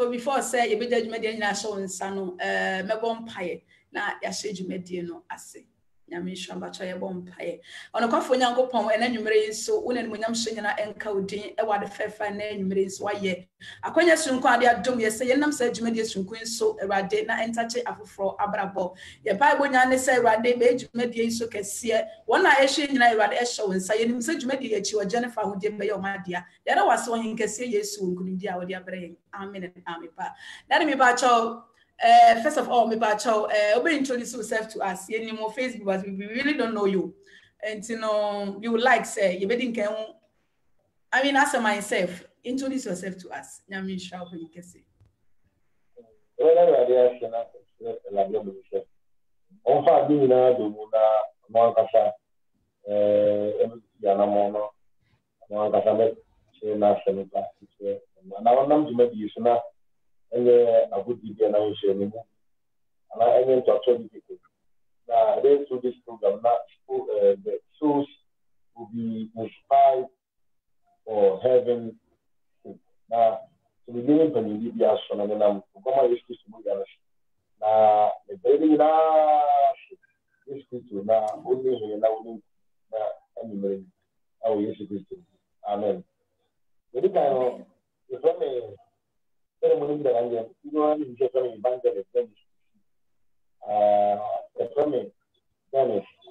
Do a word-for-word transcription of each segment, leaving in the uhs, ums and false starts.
before say you be judgment in a show in Sano, uh, me bon pie, na ya shade mediano, I say. Yamisha Bacha bomb pie. On a coffin yango pom and then you marry so when and when I'm showing and coding a what the fair fine name marries why ye. A quenya soon called their dome, yes, say, and I'm said medias from Queen so a rade na enter a for abrabo. Your Bible yan say rade made media so can see one I issue in I rad show and say him said media you were Jennifer who did by your my dear. The other was so he can see yes soon couldn't deal with your brain. Amen and amen. Let me bacho. Uh, first of all, me bacho, uh, we introduce yourself to us. You know, Facebook, but we really don't know you, and you know, you would like say you bedding can. I mean, ask myself, introduce yourself to us. Nyami shall be kesi. Well, I reaction la blame yourself. On fa bi na do mu na mo kasa eh e ya na mo no mo kasa me se na se me pa se na wonam juma bi so na ele agudi bi na wo se ni mu ana ele to to bi ko na they to this program na uh, the souls will be inspired for heaven na to be given to the bi aso na na ko ma yesu kristo mu ya na the baby na yesu kristo na only he na only na anymore awo yesu kristo amen. Jadi kalau itu me ceremony da range itu ani je kan evangelist dan ah itu me dan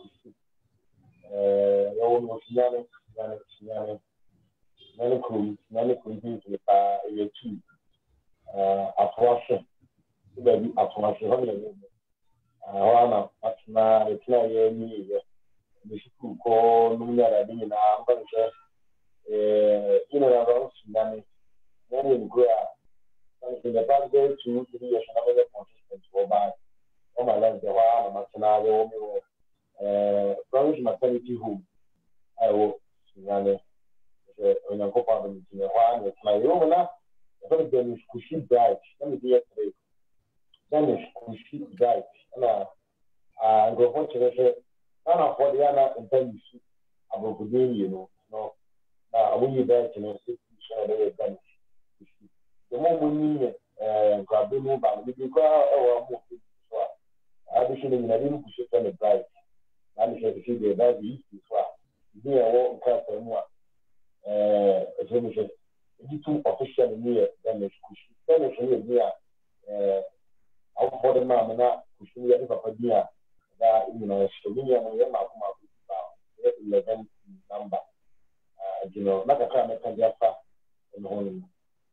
eh eu não tinha nem não tinha nem nem com nem com isso para eu ti ah atuação baby atuação olha ah ana atna retna ye ni ye ni school ko nunya da ni na amban je eh ina da ron sunani nani ni go and in the past day two three years na very consistent for by all my life the one na matana yo me eh promise maternity home I will sunani eh ona ko pa mi ni wa na na yo na so the ni kushi bright let me be yesterday then is kushi bright na ah go for chere na for the na intention about doing you know no na when you back you know share the event the more money eh grab the move and we go our move so I be showing na dem push to the bright and say see the that is so we are work class no eh so me say it too official here then is push then is here eh out for the man na push we are papa dia that you know so we are no ma kuma eleven number uh you know like I can can just in home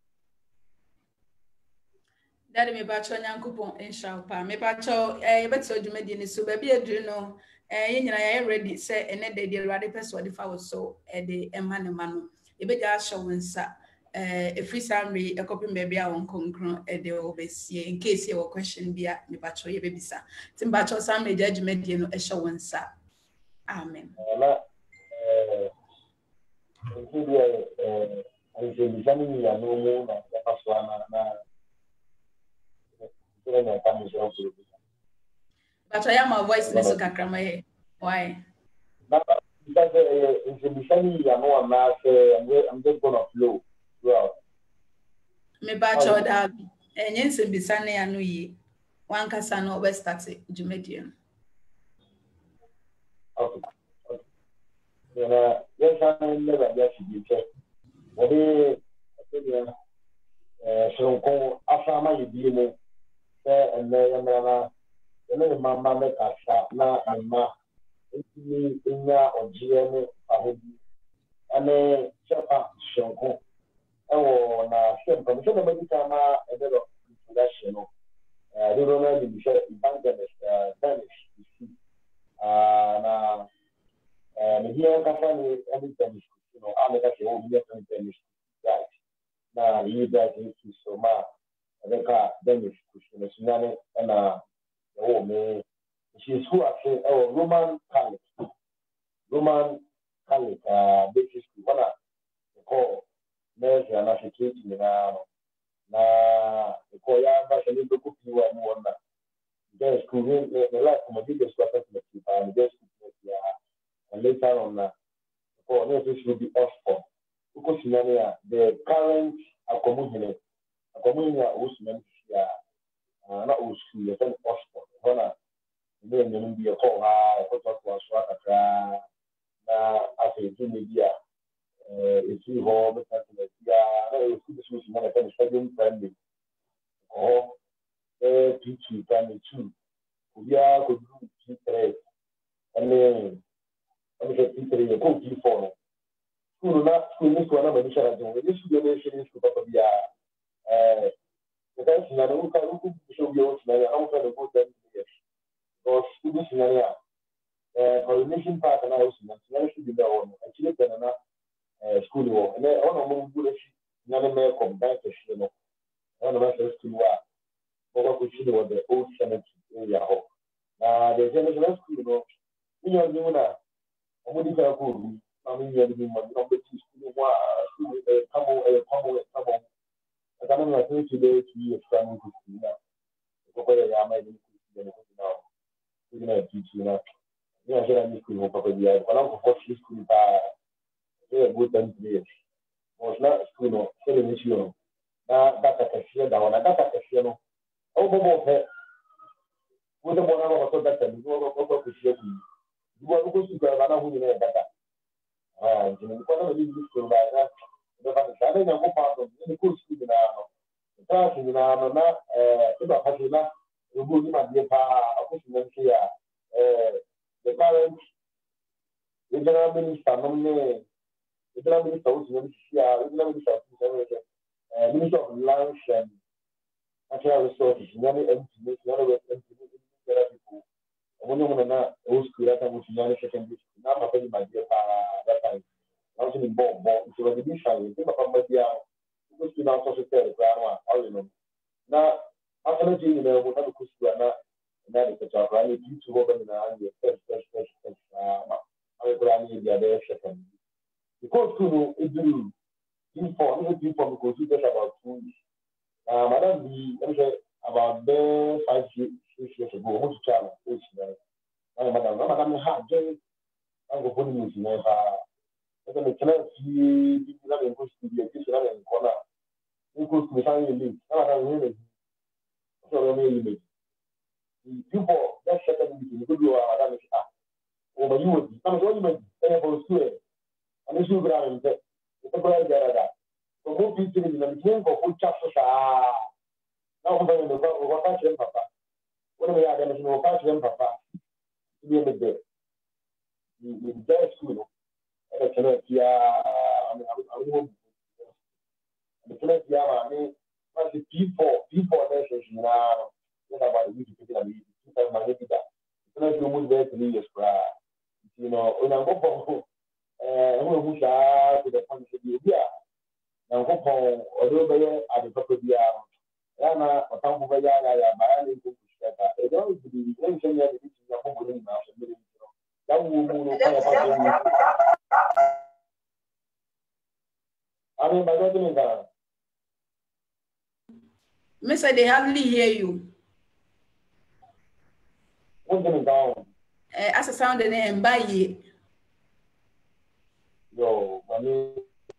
Daddy me bacho nyankopon inshallah me bacho eh yebeto dwumadi ni so ba bi aduru no eh yenyina ya ready say ene de de awade person de fa wo so e de ema ne ma no yebeja ahwe wonsa eh efri samri ekopim ba bia won konkron e de obesie in case you have question bia me bacho yebebisa tim bacho samri de dwumadi no ehwe wonsa amen na eh ndio eh anjeni ya no mu na ya paswa na but I am a voice in so kakrama why because uh, in the beginning you know I'm not uh, I'm just gonna flow well me ba cho da enye nsem bisane ya no yi wan kasa no we start jumedian okay okay yeah yes I never just be check what eh so ko afama yi mo eh na ya na na mama me kasa na mama ni inya ojiye ni ahodi ane chepa shonko ewo na shempa so na medika ma edelo introduction no eh do no na ni share evangelist Danish ah na eh ni hiyo kasa ni everything you know ameka se o ni everything right na ni that is so ma edeka Danish kushina sunane na oh me she is who actually oh Roman Catholic Roman Catholic uh basis one call there's an associate in na na ko ya ba se ni doku ni wa mu wona there's school the life from a biggest person to the and just and later on na ko no this will be us for because the current accommodation Akomunya Usman ya na Usu ya kan Oxford hona ne ne mun biya ko ha ko to ko so aka na afi ji media eh isi ho be ta ya na Usu bisu na kan stadium friendly ko eh teach friendly too ya ko du T three ane ane ke T three ko T four school na school ni so na ba ni shara jo ni school ne shi ni school pa biya eh because na no ka ku show you na ya on ka go ten years because this na ya eh coordination part na house na na should be there on actually na eh school wo na on mo bu le shi na me combine to shi no na na school wa ko ko shi wo the old cemetery area ho na the general school no ni yo ni na mo di ka ko ru na mi yo ni mo no be school wa school eh kamo eh kamo eh kamo kama ni watu kile kile fulani kusikia kwa kwa ya mai ni kusikia ni kusikia ni na kitu na ni ajira ni kusikia kwa kwa ya kwa langu kwa sisi kulipa eh good and clear mosna skuno sele ni sio na data kashia da wana data kashia no au bobo he wote mwana kwa kwa data ni kwa kwa kushia ku kwa kwa kusikia bana hu ni na data ah ni kwa na ni skuno ba na ba sa na ko pa to ni ko skuno na ta su na na eh iba fa na rubu ni ma die pa ko su na ya eh the current regional minister no ne regional minister wo su na ya regional minister su na eh minister of lands and natural resources na ne M P na ne M P na people wo ne mo na o su ra ta mo su na ne secondary na ma fa ni ma die pa that time na so ni bo bo so the mission ni pa pa ma dia ko su na so so tere kwa no all you know na after the you know what ko su na na de ta kwa ni tu ho ba na ani first first first first ah ma ai kwa ni dia de second because to know edu info ni info ko su just about two weeks ah madam bi let me say about the five six years ago mo tu chala o si na na madam na madam ha je an go boni ni na ba esa me tena fi bi na me ko su bi ki su na me ko na ko su me san ni link na madam ni so no me ni people that shut up meeting go do our madam ah o ba you would na so ni me e for school and issue ground nte ko ko ya da ko mo bi tiri na mi ko ko cha so sa na ko ba ni ko ko ka chen papa wona me ya da ni ko ka chen papa ni me de ni ni da school no e tena ya ami ami mo ni tena ya ma ni but the people people that should now what about the people that we people my head that tena you mo de three years pra you know ona go for eh mo hu sha to the point to be here na go for odo be at the top of the hour ya na otambo be ya ya ba ya ni ko kushia ta e don be the nation ya the ya ko bo ni na so me da wo mo no ka pa ni ami ba do ni da Mister, they hardly hear you. What's going down? Uh, as a sound in and by ye. Yo, money.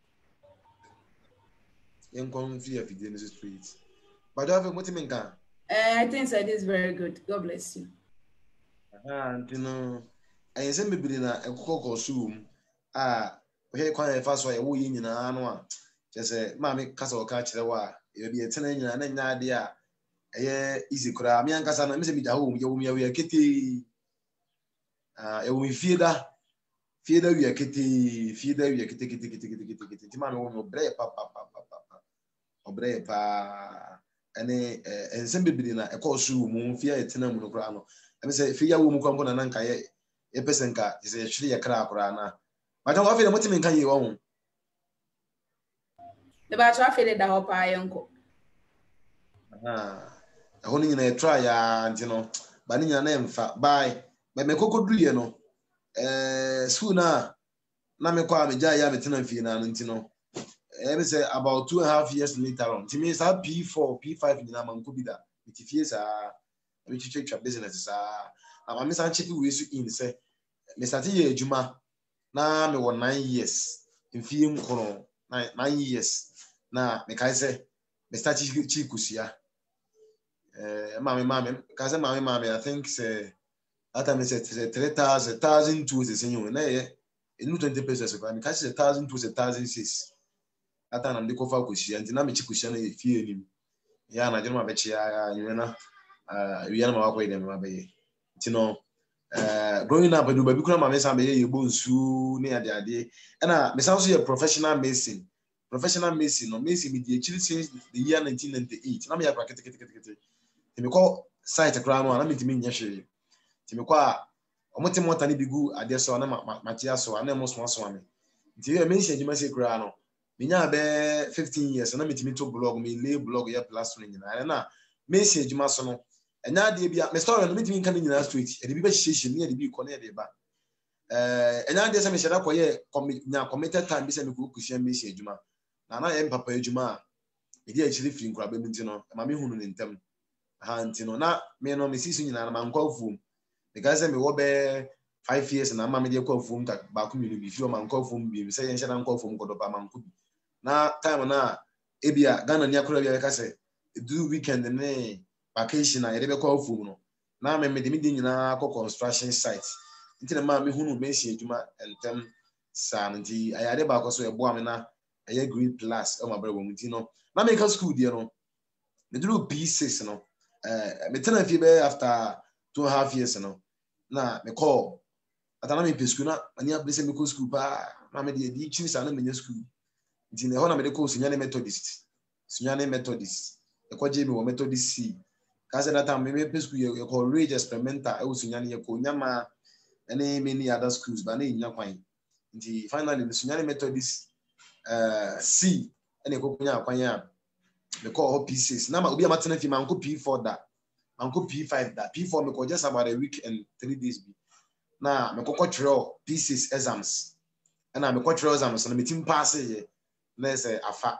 In confused if in the streets. But I have a motimenka. I think that is very good. God bless you. Ah, you know, I send me billina a cock or soon. Ah, we quite fast way we in an just a mammy castle catch the war. It will be a ten and an idea. A easy crab. Me and Cassandra, Miss Bida home, you will be a kitty. Ah, it will be feeder. Feeder, we are kitty, feeder, we are kitty, kitty, kitty, kitty, kitty, kitty, kitty, man, no bread, papa, papa, papa, or bread, pa, and a simple bidina, a course room, fear a tenor monograno. And say, Fia won't come on an anka, a peasant is actually a crab, rana. But I'm often a motivating can you own. The battery faded the whole pie, uncle. Ah, only in a try, and you know, banning your name fat by, but me cocoa do you know. Eh, sooner, na me kwa me jaya me tenant fee na ntino. Eh, me say about two and a half years later on. It means that P four, P five in na man could be that. It fees are we check your business ah. I'm miss and check we so in say me start here juma na me won nine years. In fee kono nine years. Na me kai say me start chi kusia eh mama mama kaza mama mama I think say ata me say three thousand thousand two is senyo na ye enu twenty pesos kwa me kaza one thousand two one thousand six ata na ndiko fa kusia nti na me chi kusia na ye fie nim ya na jema be chi ya nyena ah wi ya na ma kwa ide me be nti no Uh, growing up, I do baby kuna mama say be ye bonsu ne ade ade. Na me sound so a professional mason. Professional mason no mason me dey actually since the year nineteen ninety-eight. Na me ya kete kete kete kete. Ti me call site kra no na me timi nya hwe. Ti me kwa omote mota ne bigu ade so na matia so na mo so so ame. Ti me mention jima say kra no. Me nya be fifteen years na me timi to blog me lay blog ya plus one nyina. Na mention jima so no enya de bia me story no metimi kan nyina street e de bi be hihye me de bi ko na de ba eh enya de se me sheda koye nya committed time bi se me ko kuhia me hye adwuma na na ye papa adwuma e de achiri free nkura ba mi ti no ma me hunu ne ntem ha nti no na me no me sisi nyina na man kwa fum because me wo be five years na ma me de kwa fum ka ba ku mi no bi fi o man kwa fum bi me se ye hye na kwa fum ko do ba man ku bi na time na e bia Ghana ni akura bia ka se do weekend ne vacation na yebe kwa ofu no na me me de mi nyina akọ construction site nti na ma me hunu me hye adwuma entem sa nti ayade ba akọ so ebo ame na aye green plus e ma bere wo nti no na me ka school die no me duru P six no eh me tena fi be after two and a half years no na me call atana me pe school na ani abese me ko school pa na me de di chi sa na me nya school nti ne ho na me de ko sunyane methodist sunyane methodist e ko je me wo methodist C kaze that time me pesku ye call rage experimental e usunyane ye ko nyama ene many other schools ba na nya kwan nti finally the sunyane methodist uh C ene ko kunya kwan ya me call P six na ma obi amatena fi man ko P four da man ko P five da P four me ko just about a week and three days bi na me ko kwatro P six exams na me kwatro exams na me tim pass ye na say afa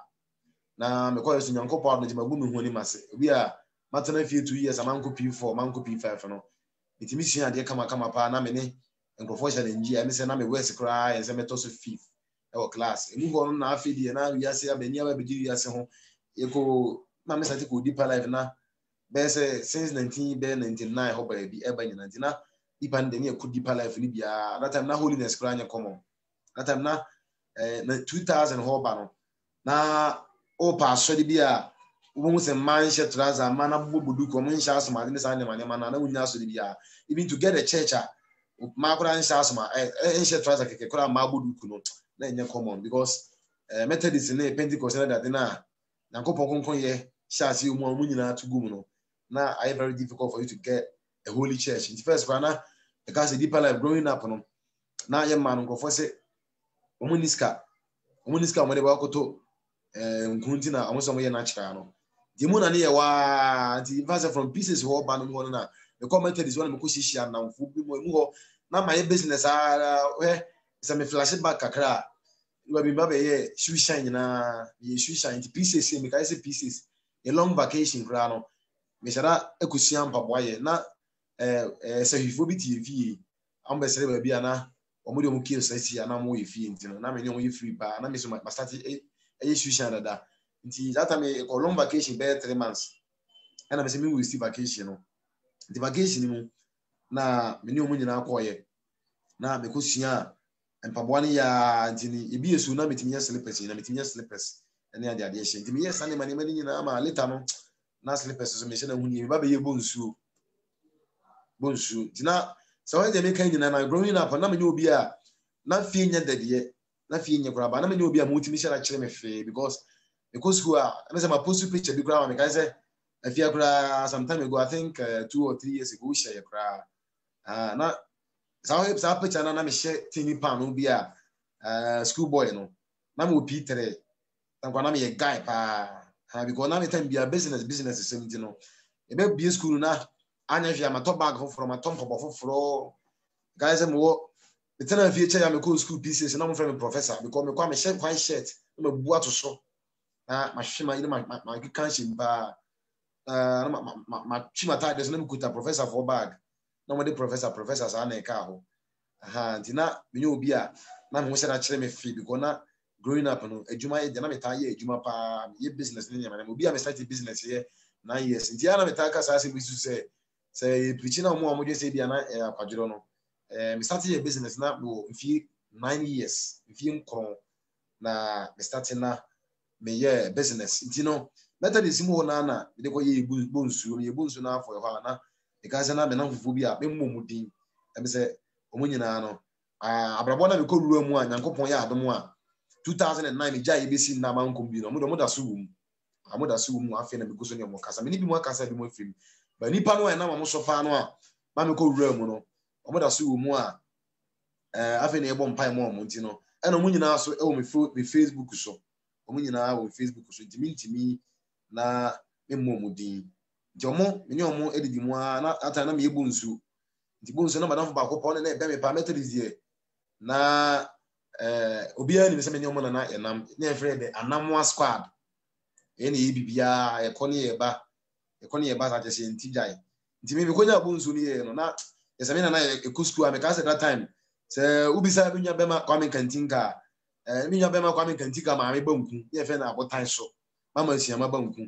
na me ko sunyanko pa no jimagu me hu ni mase obi a matana fi two years amanko P four manko P five no itimi sua de kama kama pa na me ne nkofo sha nji ya me se na me west cry en se meto so fifth e wo class emu go no na afi de na wi ase abani aba begi wi ase ho ye ko na me sati ko deeper life na be se since nineteen ninety-nine ho ba bi e ba nyina ntina deeper de ne ko deeper life ni bia that time na holiness cry nya common that time na eh two thousand ho ba no na o pa so de bia wo se manche trouser mana bobudu ko mun sha asoma de sa ne mane mana na wunya so de bia even to get a church ma kura nsha asoma eh nsha trouser keke kura ma bodu ku no na enye common because eh Methodist ne Pentecost na that na Yankopon konkon ye sha se mu amu nyina to gum no na I very difficult for you to get a holy church in first kwana because the deeper life growing up no na ye man ko for say omuniska omuniska mo de ba ko to eh nkunti na amoso mo ye na chira no di mu na ne ye wa di verse from pieces ho ba no ho na the commented is one me ko shishia na mfu bi mo mu ho na my business ah we se me flash back kakra we be ba be ye shoe shine na ye shoe shine pieces me kai say pieces a long vacation kra no me shara ekusia mpaboa ye na eh eh se hifo bi ti fie ambesere ba bia na omo de omo kill say si na mo ye fie ntino na me ne omo ye free ba na me so ma start eh eh shoe shine da nti that time a long vacation be three months and I say me we see vacation no the vacation mu na me ne omo nyina akoye na me ko sua mpaboa ne ya ntini e bi esu na metimi slippers na metimi slippers ene ade ade ehye ntimi yes ane mane mane nyina ama later no na slippers so me hye na huni ba be ye bonsu bonsu tina so we dey make nyina na growing up na me ne obi a na fie nya dade na fie nya kura ba na me ne obi a mutimi hye na kire me fe because because school a na say my post picture bi kura me kai say afia kura some time ago I think uh, two or three years ago share kura ah na so we sa picture na na me share tini pan no bi a uh, school boy no na me opi three na na me ye guy pa ha because na me time bi a business business same thing no e be bi school na anya hwe ma to bag from ma to mpobo foforo guys am wo me tena fie che ya me go school pieces na mo friend me professor because me kwa me share white shirt me bu ato so na ma hwe ma ide ma ma kan shimba uh ma ma ma chima tade so na me kuta professor for bag na mo de professor professors ana e ka ho aha ntina me nyo obi a na me ho share na kire me free because na growing up no adwuma ye na meta ye adwuma pa ye business ne nyama na obi a me start business ye nine years ntia na meta ka sa se bisu se se preach na mo mo je se bia na akwadwero no eh me start ye business na bo mfi nine years mfi nkron na me start na me ye business nti no meta de simu ho na na me de ko ye bonsu ye bonsu na afọ ho na e ka se na me na fufu bi a me mmomudin e me se omo nyina no abrabo na me ko ruwa mu a Nyankopon ya adom a two thousand nine me jai besi na mankom bi no mo do mo da so wum amo da so wum afi na me go so ne mo kasa me ni bi mo kasa bi mo film ba ni pa no e na mo so fa no a ma me ko ruwa mu no mo da so wum a eh afi na e bo mpai mo mo nti no e no mo nyina so e wo me Facebook so mo nyina wo Facebook so ntimi ntimi na me mmomudin nti omo me ni omo edidi mu a na ata na me ebu nsu nti bu nsu na madam ba ko pa na e be me pa metalizie na eh obia ni se me nyomo na na enam na efre de anamwa squad e na ebibia e ko ne e ba e ko ne e ba sa je se nti jai nti me ko nya bu nsu ni e no na e se me na na e ku school a me ka se that time se ubisa bi nya be ma kwa me kantinka eh mi nya be ma kwa me kantinka ma me banku ne efre na abotan so mama sia ma banku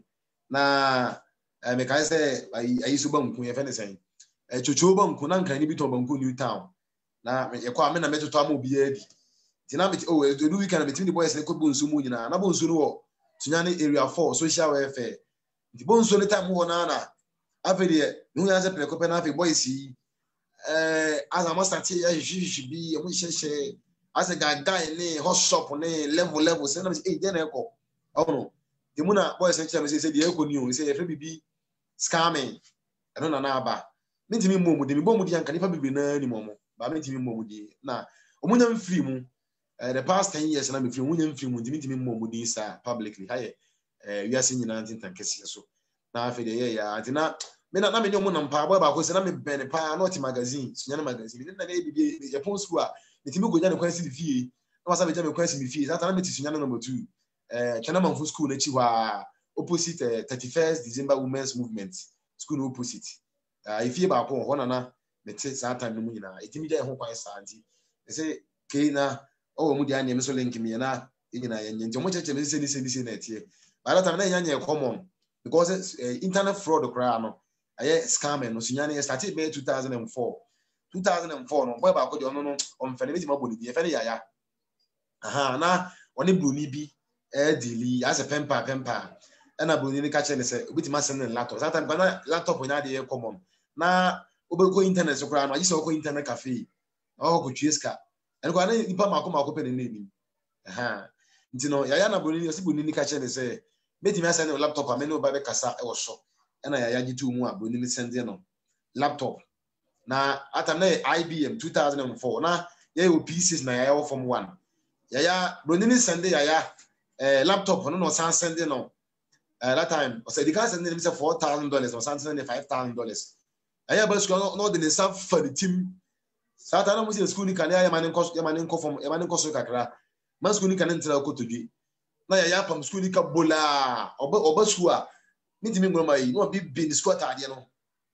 na eh me ka se ayi so banku e fe ne sen e chocho banku na nkan ni bi to banku New Town na e kwa me na metoto am obi adi tina me oh e do weekend between the boys ne ko bonsu mu nyina na bonsu no wo tunya ne area four social welfare nti bonsu ne time wo na na afedi e hu ya se preko pe na afi boys yi eh as am start ya jijibi bi mo hyehyɛ as a guy ne hot shop ne level level se na me eh dey na ekɔ oh no de mu na boys ne kyerɛ me se dey ekɔ ni o se e fe bibi scamming eno na na aba me ntimi momu de me bomu di anka nipa bibi na ni momo ba me ntimi momu di na omunya mfiri mu the past ten years na me firi omunya mfiri mu ntimi ntimi momu di sa publicly haye eh we are seeing na ntintan kesi so na afi de ye ya antina me na na me nyomu na mpa ba ba ko se na me ben pa not magazine sunya na magazine me na na bibi ye pon school a ntimi gonya ne kwansi fie na wasa be ja me kwansi me fie sata na me ti sunya na number two eh kana manfo school na chi wa opposite thirty-first December women's movement school no opposite ah ifie ba ko ho na na me te sa time no mu nyina etimi ja ho kwan sa anti se ke na o mu dia ne me so link me na nyina ye nje mo cheche me se ni se ni se na tie ba that time na nya common because uh, internet fraud cry no aye scam no sunya ne started by two thousand four two thousand four no boy ba ko de ono no on fe ne bi ma boni bi e fe ne yaya aha na oni bruni bi e dili as a pempa pempa na bruni ni ka che ne se obitima send ne laptop that time na laptop nya de common na obeko internet so kra no agise oko internet cafe o ko tieska en ko na nipa mako mako pe ne ni aha nti no yaya na bruni osi bruni ni ka che ne se metimi send ne laptop a me no ba be kasa e wo so na yaya gitu mu a bruni ni send no laptop na atam na I B M two thousand four na yaya o pieces na yaya wo form one yaya bruni ni send yaya eh laptop no no san send no uh, that time o say the guy send me say four thousand dollars or something five thousand dollars aya ba school no the staff for the team sata na mo say school ni kan ya man nko ya man nko form ya man nko so kakra man school ni kan ntra ko todwi na ya ya pam school ni ka bola oba oba school a ni timi ngoro mai no bi bi ni school atade no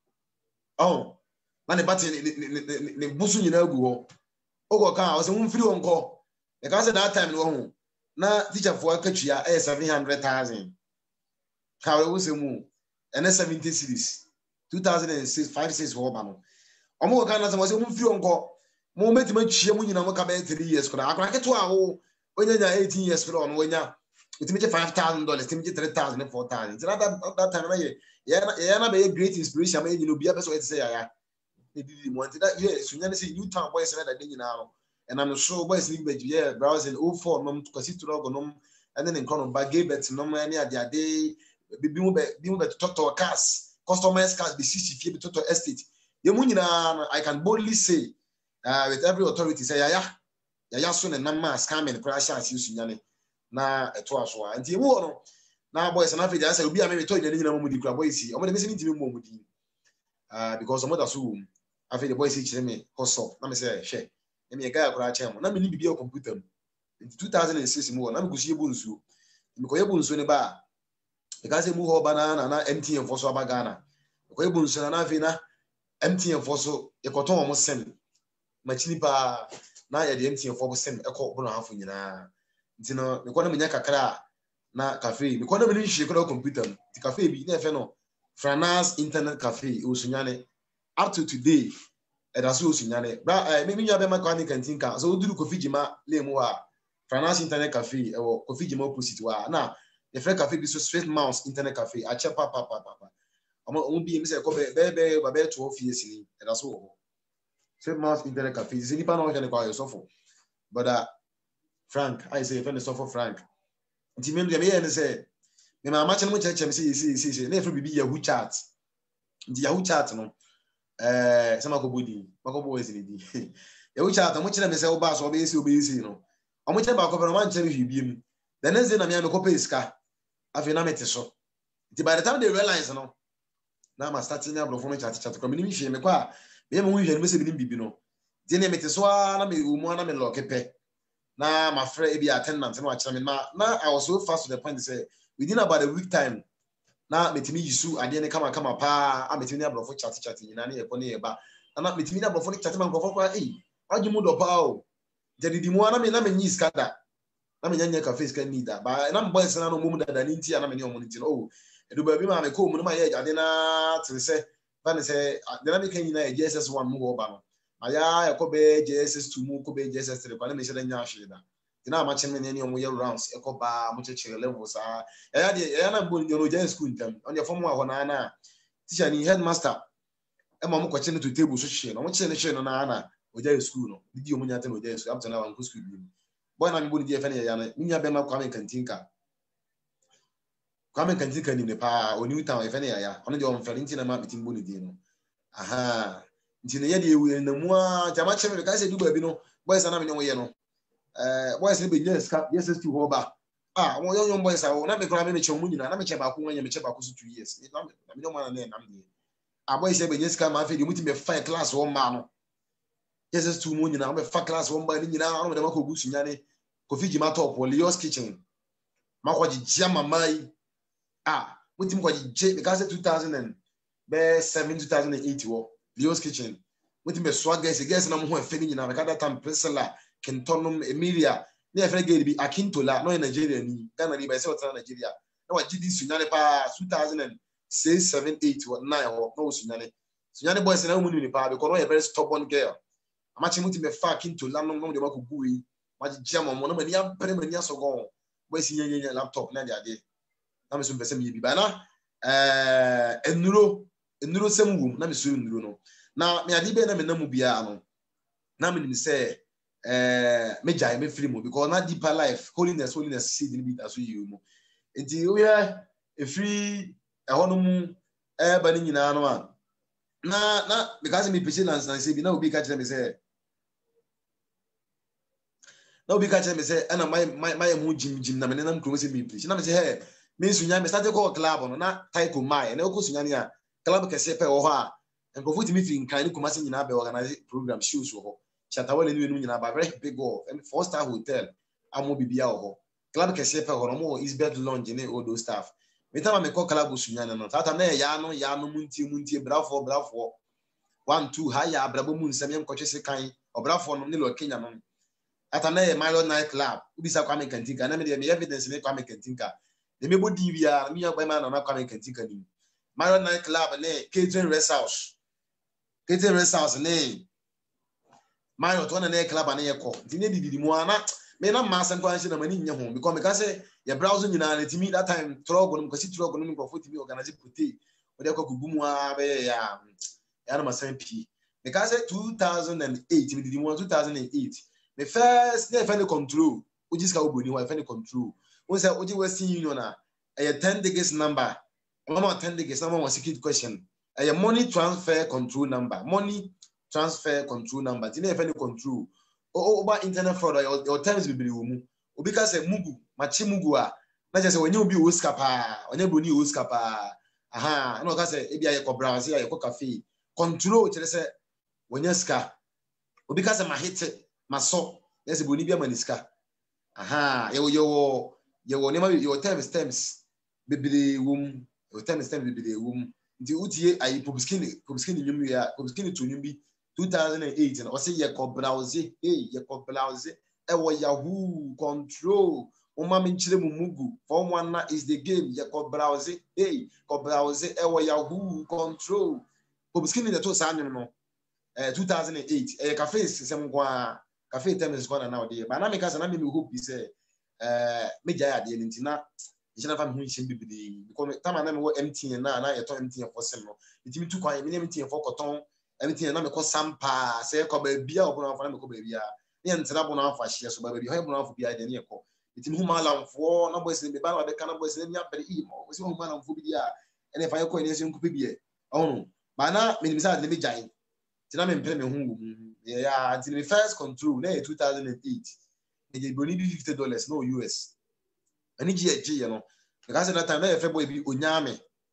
oh na ne bati ne ne busu nyina agu ho ogo kan o say mo mfiri wonko e ka say that time no ho na teacher for akatua eh seven hundred thousand ka we say mu ene seventy series two thousand six five six for bano omo ka na say mo say mo mfiri wonko mo metima chie mu nyina mo ka be three years kora akora keto a wo onya eighteen years kora no onya itimi five thousand dollars itimi three thousand four thousand that that time na ye ye na be great inspiration ma nyino bia person say ya e didi mo anti that yeah sunya say New Town boys na that nyina no and I'm sure boys need be yeah browsing oh four no kwasi to go no and then in kono ba gebet no ma na dia dey bi mu be bi mu be to to cars customers cars be sixty fie be to to estate ye mu nyina I can boldly say uh, with every authority say ya ya ya ya so na na ma scamming crash as you sunya ne na eto aso a nti ewu no na boys na afidi asa obi a me to nyina nyina mo di kura boys o mo de me se ntimi mo mo di ah because o mo da so afidi boys kire me hustle na me say she e me ga akura cha mo na me ni bibia computer mu in two thousand six mo na me gusi ebu nsuo me ko ebu nsuo ne ba e ka se mu ho ba na na M T N for so aba Ghana ko ebu nsuo na afidi na M T N for so e ko ton mo sem machini pa na ya de M T N for bo sem e ko bo na hafo nyina nti no me kwana menya kakra na cafe me kwana me ni hwe kora computer ti cafe bi na efe no Franas internet cafe osunyane up to today e da so osunyane bra me me nwa be ma kwani canteen ka so oduru Kofi Jima le mu ha Franas internet cafe e wo Kofi Jima opposite wa na e fe cafe bi so Straight Mouse internet cafe a che papa papa papa omo omo bi me se ko be be ba be twelve years ni e da so ho Straight Mouse internet cafe is ni pa no hwe ne kwa yosofo but uh, Frank I say friend suffer Frank nti me me ye ne say me ma ma che no che che me say say say na efro bibi Yahoo chat nti Yahoo chat no eh sama ko bodi makobo we sini di Yahoo chat mo che na me say oba so oba esi oba esi no o mo che ba ko be no man che me hwibiem the next day na me am ko pay ska afi na mete so nti by the time they realize no na ma starting na bro phone chat chat ko me ni hwe me kwa me mo hwe no me say bi bibi no di na mete so na me umu na me lokepe na my friend be attendant no actually me na na I was so fast to the point to say within about a week time na metimi yisu ade ne kama kama pa a metimi na brofo chat chat nyina na ye ko ne ye ba na metimi na brofo chat man brofo kwa eh agi mu do pa o jadi di mu na me na me nyi skada na me nyanya cafe ska ni da ba na boys na no mu da da ni nti na me ne omo nti oh edu ba bi ma me ko mu na ye ade na tiri se ba ne se de na me kan nyina ye J S S one mu go ba no aya ekobe J S S two mu ko be J S S three kwa na me se da nya ahwe da tina ma cheme ne ne omo ye rounds ekoba mu chechire level sa ya de ya na mbo no J school ntam on the form wa ho na na teacher ni headmaster e ma mu ko chene to table so hye no mu chene hye no na na o J school no didi omo nya te no J school up to now an school bi boy na me bo ni je fe ne ya na nya be ma Kwame Kantinka Kwame Kantinka ni ne pa oni uta e fe ne ya ya ono de o mfere nti na ma bitim bo ni di no aha nti ne ye de ewu na mu a jama cheme ka se du ba bi no boys na me ne wo ye no eh boys ne be yes ka yes to ho ba ah mo yon yon boys a wo na me kra me me che mu nyina na me che ba ko nwanya me che ba ko so two years na me na me no ma na na me ah boys be yes ka ma fe di muti me five class wo ma no yes to mu nyina me five class wo ba ni nyina no me ma ko gusu nyane Kofi Jima top Leo's kitchen ma ko ji mama yi ah muti mo ko ji because two thousand and seven two thousand eight wo Leo's kitchen muti me swag guys guys na mo ho fe ni nyina me ka that time Priscilla Kentonum Emilia ne efre gate bi Akintola no in Nigeria ni Ghana ni by say what's Nigeria na wa gidi sunyane pa two thousand six seven eight or nine or no sunyane sunyane boys na mu ni pa because no a very stubborn girl amachi muti me fa Akintola no no de ma ko bui ma jia mo no mani am pere mani asogon boys nyanya laptop na de ade na me so pese me bi ba na eh enuro enuro semwum na me so enuro no na me ade be na me na mu bia no na me ni say eh me jai me free mo because na deeper life holiness holiness seed ni bi aso yi mo enti we are a free e hono mu e ba ni nyina no a na na because me pese lance na say bi na obi ka kire me say na obi ka kire me say ana my my my mu jim jim na me na mkro say me pese na me say hey me sunya me start go club no na taiko mai na ko sunya ni a club kese pe wo ho a enko futi me fi nkan ni kuma se nyina be organize program shows wo ho Chatawale ni wenu nyina ba very big go and four star hotel amo bibia ho club kese pe ho no mo is bed lounge ni all those staff me tama me ko club sunyana no tata na ya no ya no muntie muntie brafo brafo one two haya abrabo mu nsam yem kwetwe kan obrafo no ni lo Kenya no ata na ya Milo night club ubisa Kwame Kantinka na me de evidence ni Kwame Kantinka de me bo D V R mi ya kwa ma na Kwame Kantinka ni Milo night club ne catering rest house catering rest house ne Mario to na club na ye ko di ne didi mu ana me na ma san kwanse na mani nya ho because me ka say your browser nyina na timi that time trogo no kwasi trogo no ko foti mi organize prote o de ko gugu mu a be ya ya na masan pi me ka say two thousand eight me didi mu two thousand eight me first ne fa control o jiska oboni wa fa control o say o ji Western Union na e ten digits number mama ten digits number was secret question e money transfer control number money transfer control number ti na efe ni control o ba internet fraud your times bibiri wo mu obi ka say mugu machi mugu a na je say wenye obi Oscar pa onye broni Oscar pa aha na o ka say e bia ye ko browse ye ko cafe control ti say wenye ska obi ka say ma hit maso na say broni bia maniska aha ye wo yo ye wo ne ma your times times bibiri wo mu your times times bibiri wo mu nti utie ayi publiskini publiskini nyum ya publiskini to nyum bi two thousand eight na o say ye ko browse hey ye ko browse ewo Yahoo control uma minchire mumugu form one na is the game ya ko browse hey ko browse ewo Yahoo control obskini de to sa anyo no eh two thousand eight eh cafe sem kwa cafe times kwa na ode ba na me kasa na me hope say eh me jaya ade ntina jina fa me hu nhyem bibidi because time na me wo M T N na na ye to M T N for sem no itimi tu kwa me M T N for koton M T N na me ko sampa say ko ba bia obo na fa na me ko ba bia ne ntina bo na fa hye so ba bia ho bo na fa bia de ne ko itimi hu malamfo na boys ne be ba na be kana boys ne nya bere e mo so hu malamfo bi dia ene fa ye ko ne se nku bi bia oh ba na me nimisa de me jai tina me mpere me hu ya until the first control na two thousand eight e dey boni fifty dollars no U S ani ji eji ye no because that time na e fe boy bi onyame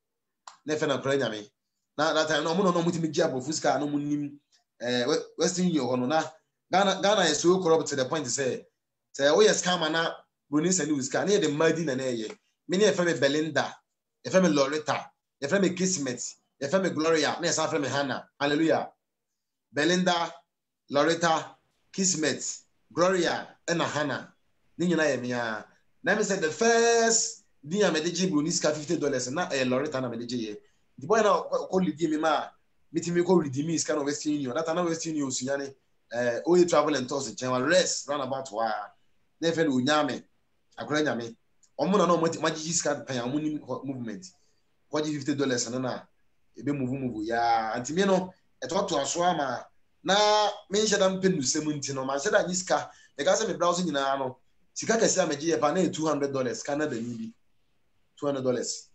na fe na kora nyame na that time no mo no no mutimi gi abofu ska no munim eh Western Union ho no na Ghana Ghana is so corrupt to the point say say o yes scam na boni sani uska na e dey madi na na ye me na e fe me Belinda e fe me Loretta e fe me Kismet e fe me Gloria na e sa fe me Hannah hallelujah Belinda Loretta Kismet Gloria and Hannah ni nyina ye mia na me say the first dia me dey bro ni ska fifty dollars na eh Loretta na me dey ye the boy na ko lidi me ma mitimi ko redeem is kind of Western Union that na Western Union sunyane eh o travel and tours general rest round about wa na fe no nyame akora nyame omo na no magigi ska pan amuni movement ko ji fifty dollars na na ebe move move ya antimi no e to to aso ama na me nhyadam penu seventy no man said aniska e ga say me browse nyina no sika kase amagi e pa na two hundred dollars Canada ni bi two hundred dollars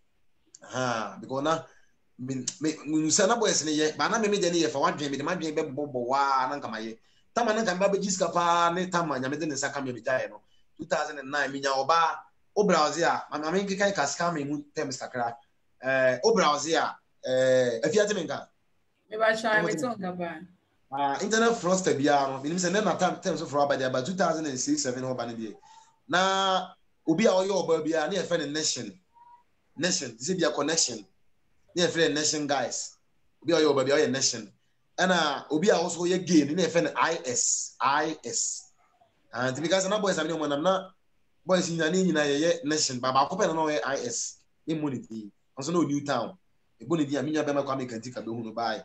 ha because na me me sana boys ne ye ba na me me de ne ye fa wadwen me de madwen be bobo wa na nkama ye tama na nkama be giska pa ne tama nya me de ne saka me bijaye no two thousand nine me nya oba o browse a mama me nkai ka scam me mu tem sakra eh o browse a eh afiate me nka me ba try me ton ka ba ah internet fraudster bia no minim say na time time so for about about two thousand six seven ho ba ne bi na obi a oyo oba bia na e fe ne nation nation this be a connection na e fe nation guys obi a oyo oba bia oyo nation ana obi a also ye game na e fe I S I S and because na boys am no mo na boys nyina ni nyina ye nation ba ba ko pe na I S immunity also no new town e boni dia minya be ma kwa me kantika be hu no bai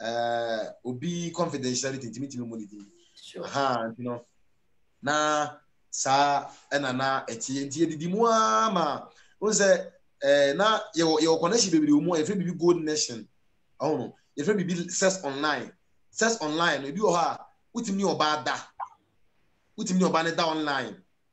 uh obi confidentiality intimate money sure aha you know na sa ena na etie ntie didi mu ama won say eh na ye ye connection be bi mu e fe bi gold nation oh no e fe bi search online search online e bi o ha utimi oba da utimi oba ne da online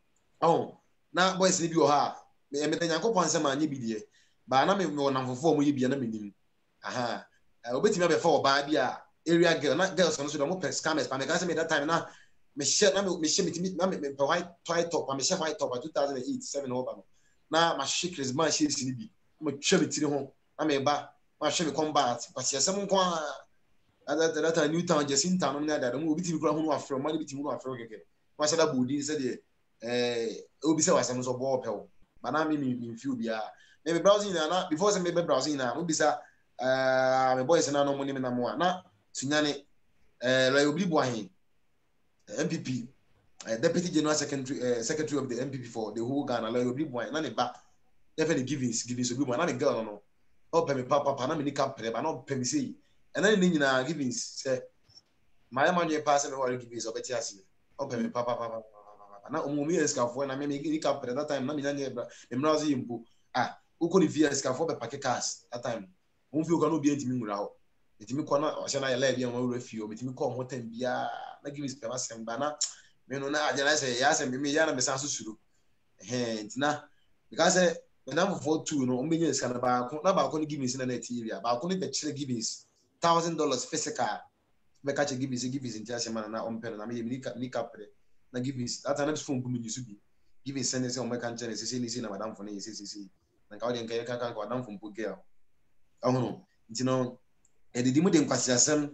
oh na boys ni bi o ha me me tanyanko ponse ma anye bi die ba na me me wona fofo mu ye bi na me nim aha obetimi be for oba bia area girl na girls no so do mo scammers pa me ka say me that time na me share na me share me na me white white top me share white top two thousand eight seven over no na ma share Christmas share sini bi mo share me tiri ho na me ba ma share me combat but yes some nko that that that new town just in town no na da mo obetimi kura ho no afro ma obetimi no afro keke ma share da bodi say de eh obi say wasam so bo pew ba na me me feel bia me browsing na before say me browsing na mo bisa uh my boys na no money na mo na sunyane eh la obi bo ahin M P P uh, deputy general secretary uh, secretary of the M P P for the whole Ghana la obi bo ahin na ne ba definitely givings givings obi bo na me girl no o pe me papa papa na me ni cap pre ba na pe me sei and then ni nyina givings say my man dey pass me worry givings obeti ase o pe me papa papa na omo mi escafo na me ni cap pre that time na me nyanya bra me mrazo yimpo ah uko ni via escafo be pack cars that time won fi o ka no bi antimi nwura ho etimi ko na o se na ya live ya mo wura fi o etimi ko ho tem bia na give me pema sem ba na me no na aja na say ya sem me ya na me san so suru eh ntina because me na for two no o menye ska na ba ko na ba ko ni give me sin na na ti area ba ko ni be chire give me one thousand dollars physical me ka che give me give me ntia se man na o mpere na me ni ni kapre na give me that na phone bu me yusu bi give me send say o me kan chene say ni say na madam for na say say say na ka o den kan kan ka madam for mpo girl ahono nti no edidi mu de nkwasiasem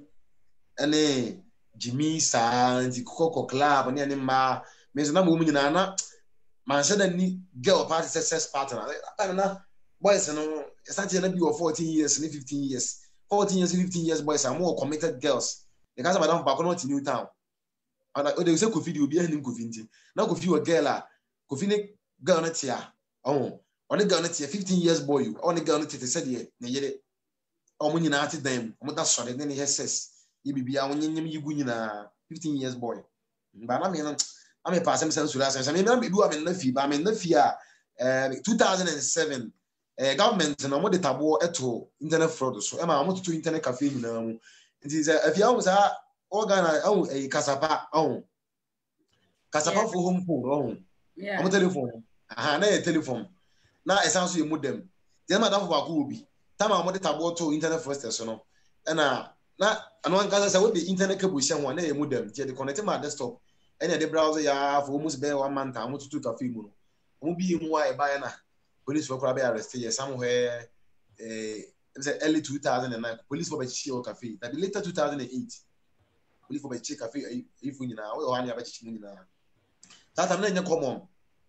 ene Jimmy sa nti kokoko club ne ne ma me so na mo mu nyina na man said ni girl party success partner na na boys no start na be fourteen years ni fifteen years fourteen years fifteen years boys are more committed girls because madam ba ko no new town ana o de say Kofi di obi anim Kofi nti na Kofi wa girl a Kofi ne girl na tia oh on girl na tia fifteen years boy on girl na tia say de ne yere o mo nyina ati dan mo da sore ne ne ses yi bibia wonyenyem yigu nyina fifteen years boy ba na me no ame pa asem sense ura sense me me bi wa me na fi ba me na fi a two thousand seven eh government no mo de tabo eto internet fraud so e ma mo to internet cafe nyina mu nti say afia wo sa organa oh e kasapa oh kasapa for home phone oh yeah mo telephone aha na e telephone na esanso ye modem de ma da for ba ko obi tama mo de tabo to internet fraud so no e na na anu an kasa say we the internet cable hye ho na ye modem tie de connect my desktop ene de browser ya for almost be one month am to cafe mu no mo bi mu wa e ba ya na police for kura be arrest ye somewhere eh early two thousand nine police for be chi o cafe that later two thousand eight police for be chi cafe if nyina we o han ya be chi nyina that time na enye common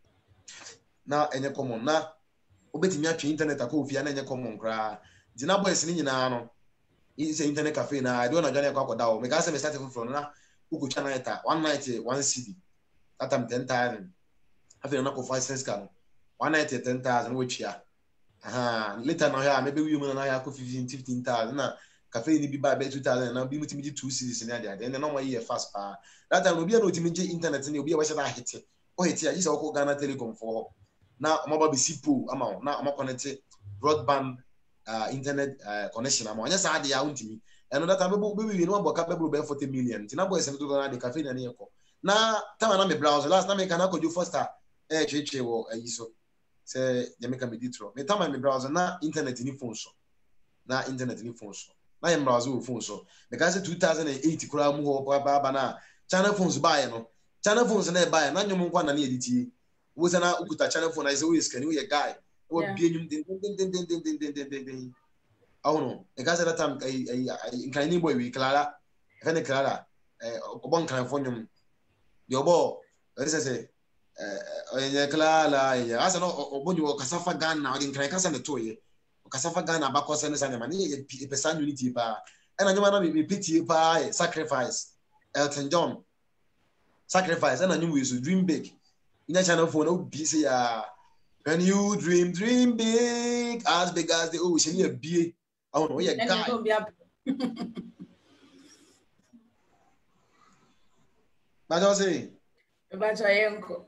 na enye common na obetimi atwe internet akọ ofia na enye common kra dina boys ni nyina no is internet cafe na I don't know Johnny Kwakwa dawo me ka say me start from na uku channel eta one ninety one C D that time ten thousand afi na ko five cents ka no one ninety ten thousand we chia aha later na ya maybe we mu na ya ko fifteen fifteen thousand na cafe ni bi ba be two thousand na bi mutimi di two series ni ade then no more year fast pa that time obi na otimi je internet ni obi e we say na hit o hit ya isa ko Ghana Telecom for na o ma ba be sipo ama na o ma connect broadband uh internet uh, connection ama anya sa ade ya untimi eno that time be be no boka be be forty million tina boy se to na de cafe na yeko na tama na me browser last na me kana ko do first eh cheche wo ayiso se nyameka me ditro me tama me browser na internet ni phone so na internet ni phone so na yem browser wo phone so because two thousand eight kura mu ho ba ba na channel phones buy no channel phones na buy na nyom nkwa na na editi wo se na ukuta channel phone na se wo scan wo ye guy wo bi enyum din din din din din din din din oh no because that time ai ai nkan ni boy we Clara e ne Clara eh obon kan fonyum yo bo e se se eh Clara ya asa no obonyo kasafa Ghana o nkan kasa ne toye kasafa Ghana ba ko se ne sanya mani e pesa unity ba e na nyuma na me pity pa sacrifice Elton John sacrifice and you will dream big in a channel phone no be say ya when you dream dream big as big as the ocean you be I don't know you guy but I say but I uncle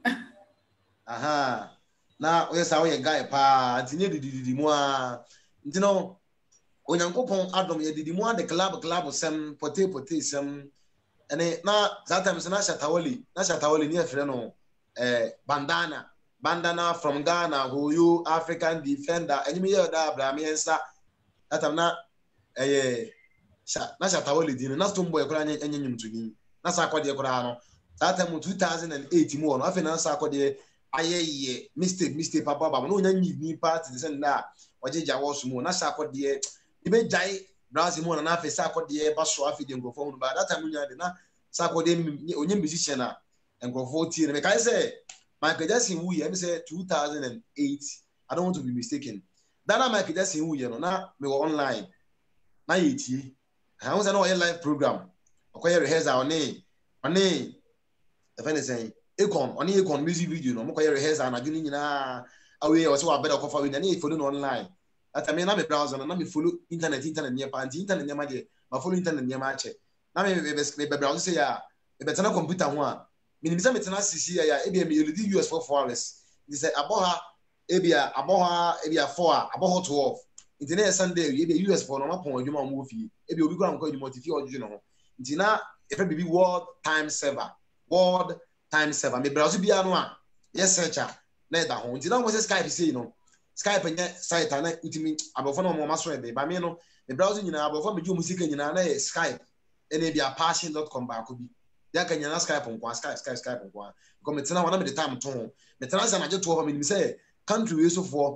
aha na we say we guy pa tinye dididi mu a ntino onyankopon adom ye dididi mu a the club club sem pote pote sem ene na that time na Shatawali na Shatawali ni efre no eh bandana bandana from Ghana who you African defender enyi ye da Abraham Yensa that time na eh na Shatawali din na stombo e kura anya nyim tuni na sa akode e kura no that time two thousand eight mu no afi na sa akode ayeye mistake mistake papa baba no nya nyi ni party sen na ojeja wo so mu na sa akode e be jai Brazil mo na afi sa akode ba so afi de ngofo no ba that time nya de na sa akode onye musician na ngofo tie na me kai say Michael Jackson wu ye me say two thousand eight I don't want to be mistaken that na Michael Jackson wu ye no na me wo online na yeti I was an all live program okoye rehearsal oni oni the friend is saying Akon oni Akon music video no mo koye rehearsal na juni nyina awe o se wa beda kofa we na e follow no online that time na me browser na me follow internet internet near pa internet near ma de ma follow internet near ma che na me be be browser say ya e be tana computer ho a me ni bisa me tana sisi ya e be me yelidi U S for four hours they say aboha e bia aboha e bia four aboha twelve internet Sunday e be U S for no ma pon adwuma mo fi e be obi kwa nko adwuma ti fi odju no ho ntina e fe bibi world time server world time server me browser bia no a yes searcher na da ho ntina mo se Skype say no Skype nya site na utimi abofo no mo maso e be ba me no me browser nyina abofo me ju musika nyina na e Skype ene bia passion dot com ba ko bi ya ka nyana Skype nkwa Skype Skype Skype nkwa ko metina wana me the time to metina sa na je to ho me say country we so for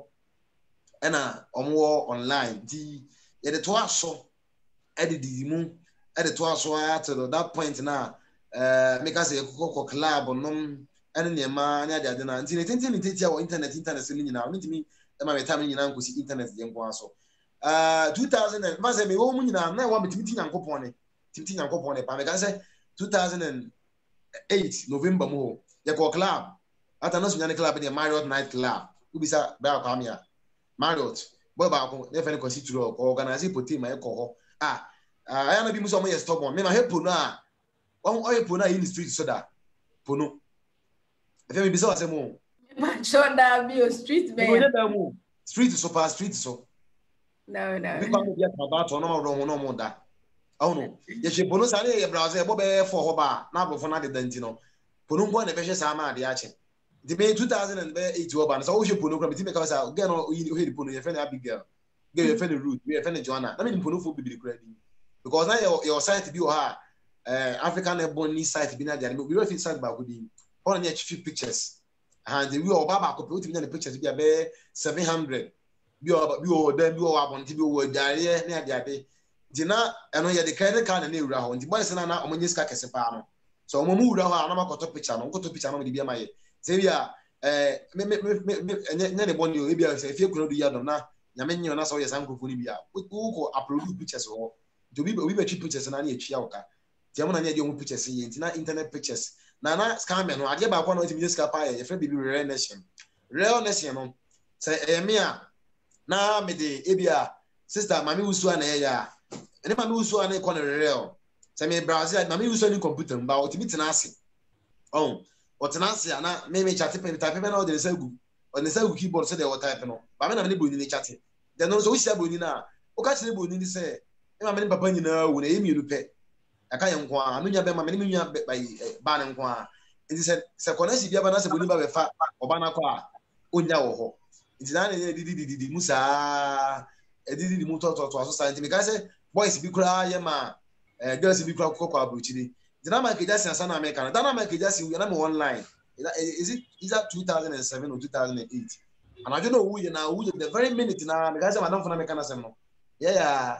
ena omwo online di ye de to aso e de di mu e de to aso at that point na eh make us ko club nom ene ne ma nya de na nti ne tenti ne tenti ya internet internet ni nyina oni timi e ma meta me nyina nkosi internet de nkwa aso uh two thousand ma say me wo mu nyina na wa metimi ti nyankopon ne timi ti nyankopon ne pa me ka say two thousand eight November mo ya ko club ata no sunya ne club ne Marriott Night Club ubisa ba kwa amia Marriott boy ba ko ne fene kwasi turo ko organize poti ma e ko ho ah aya na bi muso mo ye stubborn me ma hepo no a on oyepo na in the street so da pono efe me bi so asemo man show da bi o street man no da mu street so pa street so no no bi kwa mo ya ka ba to no ro no mo da awu no ye she pono sa ne ye browser bo be for ho ba na abofo na de danti no pono ngo na be hwe sa ma ade a che the May two thousand eight wo ba no so wo she pono kra me ti me ka sa get no o he pono ye fe na Abigail get ye fe na Ruth ye fe na Joanna na me pono fo bibiri kra di because na your your site bi o ha uh, African Ebony site bi na dia we fit site ba ko bi on na chief pictures and we o baba ko put na pictures bi be seven hundred bi o bi o dan bi o abonti bi o dare na dia be dina eno ye de credit card na ewura ho nti boys na na omonye ska kese pa no so omo mu wura ho na makoto picture no koto picture no de bi ma ye se bia eh me me me nya ne boni o bia se fie kuno du ya do na nyame nyi na so ye sankrofo ni bia ko upload pictures ho to be we be cheap pictures na na echi awka ti amuna na e mu pictures yi nti na internet pictures na na scam no ade ba kwa no timi ska pa ye fe bibi real nation real nation no say e me a na me de e bia sister mami usu na ye ya ene mami usu na e ko na real say me Brazil mami usu ni computer mba o timi tena ase oh o tena ase na me me chat pe type pe na o de say gu o ne say gu keyboard say de o type no ba me na me boni ni chat de no so wi sia boni na o ka chire boni ni say e ma me papa nyina wo na e mi lu pe aka ye nko a me nya be ma me nya be ba ne nko a nti se se konesi bia ba na se boni ba be fa oba na kwa onya wo ho nti na ne di di di di musa e di di mu to to to so sa nti me ka se boys bi kura ye ma eh girls bi kura kokko abruchiri nti na ma ke jasi asa na America na na ma ke jasi na me online is it is that two thousand seven or two thousand eight and I don't know who you na who the very minute na me ka se madam for na me kana sem no yeah yeah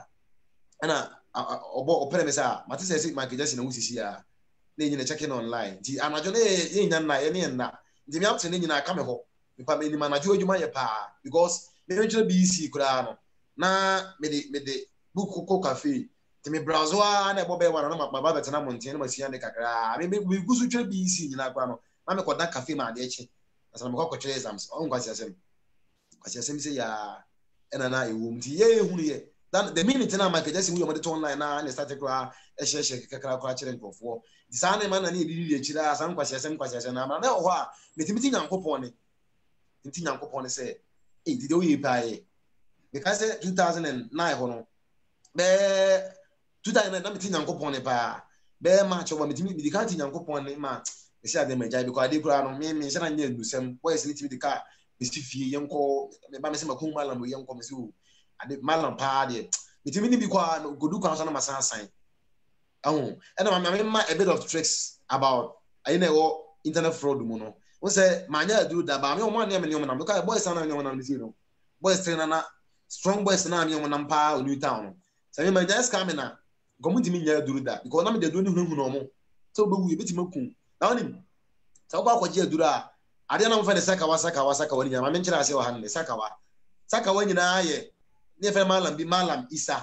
ana obo opere me sa mate se se market just na wusisi ya na nyina checking online di anajo na ye nya na ye ne na di me apte ne nyina aka me ho me pa me ni manajo adwuma ye pa because me nchire B C kura no na me de me de buku ko cafe ti me browse wa na ebo be wa na ma baba betena monten na masia ne kakra me me gusu chire B C nyina kwa no na me koda cafe ma de echi asa me ko chire exams on kwasi asem kwasi asem se ya ena na ewum ti ye ehunu ye then the minute na market just we on online na na start kra e share share kakra kra chire nkofo di sa na ma na ne di di chira asa nkwasi asem kwasi asem na ma na ho a metimiti nyankopon ne nti nyankopon ne say eh di do yi pa e because two thousand nine ho no be two thousand nine na meti nyankopon ne pa be ma cho ba metimi di kan ti nyankopon ne ma e sia de ma jai because ade kra no me me sha na nya ndusem boys ni ti di ka be si fie yenko me ba me se makun malam yenko me se o ade malam pa de metimi ni bi kwa godu kwa so na masan san ahun e na ma ma a bit of tricks about ayi na wo internet fraud mu no won say manya do da ba me o ma na me ni o na because boys na ni o na ni no boys train na strong boys na me o na pa New Town no say me manya scam na gomuti mi nya duru da because na me de do ni hunu hunu mo so be wu e beti makun na oni sa kwa kwa je duru a ade na mo fa ne saka wa saka wa saka wani nya ma me nchira ase wa han ne saka wa saka wa nyina ye ne fe malam bi malam Isa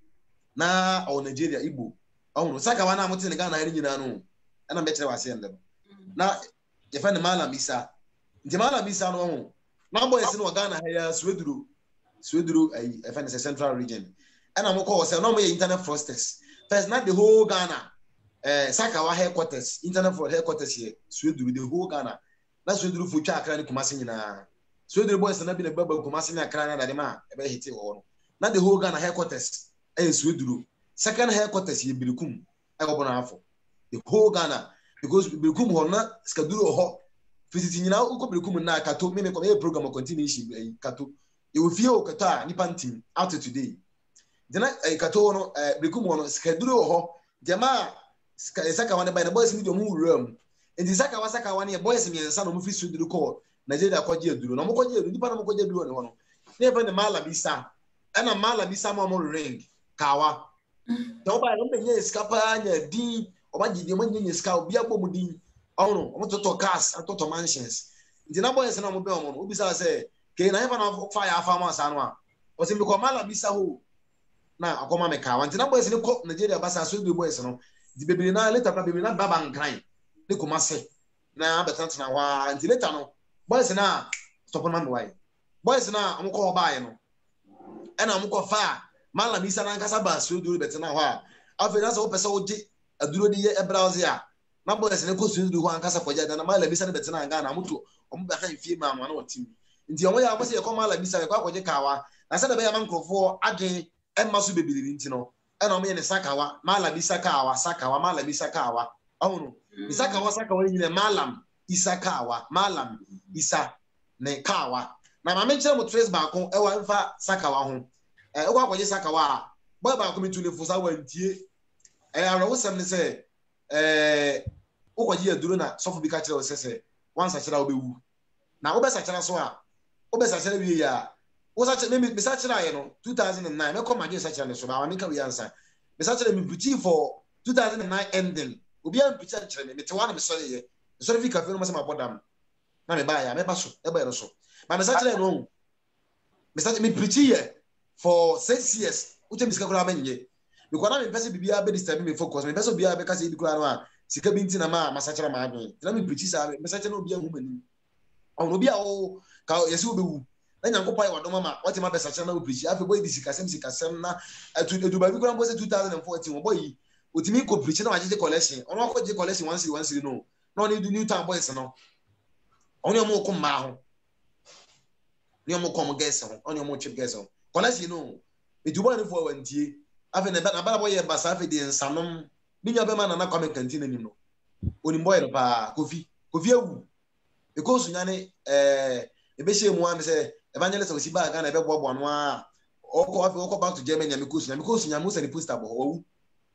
na o Nigeria Igbo ahunu saka wa na mo tine Ghana nyina no ana me kire wa se ndem na ye fe ne malam Isa nti malam Isa no ho na boy se no Ghana ha ya sweduru sweduru ai e fe ne Central Region ana mo ko se no mo ye internet fraudsters first not the whole Ghana eh saka wa headquarters internet fraud headquarters here sweduru the whole Ghana na sweduru fu twa akra ni Kumasi nyina so the boys na bi na baba Kumasi na akra na dade ma e be hiti ho no na the whole Ghana headquarters eh sweduru second headquarters ye Bilikum e go bona afọ the whole Ghana because Bilikum ho na schedule ho visit nyina uko Bilikum na kato me me ko me program continue shi kato e wo fie o kato ni pantim out today dena e kato no Bilikum no schedule ho jama saka wane by the boys ni do mu room e di saka wa saka wane boys mi ensa no mu fi sweduru ko Nigeria kwaje aduru no mo kwaje aduru nipa na mo kwaje aduru ne ho no ne fa ne malam Isa ana malam Isa mo mo ring kawa to ba no benye skapa nya din o ba gidi mo nyenye ska obi abom din ono o mo toto cars toto mansions ndi na boys na mo be o mo obi sa say ke na fa na fire afa mo asa no a o se mi ko malam Isa ho na akoma me kawa ndi na boys ni ko Nigeria basa so be boys no di bebere na later pra bebere na baba nkran ne Kumase na betantana wa until later no boys na stop on why boys na amko bae no e na amko fa Malam Isa na nkasa ba so duro betena ho a afi na so pese wo gi aduro di e browse a na boys ne ko so duro ho ankasa kwaja na Malam Isa na betena nga na moto omo ba kan fie ma ma na otim nti omo ya mo se ko Malam Isa kwa kwaje kawa na se da be ya mankrofo adwen e ma so bebiri nti no e na omo ye ne sakawa Malam Isa kawa sakawa Malam Isa kawa awuno Isakawa sakawa ni Malam Isa kawa Malam Isa ne kawa na ma menche mo trace ba ko e wa mfa sakawa ho e kwa kwaje sakawa boy ba ko mi tule fusa wantie e ara wo sam ne se eh wo kwaje aduro na sofo bi ka kire wo sese wansa kire wo bewu na wo be sa kire so a wo be sa kire wi ya wo sa kire me sa kire aye no two thousand nine me ko ma je sa kire ne so ba wa me ka wi ansa me sa kire me pretty for two thousand nine ending obi an picture kire me me te wa na me so ye so fi cafe no ma se ma bodam na me ba ya me ba so e ba no so ba me sa kire no me sa me pretty ye for six years uche misika kura menye because na me pese bibia be disturb me focus me pese bibia be kase bikura no a sika binti na ma masachara ma adwen na me preach sa me sacha na obi ahumani ono obi a o ka yesi obewu na nyankopa ya wadoma ma wati ma be sacha na preach afi boy disika sem sika sem na edu ba bikura mbo se two thousand fourteen boy otimi ko preach na waje collection ono ko je collection one city one city no no ni do new town boys no ono mo ko ma ho ni mo ko mo guess ho ono mo chip guess ho collection no edubo ni for wantie afi na na bala boy basa afi de nsanom binya be ma na na comment canteen ni no oni boy no pa kofi kofi ewu because nyane eh ebe she mu am say evangelist osi ba ga na ebe bobo no a oko afi oko back to Germany mi because mi because nyamu se ni poster bo owu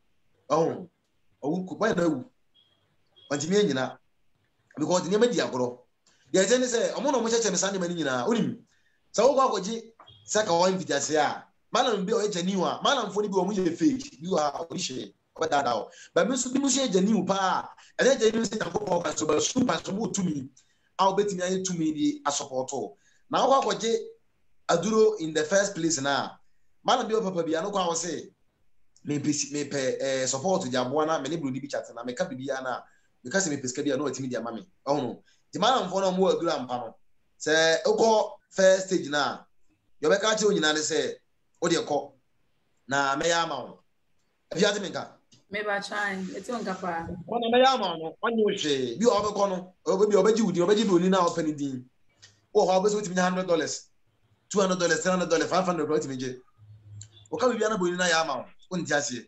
oh owu ko boy na ewu wanti mi nyina because ni ma di agoro ye je ni say omo no mo cheche mi sande mani nyina onim sa wo kwa koji saka wa invitation ya Malam bi o e janiwa malam fo ni bi o mu ye fake bi wa o she o da da o ba mi so bi mu she janiwa pa e le janiwa se tanko ko ka so ba su pa so mu tumi a o betimi aye tumi di asopporto na o kwa je aduro in the first place na malam bi o papa bi anoko a wo se me me pe eh support di aboa na me ne brodi bi chat na me ka bibia na me ka se me peska bia na o timi di amame o no di malam fo na mu aduro ampa no se uko first stage na yo be ka che onyina ne se o de ko na me ya ma wo afia te menka me ba chan eti onka pa ko na me ya ma no onye o hwe bi o be ko no o be bi o be ji udi o be ji bi oni na o pe ni din o ho be so timi one hundred dollars two hundred dollars three hundred dollars five hundred dollars timi je o ka bi na bo ni na ya ma wo o nti ase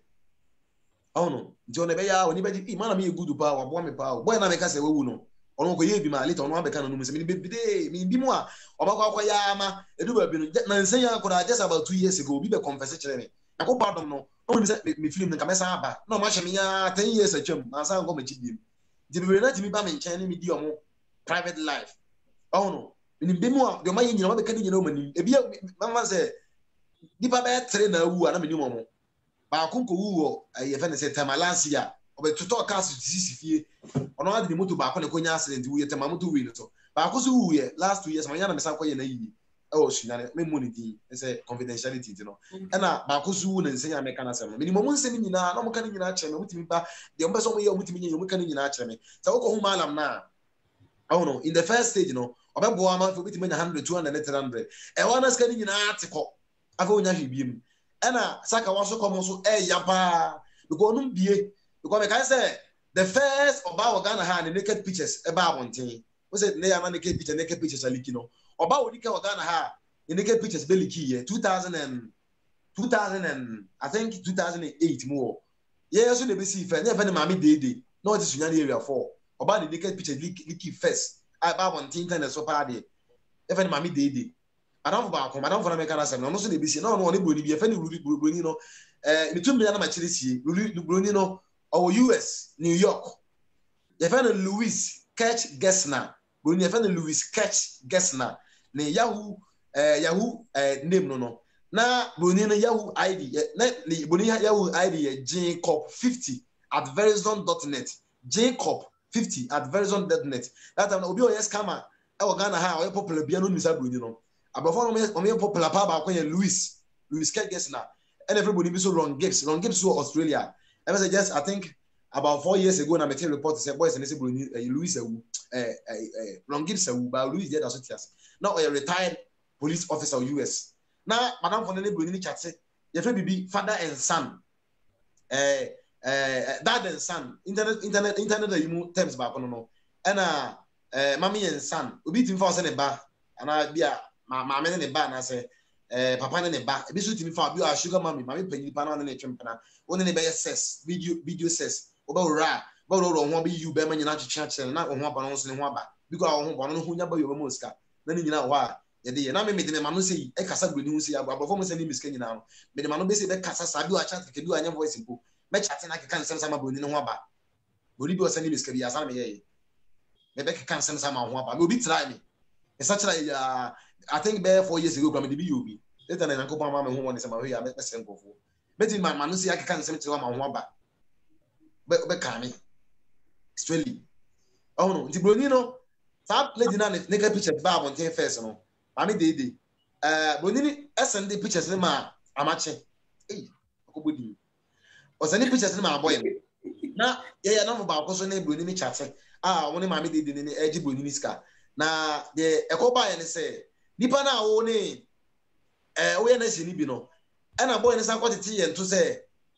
o no nti o ne be ya oni be ji mana me good pa wa bo me pa o boy na me ka se wewu no ono ko ye bi ma later ono abeka na no se me bi de me bi mu a obakwa akwa ya ama edu ba bi no na nsen ya akora just about two years ago bi be confess kire me na ko pardon no no me say me film nka me sa aba na o ma hye me ya ten years atwam na sa ngo ma chi bi di bi na ti mi ba me nchen ni me di omo private life oh no ni bi mu a de ma ye nyina ma be ka ni nyina o mani e bi ma say di pa be tre na wu a na me ni mo ba kunko wu wo ye fe ne say tamalansia obe tuto cast sisi fie ono adi moto ba ko ne konya accident wu ye tema moto wi no to ba ko so wu ye last two years ma yana me san ko ye na yi e o shina ne me money di e say confidentiality ti no e na ba ko so wu na nsenya me kana sem me mo mo nsemi nyina na mo kana nyina akere me mutimi ba de mo be so mo ye mutimi nyina mo kana nyina akere me sa wo ko hu malam na oh no in the first stage no obe bo ama fo bitimi na one hundred two hundred three hundred e wana ska nyina atiko afa onya hwebiem e na saka wa so ko mo so e ya pa because no bie because I say the first about Ghana had the naked pictures about one thing. Was it near naked picture, naked pictures are leaking? About Nika Ghana had the naked pictures belly key, two thousand and two thousand and I think two thousand eight more. Yeah, so the B C fan, never mammy day, no, this is area for about the naked picture leaky first. I about one thing and so party. Even mammy day. I don't back home, I don't for American assembly. I'm also the B C. No, no, only Bruni, if any Bruni, no, uh, between me and my Chelsea, Bruni, no. Or U S, New York. You find a Louis Catch Gessner. When you find a Louis Catch Gessner, ne Yahoo, uh, Yahoo uh, name no no. Na Bonina Yahoo I D, net Bonina Yahoo I D, Jacob fifty at verizon dot net. Jacob fifty at verizon dot net. That time Obi Oyes Kama, I Ghana ha or popular piano Misa Bonino. Above all, I'm popular power by Louis, Louis Catch Gessner, and everybody be so wrong gives, wrong gives to Australia. I was just, I think, about four years ago na me tell report say boys and say Louis Awu eh eh Longid Sawu ba Louis there so tias now a retired police officer of U S na madam for ne broni chat say ye fe bibi father and son eh eh dad and son internet internet internet you terms ba kono no e na eh mami and son obi tim fa say ne ba ana bia ma ma me ne ba na say eh papa ne ba ebi so tim fa bi a sugar mami mami panyi pa na ne twempena woni ne be ses video video ses oba ora ba ro ho ba you be ma nyina chicha chele na ho aba no so ne ho aba because ho bo no ho nya ba yo ba moska na ni nyina ho a ye de ye na me me de ma no sei e kasa gbe ni hu sei agba before mo se ni miska nyina no me de ma no be sei be kasa sa bi wa chat ke bi wa nya voice mpo me chat na ke kan sem sama bo ni ho aba bori bi o se ni miska bi asa na me ye me be ke kan sem sama ho aba me obi try me e sa try ya I think be four years ago gra me de bi obi later na nko pa ma me ho won se ma ho ya me se nkofo me ti ma no sei ake kan sem tire wa ma ho aba be be kan me straight oh no nti broni no sa lady na ne ka picture ba on ten first no mami dey dey eh broni ni send the pictures ni ma amache eh akobodi o send the pictures ni ma boy na ye ya na mo ba ko so na broni ni chat ah woni mami dey dey ni eji broni ni ska na de ekoba ye ni say nipa na wo ni eh wo ye na se ni bi no e na boy ni sa kwatete ye nto say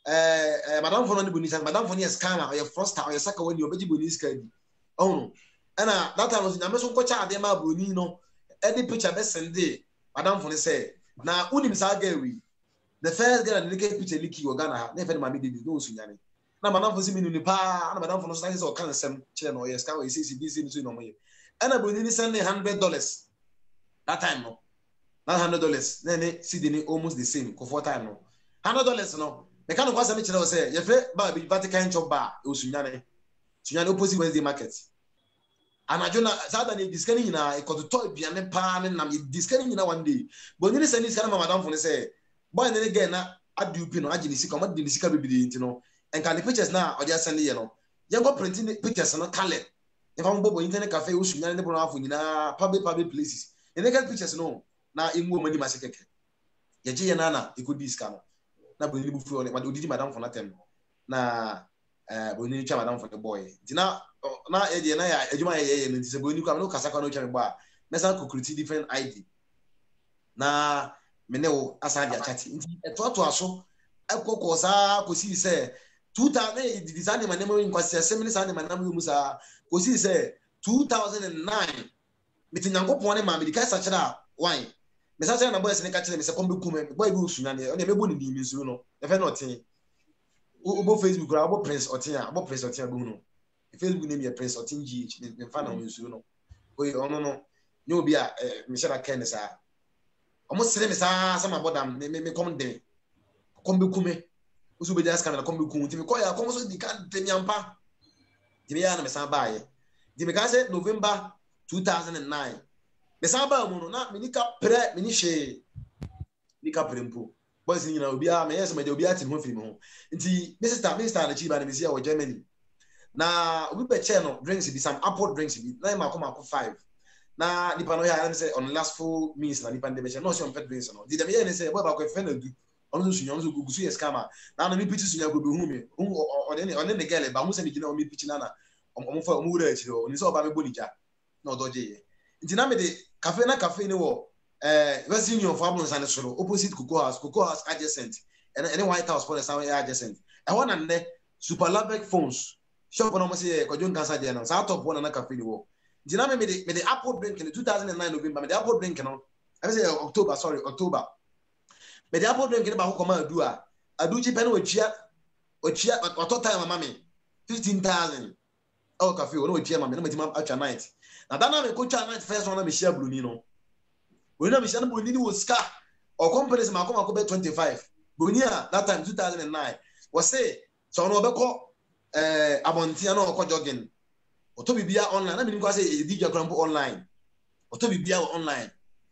eh madam for no ni broni sa madam for ni scammer or your froster or your saka when you obeji broni ska bi oh no and uh, that time was na me so ko cha ade ma broni no any picture be send dey madam for say na unim sa gawi the first girl na take picture liki o Ghana na fe ma me dey no sunyane na madam for si me ni pa na madam for no say o kan sem che no yes ka we say this this no mo ye and broni ni send one hundred dollars that time no one hundred dollars na ne see the almost the same ko for time no one hundred dollars no me kan ko say me chere say ye fe ba bi Vatican chop ba o sunyane sunyane opposite Wednesday market anajona sada ne diskani nyina e ko to biane pa ne nam diskani nyina one day but ni sani sani madam for say boy ne get na adupi no agini sika ma di sika bibidi nti no en kan the pictures na o dia send ye no ye go printing pictures no color e fa mbobo internet cafe o sunyane ne bro afo nyina public public places e ne get pictures no na emu mani ma sekeke ye je ye na na e ko diska no na bo ni bu fu o ne ma odidi madam for na tem na eh bo ni cha madam for the boy nti na na e de na ya ejuma ye ye nti se bo ni kwa no kasa kwa no cha me ba me san kokriti different I D na me ne o asa dia chati nti e to to aso e kokko sa ko si se two thousand e di design ma ne mo nkwa se se me sa ne ma na mu sa ko si se two thousand nine me ti nyango pon ne ma me di ka sa chira wine me sa chira na boy se ne ka chira me se kombe kume boy bi usunya ne o ne me bo ni di mi su no e fe no tin o Facebook ra bo prince otia bo prince otia bo no Facebook name your prince otin G H me fa na wo nsu no oyi ono no ne obi a me shara ken sa omo sere me sa sama bodam me me kom de kom be kume usu be just kamera kom be kume ti me ko ya kom so di kan de nyampa di me ya na me sa ba ye di me ka se November two thousand nine me sa ba mu no na me ni ka pre me ni hwe ni ka prempo boys ni na obi a me yes me de obi a ti ho fi me ho nti me sister me sister na chi ba na me sia wo Germany na obi be che no drinks be some apple drinks be na ma come akọ five na nipa no ya say on last full means na nipa de be che no so on pet drinks no di dem ye ne say boy ba ko fe na du onu so nyon so gugu so yes kama na no mi pitch so nya go be hu me o de ne o ne ne gele ba hu se mi gina o mi pitch na na o fa o mu wura echi o ni so ba me bonija na o doje ye nti na me de cafe na cafe ni wo eh West Union for Ablon San Soro opposite Cocoa House Cocoa House adjacent and any White House for the sound adjacent e won na ne Super Labec phones shop no mo say ko jon cancer dey na sa top one na cafe ni wo nti na me me de me de apple drink in two thousand nine November me de apple drink no I say October sorry October me de apple drink ni ba ko koma adu a adu chi pe na wachia wachia auto time mama me fifteen thousand oh cafe wo no wachia mama na me ma atwa night na da na me ko twa night first one na me share blue ni no we na me share blue ni wo ska or companies ma ko ma ko be twenty-five blue a that time two thousand nine was say so no be ko eh abontia no ko jogging oto bibia online na me nko say D J Krampo online oto bibia online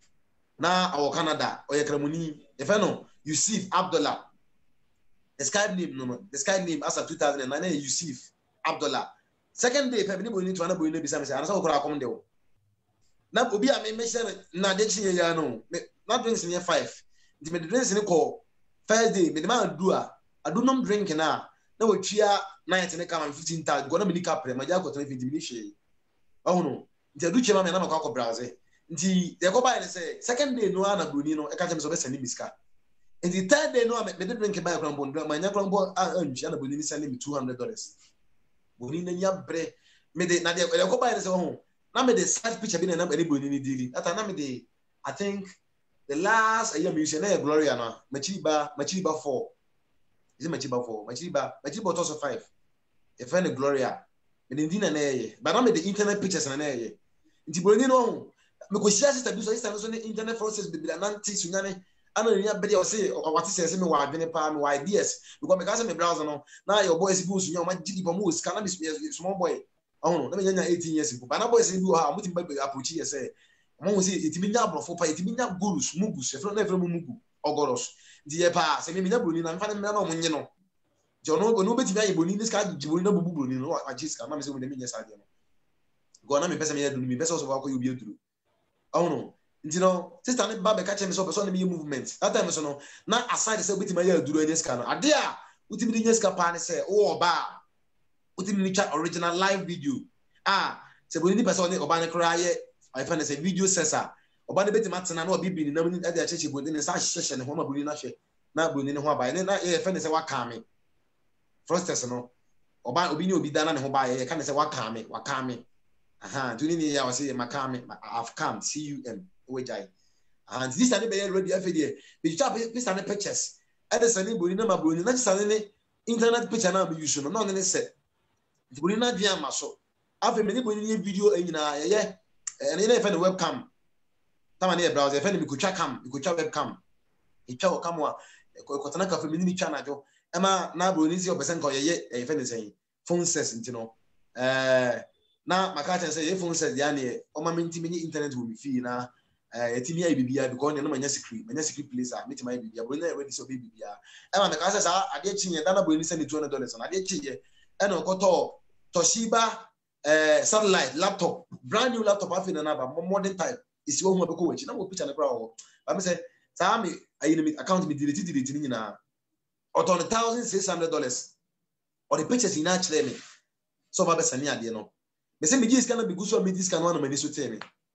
na our Canada or Yakramuni if I know Yusuf Abdullah the Skype name no the Skype name as of two thousand nine Yusuf Abdullah second day pe me bo ni to na bo ni bi say me say ana so ko ra kom de o na obi a me me share na de chi ya no na drinks ni five nti me drinks ni ko first day me de ma do a adu nom drink na na wotwia ninety ne kama fifteen thousand go na me nika pre ma ja ko three fifty me hwe oh no nti adu chema me na makwa ko browse nti de ko buy ne say second day no ana broni no e ka tell me so be send me miska nti third day no me de drink buy kran bon ma nya kran bon anji ana broni send me two hundred dollars broni na nya bre me de na de ko buy ne say oh na me de side picture bi na na broni ni deal that na me de I think the last year me say na Gloria na Machiba Machiba four is it Machiba four Machiba Machiba also five e friend Gloria me de ndina na ye but na me the internet pictures na na ye nti broni no me ko share sister bi so sister no so internet process bi bila nanti sunyane ana nya be dey say o wate say me wa adwene pa me wa ideas because me ka say me browser no na your boys bi sunya o ma gidi pa mo scan na me small boy oh no na me nya eighteen years but na boys bi o ha mo tim ba approach ye say mo say itimi nya brofo pa itimi nya gurus mugus e fro na e fro mugu ogoros di e pa say me nya broni na me fa na me na mo nye no jono go no betimi ayi broni ni ska jiboni na bubu broni no ajiska na me say we me nya sa de no go na me pesa me ya dunu me pesa so ba ko yobi eduru oh no nti no sister ne ba be ka cheme so person ne me movement that time so no na aside say betimi ya eduru anya ska no ade a utimi ni nya ska pa ne say wo ba utimi ni chat original live video ah se boni ni person ne oba ne kra ye I find say video sesa oba ne betimi atena na obi bi ni na mu ade a cheche boni ne sa hyehyɛ ne ho ma boni na hwe na boni ne ho aba ne na e find say wa ka me frosters no oba obi ni obi da na ne ho ba ye ka ne say wa ka me wa ka me aha tuni ni ya wase makame I've come C U M we jai and this time be ready afi there be chat be stand pictures e dey send boni na ma boni na send ni internet picture na be use no no ne say boni na dia ma so afi me ni boni ni video enyina ye ye and na find the webcam tama na browser e find me ko twa cam me ko twa webcam e twa cam wa ko tana ka fi me ni twa na jo e ma na boni si obesen ko ye ye e find say phone says ntino eh na makata say phone says ya ne o ma minti me internet wo mi fi na eh etimi ayi bibia because ne no manya secret manya secret place a metima ayi bibia boni na ready so bibia e ma makata say ade chinye dana boni send two hundred dollars na ade chinye e no ko to Toshiba uh satellite laptop brand new laptop afi na ba modern type isi wo hu abeko wachi na wo picture na bra wo ba me say sa me ayi na account me delete delete ni nyina oto one thousand six hundred dollars or the pictures ina chile me so ba be sani ade no me say me dis kana be guso me dis kana na mani so tell me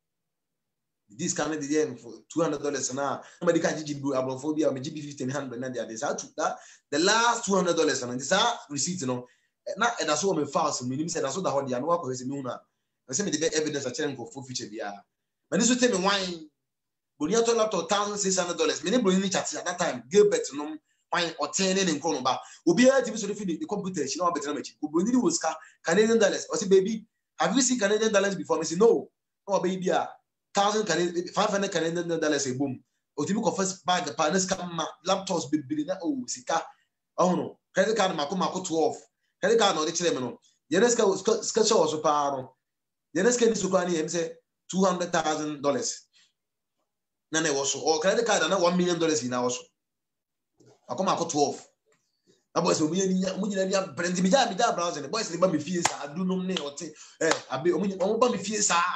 dis kana de dem for two hundred dollars na na me ka jiji bu abrophobia me jibi fifteen hundred na de sa to that the last two hundred dollars na this are receipt no na e da so me false me nim say da so da ho dia no akọ se me hu na me say me the evidence a chen ko for future bia me so tell me wine boni ato laptop one thousand six hundred dollars me ne boni ni chat at that time Gilbert no wine or ten ne nko no ba obi a ti so fi the computer she na better na machi boni ni was ka Canadian dollars o say baby have you seen Canadian dollars before me say no no baby a one thousand five hundred Canadian dollars a boom o ti mi ko first bag the partners come laptops bibili na o sika oh no credit card mako mako twelve credit card no de chile me no yeneska ska show so pa no yeneska ni so kwa ni em say two hundred thousand dollars na na wo so o credit card na one million dollars ina wo so akoma mako twelve na boys o mi ni mu nyina ni brand mi ja mi ja browser ne boys le ba mi fie sa adu nom ne ote eh abi o mu o ba mi fie sa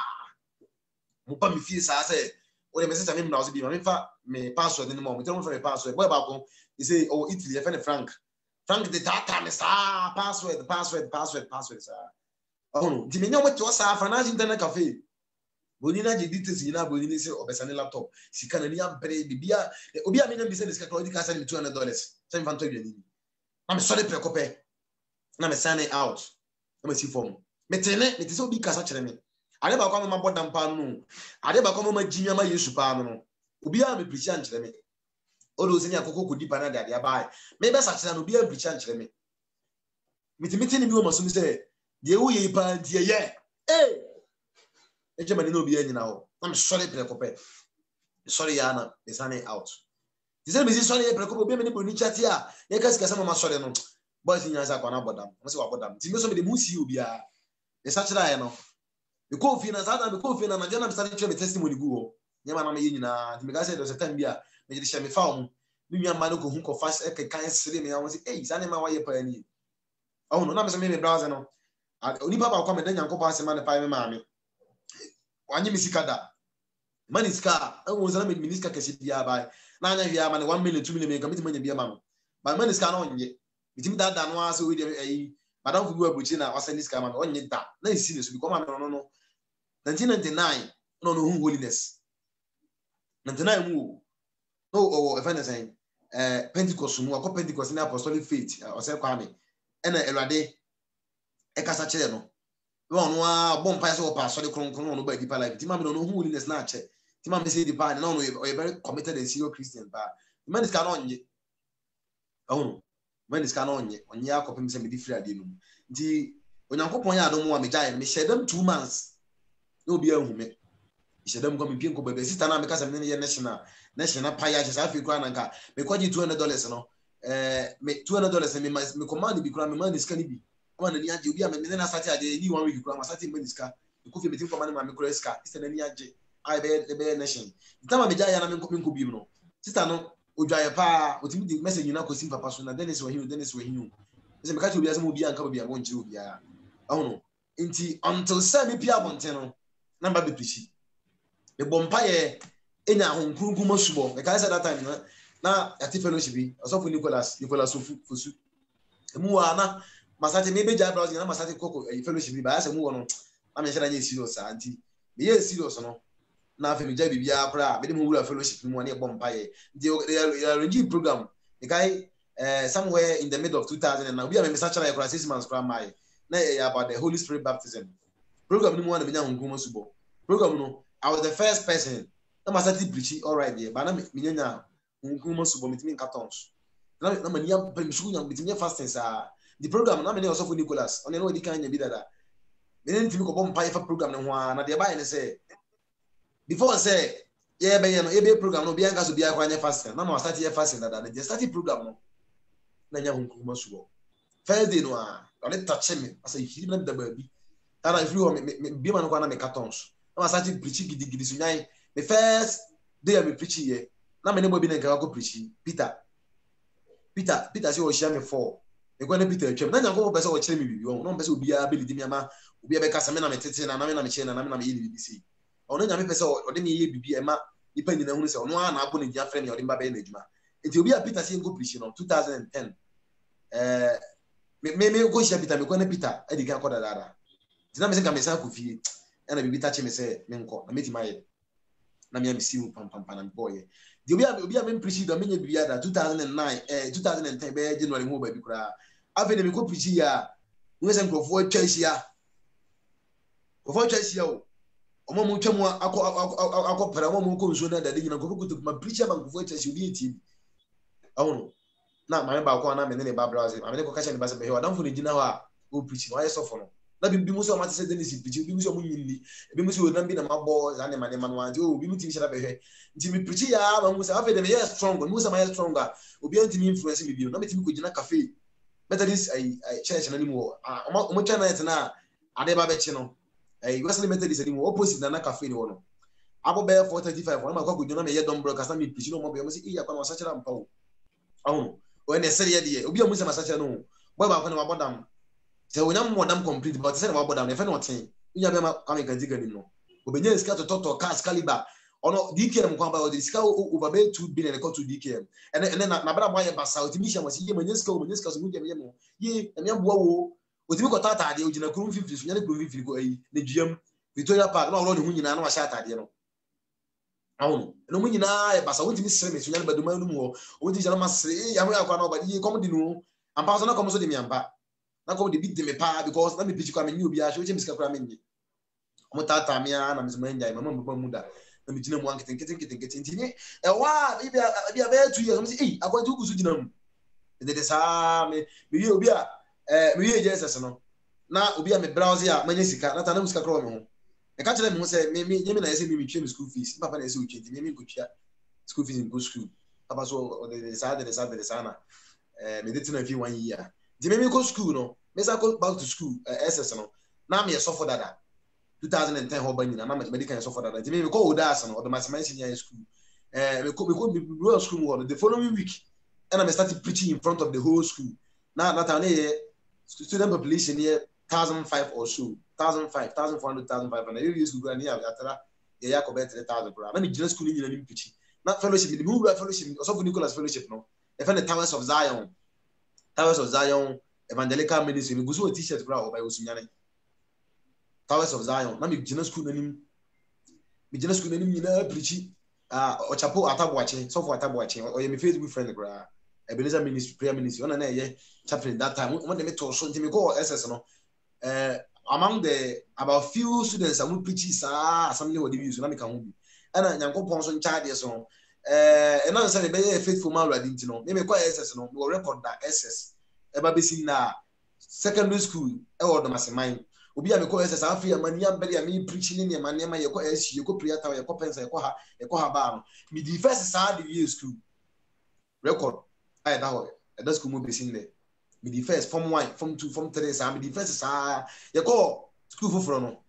mo ba mi fie sa say o le me say me browser bi ma me fa me password ni mo me tell me for me password boy ba ko he say oh Italy e fa ne frank Frank the data me sa password password password password sa oh no di me nyawo to sa financial internet cafe boni na je details ina boni ni say obesane laptop sika na ni abre bibia obi a me na bi say sika cloud ka say two hundred dollars say fan to bi ni na me sorry prekope na me sign out na me si form me tene me tese obi kasa kire me ade ba kwa ma bodam pa no ade ba kwa ma jinya ma Yesu pa no obi a me preach an kire me Olo senya akoko kodi pa na dade abai me be sa kira no bia preach an kire me mitimiti ni bi wo maso mi say de wo ye pa die ye eh e je mani no bia nyina ho na me sorry prekope sorry ya na me sane out di say me sorry e prekope obi me ni boni chati a ye ka sika sama ma sorry no boys nya sa kwa na bodam mo se wa bodam ti me so me de mu si obi a e sa kira ye no me ko fi na sa na me ko fi na na jana me sane kire me testimony gu ho nyama na me ye nyina ti me ga say do se time bia me de share me found me nua ma no ko hu ko fast e kan sire me ya won say eh sane ma wa ye pa ni oh no na me say me browser no oni baba kwa me dan yanko pa se ma ne pa me ma me wanyi misikada maniska e won say na me miniska kesi bia ba na anya hia ma ne one million two million me kamiti manya bia ma no ba maniska na onye It that than was with a Madame Fubu Buchina or Sandis Kaman on yet that. No, it's serious become no no. nineteen ninety-nine, no no holiness. ninety-nine move. No, or if anything, uh, Pentecost, no, I Pentecost in apostolic faith, or self kwame, and a rade, a casacheno. One wa bomb pass or pass, so the cron no by deeper life. Timam no holiness natch. Timam say the pan, no, you're very committed and serious Christian, but the man is canon yet. Oh, when is canon yet, on Yakop himself with different dinum. The when Uncle Poya don't want me giant, me shed them two months. No be a woman. She don't come in Pinko, but the sister because I'm in the national. National Payas, I feel grand and car. Because you two hundred dollars, no, uh, make two hundred dollars and me my command be crammed money is can be. One and the idea, and then I started you one week, I'm starting with this car. You could be meeting for money, my micro's car. It's an energy. I bear the bear nation. The time I'm a giant, I'm in Cominco no. Sister no, Ujaya pa, with the message you know, because him papa, and Dennis were you, Dennis were you. It's a because you be as movie and come be a one to be a. Oh no, until Sammy Pia Montano, number be pretty. The bompire. Enya honkuru kuma subo me ka say that time na na ati fellowship bi osofo Nicholas Nicholas Fosu emu wa na masate me beja browse na masate koko fellowship bi ba ya say mu wo no na me shara nya serious anti me ye serious no na afi me ja bibia akra me de mu wura fellowship mu na e bompa ye the arrange program the guy uh, somewhere in the middle of two thousand now we are me search like for six months from my na about the Holy Spirit baptism program ni mu na me nya honkuru subo program no I was the first person. I must have preached all right there, but I'm Minya, who must submit me in cartons. Now, I'm a young Pemshuyan between fasting. The program, I'm also for Nicholas, on the way kind of be that. They didn't think of one pie for program and one, and they buy and say, before I say, yeah, by a program, no Bianca to be a crane fasting. No, I started a fasting that they started program. Nanya Hunkumosuo. First day, no, I let touch me. I say, he let the baby. And I flew on be man one make cartons. I started preaching Giddy. The first day I be preaching here, now my neighbor be na go preaching. Peter, Peter, Peter say o share me for. E go na Peter twem. Na nyanko be say o kire me bibi o. No be say obi a ability me ama, obi a be kasa me na me tete na na me na me kire na na me na me yi bibi si. O no nyame be say o de me ye bibi e ma ipa nyina hu say o no na abo ne dia frɛ me o de mba be na adwuma. Enti obi a Peter say go preaching no twenty ten. Eh me me go share Peter me go na Peter e di kan ko dadada. Enti na me say ka me san ko fie. E na bibi tache me say me nko na meti maye. Na me am see pam pam pam boy. The obi obi am preach do me bibia da two thousand nine eh two thousand ten be January ho ba bi kura. Afi na me ko preach ya. We say nkrofo atwa hia. Nkrofo atwa hia o. Omo mo twam akọ akọ pera omo mo ko nso na da de nyina nkrofo kutu ma preach ba nkrofo atwa hia obi eti. Awono. Na ma me ba ko na me ne ba browse. Ma me ko ka che ne ba se be he wadam fo ne gina ho a o preach no aye sofo no. Na bi bi muso amate se Dennis preach bi muso mo nyinni bi muso o na bi na mabo za ne mane manwa o bi muti shara behwe nti mi preach ya ba muso afa de me yes strong muso ma yes stronger obi anti mi influence mi bi no me ti mi ko gina cafe Methodist ai church na ni mo o mo chana et na ade ba be chi no ai Wesley Methodist ni mo opposite na na cafe ni wo no abo be four thirty-five na ma ko gina me ye don broadcast na mi preach no mo be mo si iya kwa na sa chara mpa o awu o ne sere ye de obi amuso ma sa chara no boy ba ko na mabodam. So when I'm more damn complete, but I said about them, if anything, you have a coming can no. Obenya is cut to talk to cast caliber. Or no D K M kwamba the scout over bay two billion and to D K M. And then and then my brother buy a bus out mission was ye manyeska manyeska so mudia yemo. Ye and yam wo. Otimi ko tata de ogina krum fifty so nyane krum fifty ko ayi. Ne duam Victoria Park na ro de hu nyina na wa sha atade no. Awu no mu nyina e basa wotimi sere me so nyane baduma no mu ho. Woti jana masre ya ho akwa na obadi ye kom di no. Ampa so na kom so de mi ampa. Na go the beat them pa because let me pitch come new bia show James kakra menye omo tata me na me enjoy mama mama muda na me gina mu anketen keten keten keten tini e wa bia bia be two years me say eh akwanti ugusu gina mu de de sa me me obi a eh me ye Jesus no na obi a me browse a manya sika na ta na musika kro me ho e ka kire me ho say me me me na say me me twa me school fees papa na say o twenty me me ko twa school fees in go school papa so de sa de sa de sa na eh me dey na fi one year the me go school no me say go back to school uh, S S no na me so for dada twenty ten ho banyina na me medical so for dada the me go odas no the mathematics in school eh me go me go me school one the following week and I started preaching in front of the whole school now that I student population here one thousand five or so one thousand five one thousand four hundred one thousand five hundred you school and here atara ya ya ko bet three thousand bro na me general school ni na preaching na fellowship the who fellowship also for Nicholas fellowship no e find the Towers of Zion Towers of Zion Evangelical Ministry me gusu t-shirt bra o ba osunyane Towers of Zion na me gina school nanim me gina school nanim nyina preachi ah Ochapo Atabuache so for Atabuache o ye me Facebook friend bra Ebenezer Ministry prayer ministry ona na ye chaplain that time when they me to so nti me go S S no eh among the about few students am preach sa assembly what the so na me ka ho bi ana Nyankopon so nchaade so eh e na say be faithful man already nti no me me kwa S S no me record that S S eba be sin na secondary school e wo do maseman obi a me kwa S S afi amani am be ya me preach ni ne mane ma ye kwa S ye kwa prayer tower ye kwa pensa ye kwa ha ye kwa ha ba no me the first sa the year school record ai da ho e da school mo be sin there me the first form one form two form three sa me the first sa ye kwa school for no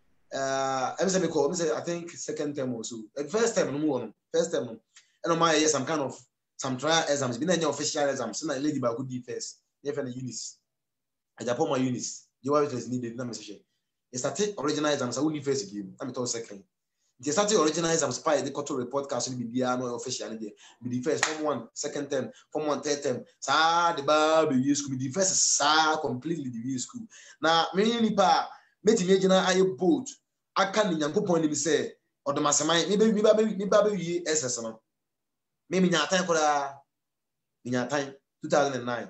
uh I say me call me say I think second term or so the first term no mo first term no and my yes some kind of some trial exams be na official exams na lady ba go di first ye fa na Eunice ajapo my Eunice you always needed na message you started original exams I only first game I'm to second you started original exams by the quarter report cast be bia no official dey be the first form one second term form one third term sa the ba be use school be the first sa completely the use school na me ni pa meti me gina aye boat aka ni Nyankopon ni me say odomaseman me be me ba me ba be wi S S no me me nya time kola me nya time two thousand nine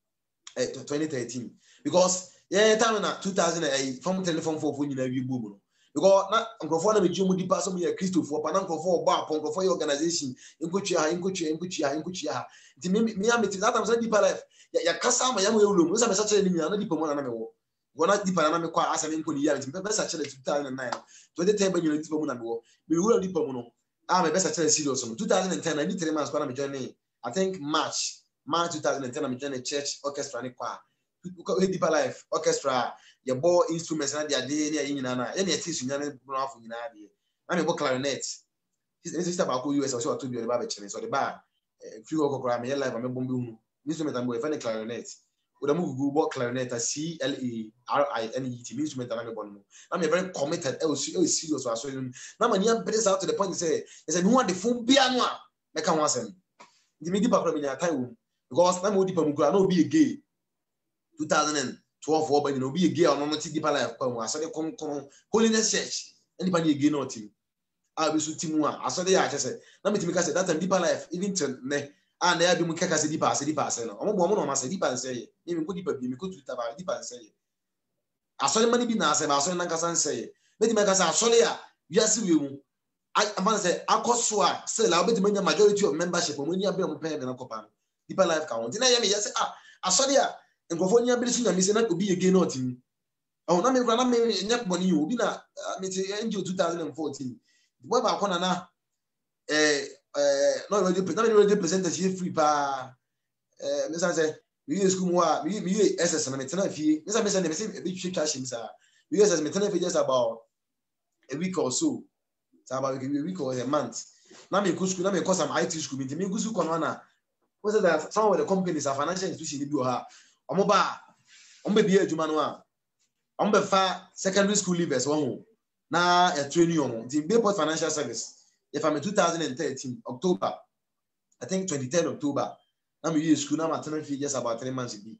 eh twenty thirteen because yeah time na two thousand eight from telephone for phone nyina wi boom no because na nkrofo na me jimu di pass me ya Christopher pa na nkrofo ba pon nkrofo your organization inkochi ha inkochi inkochi ha inkochi ha nti me me am it that time say deeper life ya ya kasa ma ya mo ewulo mo say me sa chere ni mi na deeper mo na me wo gona deeper na me kwa asa me nkoni ya nti me sa chere two thousand nine twenty ten ba nyina deeper mo na me wo me wura deeper mo no ah me best chere serious no two thousand ten I need three months kwa na me join I think March March two thousand ten I me join church orchestra ni kwa deeper life orchestra your ball instruments na dia de ne yin na na ye ne tisu nya ne no afo nyina de na me bo clarinet this sister ba ko U S so to bi o ba be chene so the ba free work okra me live me bombe hu instrument am bo e fa ne clarinet o da mu gugu bo clarinet C L A R I N E T instrument na me bon no na me very committed e o serious so aso na mani am press out to the point say say me want the phone bia no a me ka ho asem ndi me deeper from me nya time because na me deeper mu kura na obi again two thousand twelve wo ba ni obi ege ono no ti deeper life kwa mu asode kon kon holiness church any pa ni ege no team a bi su team a asode ya chese na me timi ka say that time deeper life even till ne a na ya bi mu keka say deeper say deeper say no omo bo mo no ma say deeper say ye me ko deeper bi me ko twitter ba deeper say ye asode mani bi na say ba asode nan ka san say ye me timi ka say asode ya wi ase wi mu I man say akoso a say la obeti manya majority of membership mo ni abia mo pay na kopa deeper life ka won ti na ye me ye say ah asode ya ngofo nya bi sunya mi se na obi again not him oh na me kura na me nya boni obi na me ti N G O twenty fourteen boy ba kona na eh eh no already na me already present she free pa eh me say we use school mo we we S S na me tena fie me say me say me say be twi cash me say we S S me tena fie just about a week or so so about a week or a month na me go school na me cause am I T school me me go school kono na what's that some of the companies are financial institution bi o ha omoba ombe bi adwuma no a ombe fa secondary school leavers won na e training on the Bayport Financial Service if I'm in two thousand thirteen October I think twenty-third October na me use school na ma ten fee just about three months bi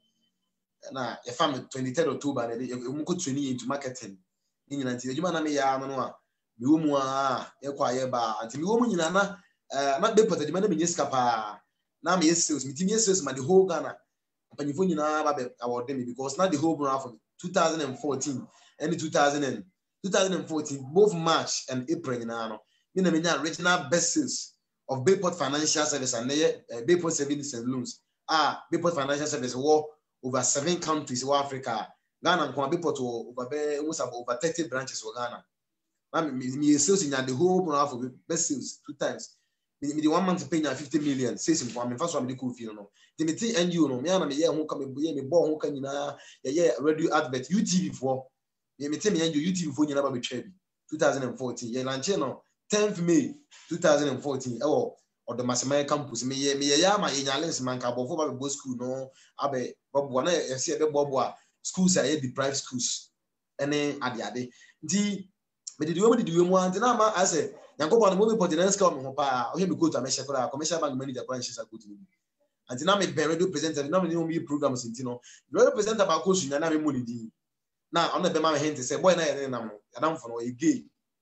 na if I'm twenty-third October na we go training into marketing ni nyina nti adwuma na me ya no a me wo mu a e kwa ye ba nti me wo mu nyina na na Bayport adwuma na me nyeska pa na me sales me team sales ma the whole Ghana Panifo nyina ba be award me because now the whole run from two thousand fourteen and two thousand twenty fourteen both March and April nyina no me na me nya regional best sales of Bayport Financial Service and uh, Bayport Savings and Loans ah Bayport Financial Service war over seven countries in Africa Ghana nko Bayport over be almost over thirty branches in Ghana na me me sales nya the whole run from best sales two times me me the one month pay na fifty million sales in me first one me cool feel no Timothy N G O no me na me ye ho ka me ye me bo ho ka nyina ye ye radio advert U T V for me me tell me N G O U T V for nyina ba be twa bi twenty fourteen ye launch no tenth May twenty fourteen e wo Odomaseman campus me ye me ye ya ma ye nyalens man ka bofo ba be go school no abe bobo na ye se be bobo a schools are the private schools ene ade ade nti me did we did we mu ante na ma ase Nyankopon mo be potential me ho pa o he be go to amesha kora commercial bank manager kora nshisa go to me anti na me be radio presenter na me no programs nti no radio presenter ba ko sunya na me mo ni na ona be ma me hint say boy na ye na mo adam for no e gay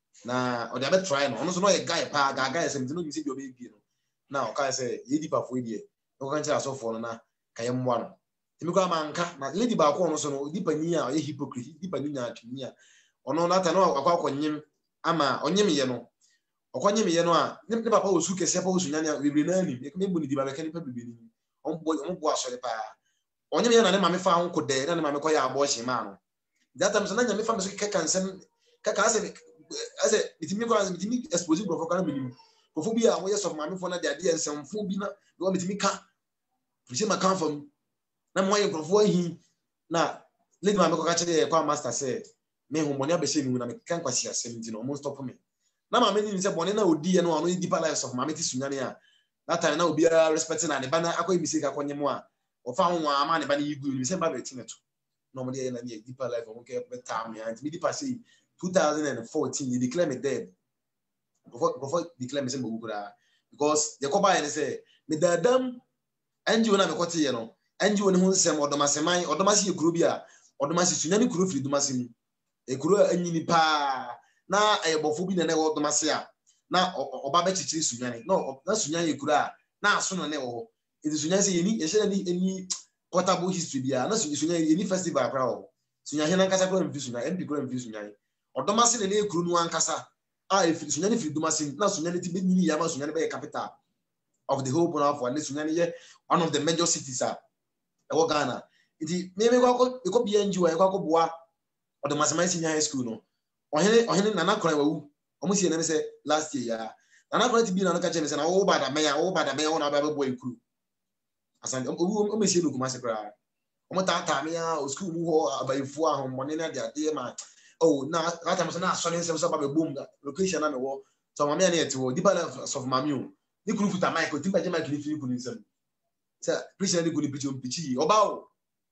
na o dey be try no ono so no ye guy pa ga guy say no say bi o be gay no na o ka say ye di pa fo die o kan tell so for no na ka ye mwa no timi ko amanka na lady ba ko ono so no di pa ni a ye hypocrite di pa ni nya atwini a ono na ta no akwa akonyim ama onyim ye no okonyim ye no a ne papa osu kese pa osu nya nya bebre na ni e me bu ni di ba be kan pa bebre ni on bo on bo asore pa onyim ye na ne ma me fa ho ko de na ne ma me ko ya abo chi ma no that time so na nya me fa me so keka nsem keka ase ase bitimi ko ase bitimi exposing go for kan binim ko fo bi a wo yes of ma me fo na de ade nsem fo bi na do bitimi ka fi ma kan fam na mo ye grofo ahi na lady ma me ko ka chede kwa master say me hu money abese mi na me kan kwasi asem di no mo stop me na ma me ni say money na odi ye no no deeper lives of ma me ti sunyane a that time na obi respecting na ne ba na akoy mi sika kwanye mo a o fa ho ama ne ba na yigu mi say ba be tineto no mo dey na ne deeper life o ke be time me and me deeper say two thousand fourteen you declare me dead before before declare me say mo gura because the koba ye say me dadam anji wona me kwete ye no anji woni hu nsem odomaseman odomase ye kuro bi a odomase sunyane kuro firi domase mi e kuro anyini pa na eyebofo bi na na odomase a na oba be chichiri sunyane no na sunyane ye kuro a na aso no ne wo it sunyane say yeni ye share ni any portable history bia na sunyane yeni festival pra wo sunyane na nkasa kuro mfi sunyane mpi kuro mfi sunyane odomase ne ne kuro nu ankasa a e sunyane firi domase na sunyane ti be nyini ya ma sunyane be capital of the whole Bono for sunyane ye one of the major cities a e Ghana iti me me ko ko bi enju e ko ko boa odomase man senior high school no ohene ohene nana kora wawu omo sie na me say last year ya nana kora ti bi na no ka che me say na wo bada me ya wo bada me ya wo na ba be boy kuru asan o me sie no kuma se kra omo ta ta me ya o school mu ho abayifu ahon money na dia dia ma oh na that time so na so ne se so ba be boom location na me wo so mama na eti wo di bala of mami o ni kuru futa mic o timba je mic ni fi kuru nsem say preacher ni kuru pichi o pichi oba o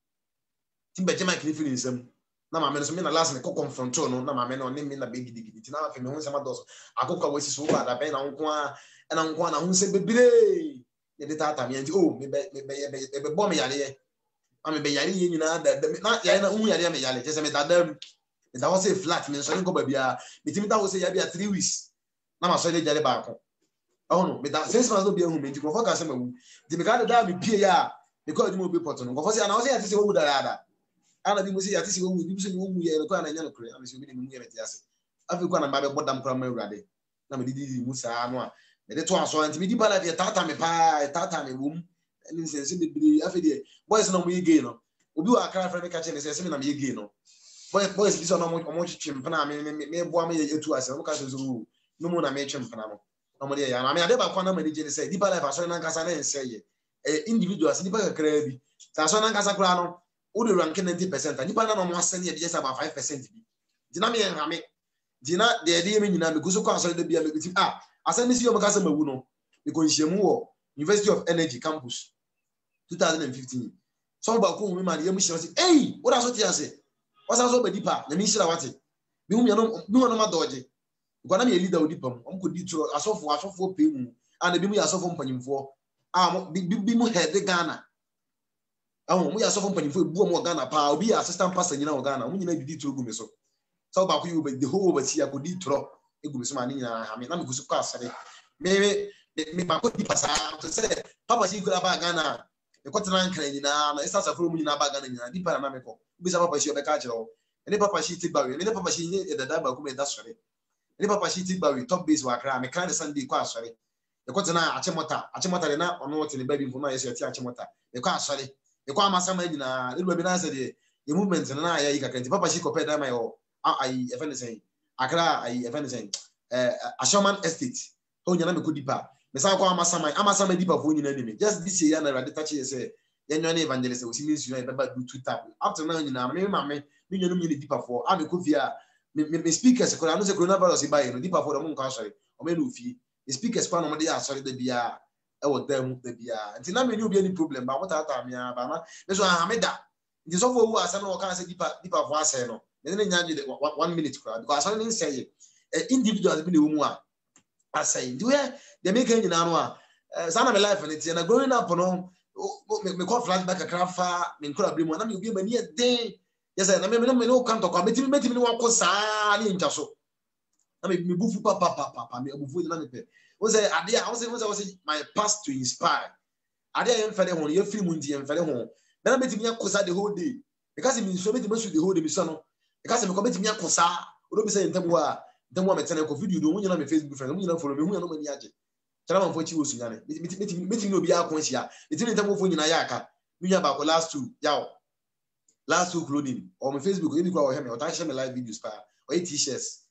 timba je mic ni fi nsem na mama no so me na last me ko confront no na mama no ne me na be gidigidi ti na fa me ho nsem adoso akokwa wasi so ba da be na nko a na nko na ho se bebire ne de tata me anti oh me be me be be bo me yale ye am be yale ye nyina da na yale na hu yale me yale je se me da da me da wo say flat me so nko ba bia me timi da wo say ya bia three weeks na ma so de jale ba ko oh no me da six months no bia hu me nti ko focus me wu di me ga da me pie ya me ko di mo be poto no ko fo say na wo say ya ti se wo da da ana bi mo say ya ti se wo wu di so ni wo mu ye ko ana nya no kure ana so bi ni mu ye me ti ase afi ko na ma be bodam kra ma urade na me di di mu sa no a me de to aso anti me di bala de tata me pa tata me wum ni sense be bi afi de boys no mo ye gay no obi wa akra fra me ka che me say me na me ye gay no boys boys bi so no mo mo chichim pana me me me bo am ye etu ase mo ka so so no mo na me chim pana no no mo de ya na me ade ba kwa na ma di je say di bala fa so na nkasa na ense ye eh individuals di ba kakra bi sa so na nkasa kra no o de rank ninety percent ani pa na no mo asene ye just about five percent bi dina me en hame dina de de me nyina me guso kwa so de bia me biti ah asene si yo makasa mawu no me ko nhyiamu wo University of Energy campus twenty fifteen so ba ko me ma de yam hira say eh wo da so ti ase wasa so ba dipa na me hira wate me hu me no me no ma doje ko na me leader odi pam om ko di turo asofo asofo pe mu ana bi mu ya asofo mpanyimfo ah bi mu head Ghana awu mu ya asofo mpanyimfo ebu mu Ghana pa obi ya assistant pastor nyina Ghana mu nyina di turo gu me so so ba ko yu the whole oversee ya ko di turo egu me so ma ni nyina ha me na me gusu kwa asare me me me ba ko di pasa to say papa si gura ba Ghana e ko tena nkran nyina na isa safo mu nyina ba Ghana nyina di pa na me ko bi sa papa si obeka kire o ene papa si ti ba we ene papa si nye dada ba ko me da sore ene papa si ti ba we top base wa kra me kan de Sunday kwa asore e ko tena achemota achemota de na ono wote ne ba bi mfo na yeso ti achemota e kwa asore e kwa amasama nyina e do bi na se de e movement na ya yi kakenti papa si ko pe da ma yo ai e fa ne say akra ai e fa ne say eh Ashoman Estate ho nyana me ko dipa me sa kwa amasama amasama dipa fo nyina ni me just this year na rade touch say yenyo na evangelist o si means you na ba do twitter up to now nyina me ma me me nyano me dipa fo a me ko via me me speakers ko na no se coronavirus ba no dipa fo do mo nka sorry o me no fi speakers kwa no mo de ya sorry da bia e wo dam da bia nti na me ni obi any problem ba mo ta ta me ba na me so ha me da nti so fo wu asa no ka say dipa dipa fo asa no me ne nya de one minute kwa because asa no say individuals bi ne wo mu a asai do we they make any na no a sana me life and it's na growing up no me call flashback a crafa me call abri mo na me obi mani eden yes na me me no me no kan to kwa metimi metimi no akọ saa ni ncha so na me me bufu papa papa papa me bufu na me pe wo say ade a wo say wo say my past to inspire ade a yem fere ho ye firi mu ndi yem fere ho na metimi akọ saa the whole day because me so metimi so the whole day me so no because me ko metimi akọ saa o do be say ntamu a ntamu a metene ko video do wo nyina me Facebook friend wo nyina follow me hu ya no mani age tell me for chi wo sunyane metimi metimi no bi akọ hia metimi ntamu fo nyina ya aka me nya ba ko last two yawo last two clothing on my Facebook you go hear me or share my live videos pa or t-shirts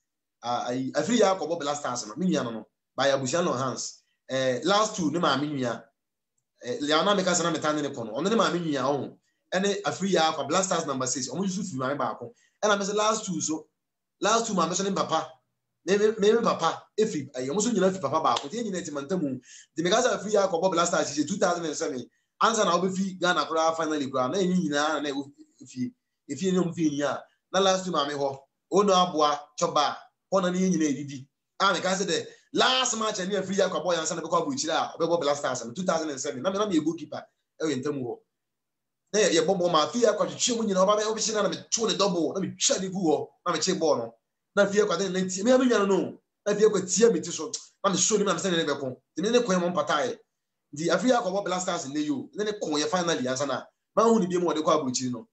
I I free ya ko Bob Blasters no me nya no by Abusia no hands eh last two ne ma me nya eh Leona me ka sana meta ne ko no ono ne ma me nya o ene afree ya ko Blasters number six omo yusu fi ma ba ko ena me say last two so last two ma me so ne papa me me me papa efi ayi omo so nyina fi papa ba ko tie nyina ti mantamu de me ka sa free ya ko Bob Blasters two thousand seven answer na obefi Ghana kura finally kura na enyi nyina na if you if you know Finia, na last two mammy ho, oh no aboa, choba, one and in edidi. And I said the last match and near free boy and son of a couple which are Bob Blasters in two thousand seven. I'm not a bookkeeper. Oh, in Temu. There, your bomb my fear got to chill you know, but I always said I'm a two double. Let me shut the goo. I'm a cheap bono. Not fear got then ninety. Maybe I don't know. Not fear got tear me to so. I'm sure I'm sending a phone. The minute came on Patai. The Afria Bob Blasters in the U. Then they call you finally answer. My only be more the couple which you know.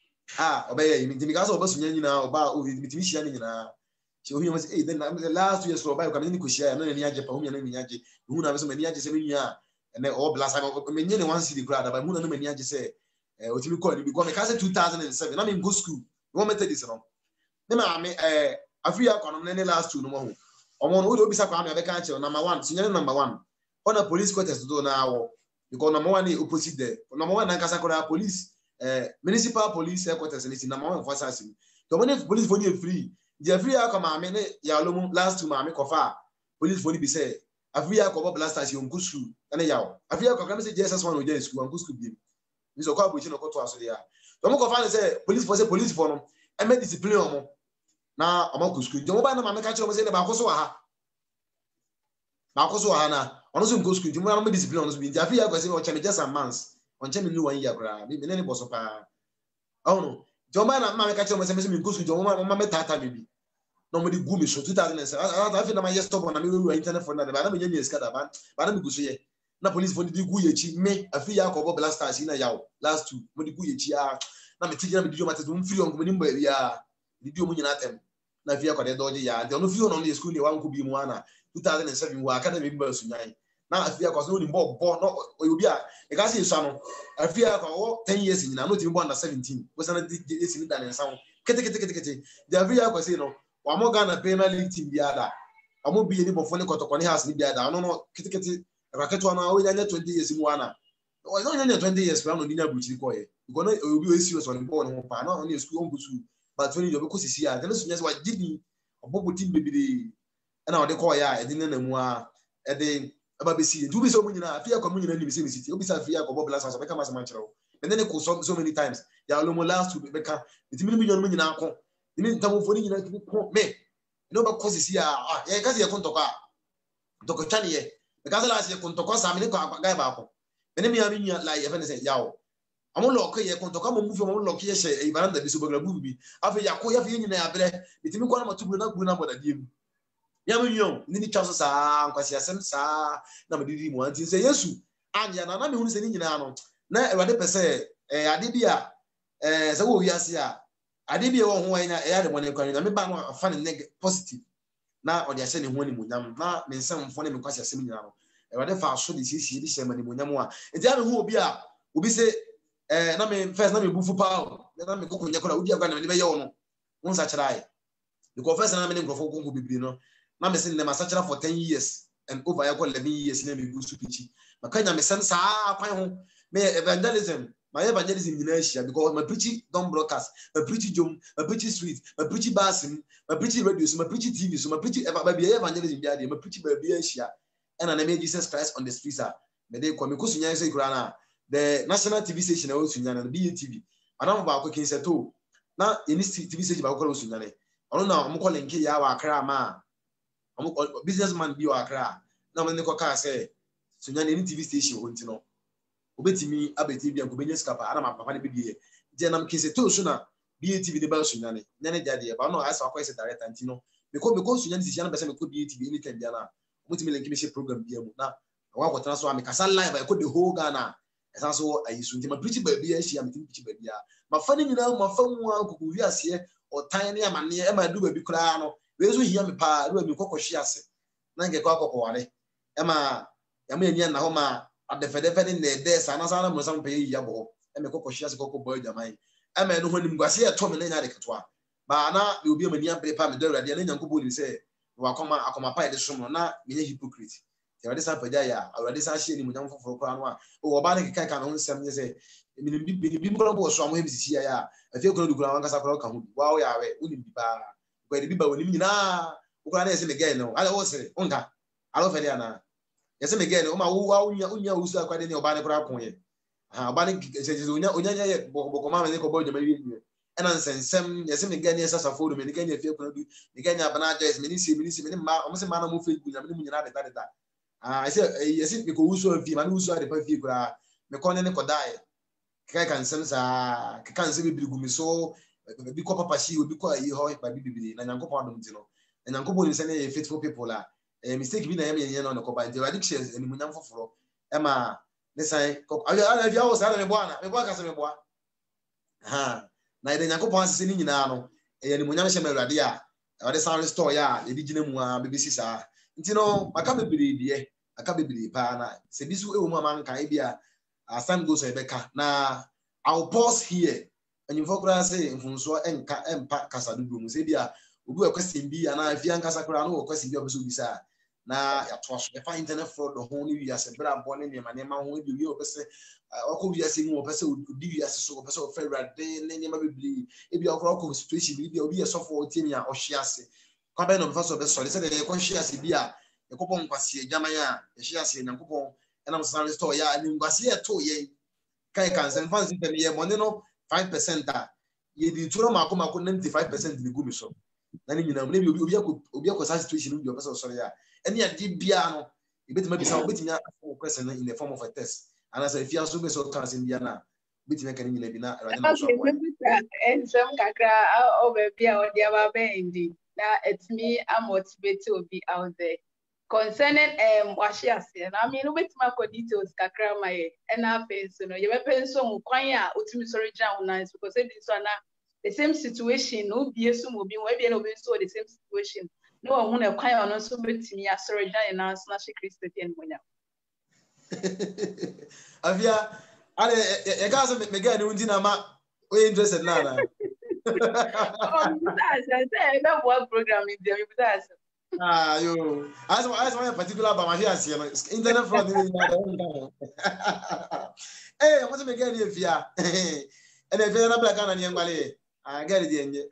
Ah, obey me because of us nyina oba o mitimi hia nyina che ohi must eh then the last two years oba ka me ni ko hia na ni age pa hu na ni age hu na me so me ni age se me nua ene o blast me nyene one city crowd but hu na me ni age se eh otimi call ni because me ka say two thousand seven na me go school we method this no me ma me eh Afria kwa no ne last two no mo hu omo no we obisa kwa me be kan che number one so nyene number one on a police quarters do na awo because number one is opposite there number one na kasa kwa police Uh, municipal police headquarters in number one for assassin. The money police for you free. The free come a minute, Yalomo last two mammy cofa. Police for be say, a free Bob Blasters, you on good school. And a yaw. A free come say, yes, as one of school and good school. Miss O'Connor, which you know, to us there. The Moko say, police for say, police for them. I made discipline. Now, I'm on good school. The mobile mamma catch over saying about Kosoa. Marcosoa Hana, on some good school. You want to discipline on the free was saying, just a month. On Chemi new one year, maybe any boss of a oh no. Jomana, Mamma catch on some goes to Joma, Mamma Tata, maybe. Nobody gumi so two thousand seven. I feel my stop on a new internet for another, but I'm a young scadaban, but I'm good. Na police for the Guyachi, me a free Yakobo Blasters in a yaw, last two, when the Guyachi are. Now, me teaching them to do matters, don't feel on winning, but we are the Dumunian atom. Na Via Codedo, ya, the only few on the school, one could be Moana, two thousand seven, were academy members tonight. Now I fear because no more born no you be a can see son I fear ten years in not even born at seventeen was an this in than sound kete kete kete kete the fear because you know one more Ghana Premier League team the other I won't be able for Kotokoni house the other I don't know kete kete racket one hour twenty years in one was not twenty years from the Buchi Koy you gonna be serious on born not only a school but when you because is here then just what did me a bobo team baby and now they call ya I didn't know and then about be see. Do be so many fear communion in the same city. Obisa fear Bob Blasters become as much. And then it could so, so many times. They are almost last to become the million million now. You mean Tamu for you me. You know about causes here. Ah, yeah, because you're going to go. Doko Chani, because last year Contoca Sammy guy back. And then me, I mean, like if I say, Yao. I'm on lock here, Contoca move from lock here, a band that is super movie. After Yakoya in there, it's me going to go up with a dim. Yamu, Nini Charles, Quasia Semsa, Namadi wanting say yes, and Yanana who is an Indian. Na rather per se, Adibia, eh, so we are here. Adibia or who I had one in Korea, I funny neg positive. Now, or they are sending one in Munam, now, mean some funny because you're similar. A rather far should this is this ceremony Munamua. And the other who will be a will be say, eh, Name first name Bufu Power, then I'm going to go to Yagan and Nevayono. One such eye. The confessor I'm in Grofo will be no. Mamma send them a such for ten years and over eleven years in a good speech. Macana, my son's ah, my evangelism, my evangelism in Asia because my pretty dumb broadcast, my pretty jump, my pretty street, my pretty basin, my pretty radio, my pretty T V, so my pretty evangelism, my pretty baby Asia, and I made Jesus Christ on the streets. But they call me Kusunya say Grana, the national T V station also and B A T V. I don't know about cooking set too. Now in this T V station about Kusunane. I don't know, I'm calling Kiyawa Krama. Businessman be Accra. Now when the coca say, so any T V station won't know. obetimi abeti bia ko benye skapa ana ma papa ne bibie je nam kese to so na B A T V de ba so nyane nyane jade ba no asa akwa ese director ntino because because nyane sisi na be se me ko B A T V anytime bia na mutimi link me share program bia mu na wa ko tana so am kasa live I ko the whole Ghana esa so ayisu nti ma preach ba bia shi am tim preach ba bia ma fa ni nyina ma fa mu akuku wi ase o tan ne amane e ma du ba bi kura no we so hia me pa do bi kokko shi ase na nge ko akokko ware e ma ya ma enia na ho ma adefedefe ni ne de sana sana mo sam pe yi abo e me kokko shi ase kokko boy jaman e ma no ho nim gwase e to me na nya de ketwa ba na be obi amani ampe pa me do awrade na nyanko bo ni se wa akoma akoma pa de som no na me nya hypocrite te awrade sa paja ya awrade sa hie ni mo nyam foforo kwa no a o oba ne keka ka no nsem nye se mi bi bi mo ko bo so amo hebisi ya afie ko du kura wan kasa kura ka hu wa o ya we uni bi ba ko de bi ba woni nyina o kura na se me gay no ala o se onka alo fe dia na yese me gay no o ma wo wa unya unya usu akwa de ne oba ne kura kon ye ha oba ne se se onya onya nya ye bo ko ma me ne ko bo jama wi ni ena nsensem yese me gay ne sasa fo do me ne gay ne afie ko du ne gay nya bana joyce me ni si me ni si me ni ma o se ma na mo Facebook nya me ni nyina de da de da ah yese yese me ko usu afie ma ni usu ade pa afie kura me ko ne ne ko dai kai kan sem sa kan se bibiri gumi so bi ko papa shi obi ko ayi ho ba bibiri na nyankopon adom ti no na nyankopon ni se ne faithful people la eh mistake bi na yem yenye no ko ba je addictions eni munyam foforo e ma ne sai ko ayo ala bia o sa na me bo ana me bo aka se me bo ha na ide nyankopon asese ni nyina no e ye ni munyam hye me awrade a awrade sound store ya e di gina mu a bibisi sa nti no aka bibiri die aka bibiri pa na se bisu e wo mu amanka e bia as time goes Rebecca na I'll pause here and you focus say mfunso enka empa kasa dudu mu se bia obi e question bi ana afia nkasa kura no question bi obeso bisa na ya to so e fa internet fraud ho ni wi ase bra bo ne ne ma ne ma ho bi wi opese okọ wi ase mu opese odi wi ase so opese o ferade ne ne ma bibli e bi okọ okọ situation bi obi e so for timi a o hye ase kwa be no be so be so le se de e ko hye ase bi a e ko pon kwase agyaman a e hye ase nyankopon and I'm sorry store ya and ngwase e to ye kai kan sen fan system ye money no five percent a ye di turo mako mako ninety-five percent ni gumi so na ni nyina mo bi obi akọ obi akọ situation bi o pese sorry ya eni ade bia no e betima bi sa o betima afọ question in the form of a test and as if you so be so kan sen bia na betima kan nyina bi na rade no so en sem kakra o be bia o dia ba be ndi na it's me I'm motivated to be out there concerning um washiase na me no betima ko details kakra my na face no ye be penso mu kwan a otimi sorry jam na because e bi so na the same situation no bi esu mo bi we bi na obi so the same situation no one na kwan ono so betimi ya sorry jam na so na she Christian monya avia ale e ga so me ga ni unti na ma o interested na na oh that's say na work program in there you that's ah yo as as one particular ba ma here ase no internet fraud ni na da won eh mo se me ga ni afia eh na afia na black na ni ngwale ah ga di enje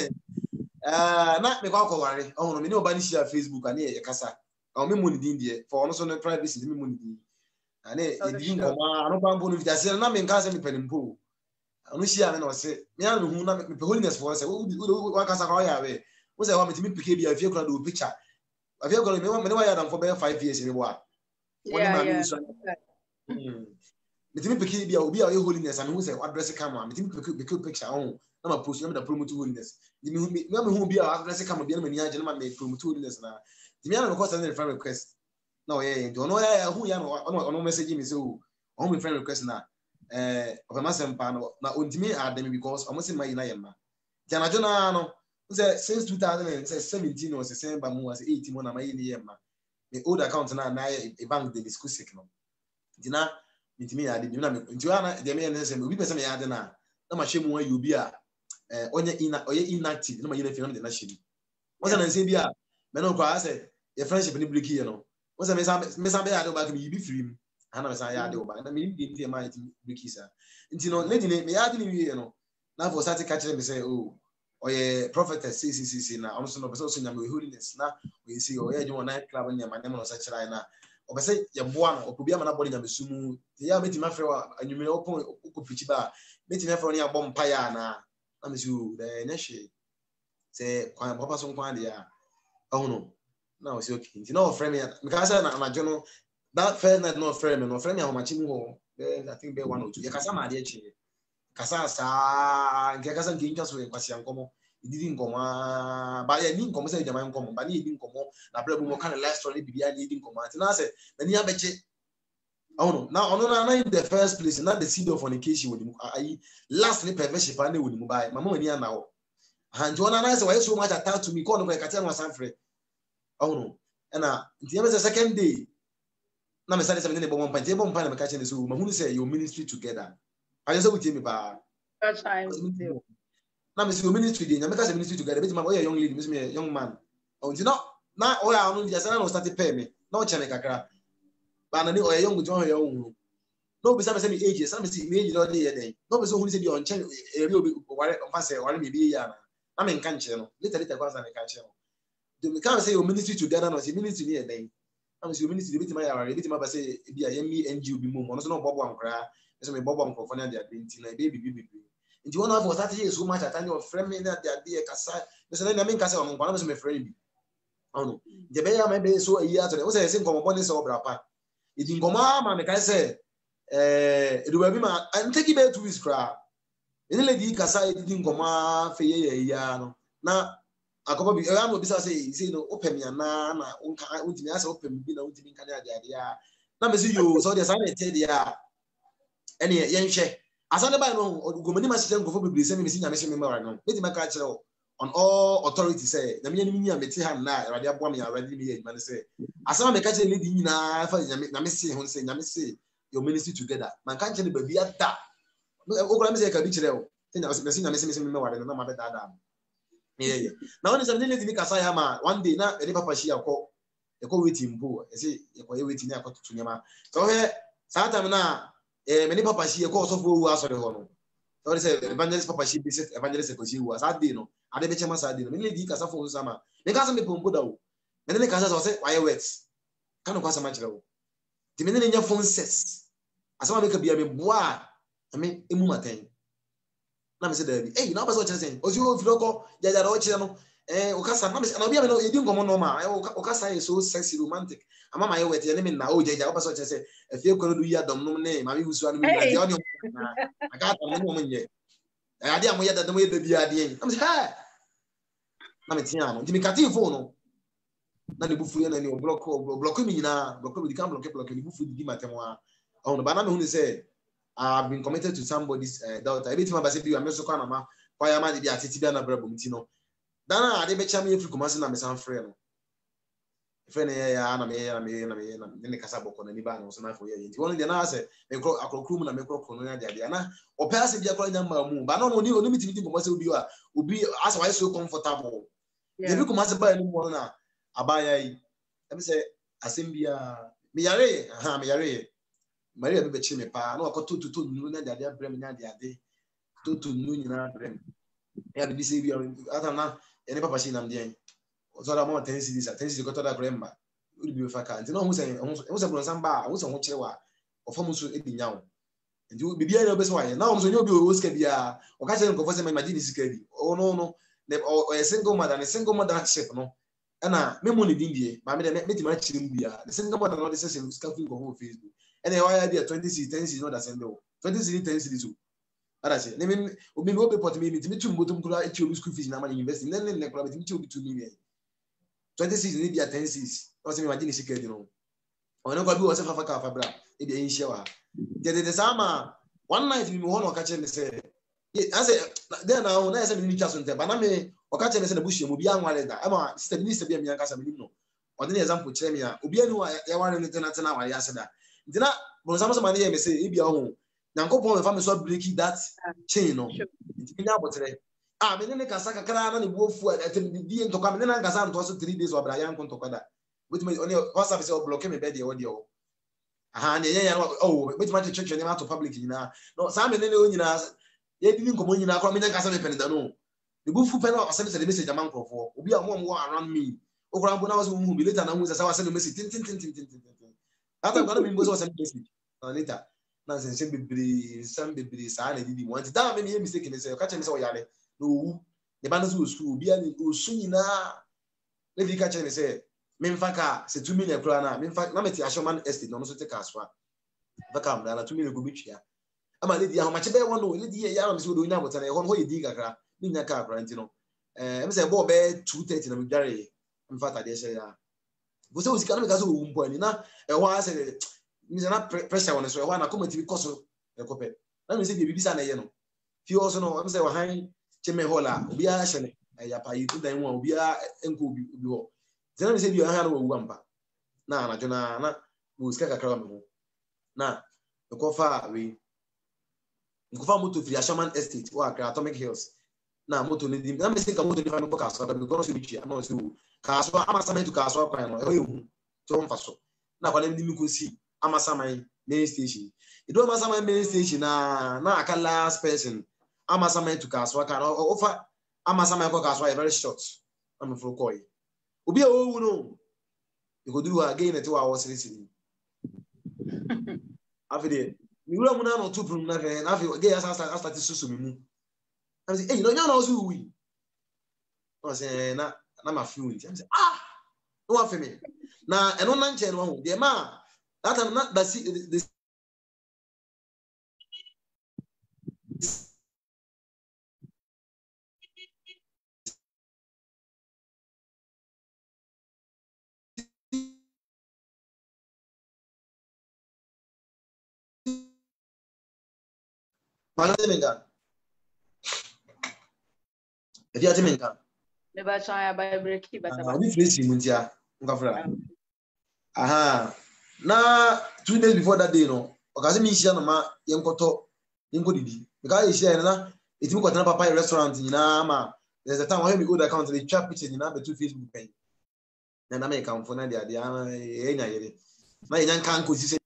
ah na me kwa ko ware oh no me ni oba ni share Facebook ani e kasa o me mo ni din die for no so no privacy me mo ni din ani e din ko ma no ba mbo no vita se na me nka se me penimpo anu share me no se me an hu na me holiness for se wa kasa kwa ya we wo se wa me timi pike bia afia kura do picture afia kura me me wa ya dan for be five years me bo a woni ma me so me timi pike bia obi a holiness and who say address camera me timi pike pike picture on na ma post na me da promote holiness me me hu bia address camera bia na me ni age na ma me promote holiness na timi an ko send friend request na eh do no ya hu ya no ono message me say o on me friend request na eh of ma sempa no na ontimi adem because omo se mai na yema jana jona no say since two thousand seventeen or December mo was eighteen mo na mai ni yema the old account na na e bank de discuss no dina mitimi ade bi na me ntiwa na de me ne se obi pese me ade na na ma hye mu wa yobi a eh onye ina oye inactive na ma yina fi na de na hye mo se na nse bi a me no kwa say your friendship ni break here no mo se me sa me sa be ade ba ka me yibi free ana me sa ya ade ba na me ni de ma iti break isa nti no lady ne me ya ade ni wi no na for start catch me say oh oye prophetess C C C C na also no person so nyame holiness na we see oye adwo night club ne ma ne mo so kira na obese ye boa no okobi ama na body nyame sumu ya meti ma frewa anwumire opon okopichi ba meti na frewa ne abom pa ya na na me su de nyehwe se kwan papa so kwan de ya ahono na o se okay nti na o frame me ka say na na jono that first night no frame no frame ya ho machi mu ho I think be one or two. Yakasa ma de chi. Kasa sa nke kasa nke nka so kwasi ankomo. Didi nkoma ba ya ni nkomo se jama nkomo ba ni di nkomo na bra bu mo kan last story bibia ni di nkomo. Ati na se na ni abeche. Oh no. Now ono na in the first place na the seed of fornication with him. Ayi lastly perversion pa na with him ba. Mama ni ana ho. And one na say why so much attached to me call no ka tia no sanfre. Oh no. And uh the second day na me say something about one point. One point na me catch you so mahunu say your ministry together. I just say with me ba. That's time. Na me say your ministry dey. Na me catch ministry together. But my young lady, me say me young man. Oh, you know, na o ya anu just na no start pay me. Na o che me kakra. Ba na ni o ya young jo ya young. No be say me say me age, say me say me age no dey dey. No be so hunu say dey on che eri obi ware on fa say ware me bi ya na. Na me nka nche no. Later later kwanza me ka nche no. You can't say your ministry together no say ministry near then. I'm say your ministry bit my yara, bit my say be a yemi N G O be mo. No so no bobo ankra. So me bobo ankra for na dia twenty na baby baby. Nti one of us thirty years so much atani of friend me na dia dia kasa. Me say na me nka say on nkwa na me say me friend bi. Ono. Je be ya me be so a year to. We say say nkomo boni say obra pa. Idi nkomo ma me kai say eh eduwa bi ma anteki be two weeks kra. Ene lady kasa idi nkomo fe ye ya no. Na akoba bi am obisa say say no open ya na na unka untimi asa open bi na untimi nka na ade ya na me say yo so dey say na tell dia ene ye nhwe asa ne ba no ogomani ma se nkofo bibiri say me say nyame se me ma no meti ma ka kire on all authority say na me nyame nya meti ha na awade abo me awade me ye man say asa me ka kire lady nyina fa nyame na me say ho say nyame say your ministry together man ka kire ba bi ata ogora me say ka bi kire o say nyame say me say me ma wade na ma be dada. Yeah, yeah. Now when something like this, I am one day na any papa she ako, ako waiting po. I say ako waiting ako to nyama. So here, sa time na eh many papa she ako so for was so no. So they say evangelist papa she visit evangelist ko she was that day no. Ade be chama sa day no. Me lady kasa for sama. Me kasa me pompo da o. Me ne kasa so say why wet. Kan ko kasa manchira o. Ti me ne nya phone ses. Asama me ka bia me boa. I mean emu maten. Na me say David eh na paso chese o si o filoko jaja ro chire no eh o kasa na me na obi am no yedi ngomo no ma o kasa is so sexy romantic ama ma ye wete ne me na o jaja o paso chese efie kwaro du ya dom no ne ma me husu anu mi ya o na aga ta mo mo nye eh ade am ye da dom ye da bi ade na me say ha na me tia no ndimi kati phone no na ne bufu ye na ne o block o block mi nyina block mi di kan block block ni bufu di matemo a o no ba na me hu ni say I've been committed to somebody's uh, daughter. Every time I say, I'm also kind of my why am I the attitude and a brother? Dana, I didn't tell me if you come and I'm a friend. Friend, yeah, I'm a man, I'm a man, I'm a Casabo on any band was enough for you. Only the answer, they call a crewman and make up for Diana, or pass if you're calling them moon, but no, no, no, meeting for myself will be as why so comfortable. If you come and buy any one now, I buy a, let me say, Asimbia, Miare, ha, Miare. Maria be chime pa na wakoto tutu nnu na dade abrem na dade tutu nnu nyina abrem ya be say bi ata na ene papa shi nam den o so da mo ten cities ten cities koto da bremba uri bi fa ka nti no hu se hu se bro samba hu se hu chirewa o fa musu e binyawo nti bi bia na be so waye na o so nyo bi o sika bia o ka se nko fo se ma imagine sika bi o no no o e single mother ne single mother ship no na me mo ne dindie ma me de me ti ma chirim bia the single mother no de se sika fi go Facebook. And then why idea twenty cities, ten cities, not the same though. Twenty cities, ten cities too. That's it. I mean, we will be put me to me to bottom kula each of school fees in Amman investing. Then then club it to be two million. Twenty cities need be at ten cities. Also imagine she can you know. Or no God was a faka fabra. It be in shower. Get the sama. One night we won or catch him say. I say then now I said we need just on there. But I mean, or catch him in the bush, will be young one that. I'm a sister minister be a young casa minimum. Or the example, Chemia, Ubianu, I want to return at an hour. I said that. Dina but some somebody may say e bia ho nyankopon me fa me so break that chain no ntinya botere ah me ne kasa kakra na ne buofu atem di ntoka me ne nkasa nto so three days obra yan ntoka da wetin me on WhatsApp say o block me be dey o dey o aha ne yan oh wetin ma church ne ma to public nyina no sa me ne ne o nyina ye di nkomo nyina akọ me ne kasa me pene da no the buofu pen o asem say the message am nkrofo obi a mo mo around me okura mbo na was mu bi later na mu say say was the message tin tin tin tin tin tin after gonna be most of some message later na say say bibiri some bibiri sa na didi want that me me mistake me say catch me say o yare no the band so school bi ani osu nyina le vi catch me say me mfa ka say two million kura na me mfa na me ti Ashoman estate no so take aswa Vaka mra na tumi le go bitwa. Ama lady ahoma che be won no lady ye ya am se do nya botana e ho no ho ye di kakra. Ni nya ka akra nti no. Eh em se bo be two thirty na me dware. Em fata de se ya. Bo se osika na me ka so wo mpo ani na e ho ase mi na pressure won so e ho na committee bi koso e kope. Na me se bi bibisa na ye no. Fi also no em se wa han cheme hola obi a hye ne ya pa yi to dan wo obi a enko obi obi ho. Zena me se bi han na wo ampa. Na na jona na wo sika kakra me ho. Na e ko fa we Nkufa moto free Ashaman Estate or Atomic Hills. Na moto ni dim. Na me say ka moto ni fa no kaso da because so bichi na so kaso amasama to kaso kwan no e hu to mfa so. Na kwa ni mi kosi amasama main station. E do amasama main station na na aka last person amasama to kaso ka no ofa amasama ko kaso very short. Am for koi. Obi a wo no. E go duru again e to wa wo siri. Afide mi wura mu na no to prum na fe na fe ge ya start start susu mi mu. I say, hey, no, you know so we. I say, na na ma feel it. I say, ah, no one for me. Na eno na nche no ho. The ma that time na that see this Manamenga. If you are Timenga. Never try by breaky, but I will face him muntia. Aha. Na two days before that day, no. Okazi mi share no ma yenkoto yenko didi. Because he share na it me kwatana papa restaurant nyina ma. There's a time when we go the account they chat picture nyina be to Facebook page. Na na me account for na dia dia enya yere. Na enya kan ko sise.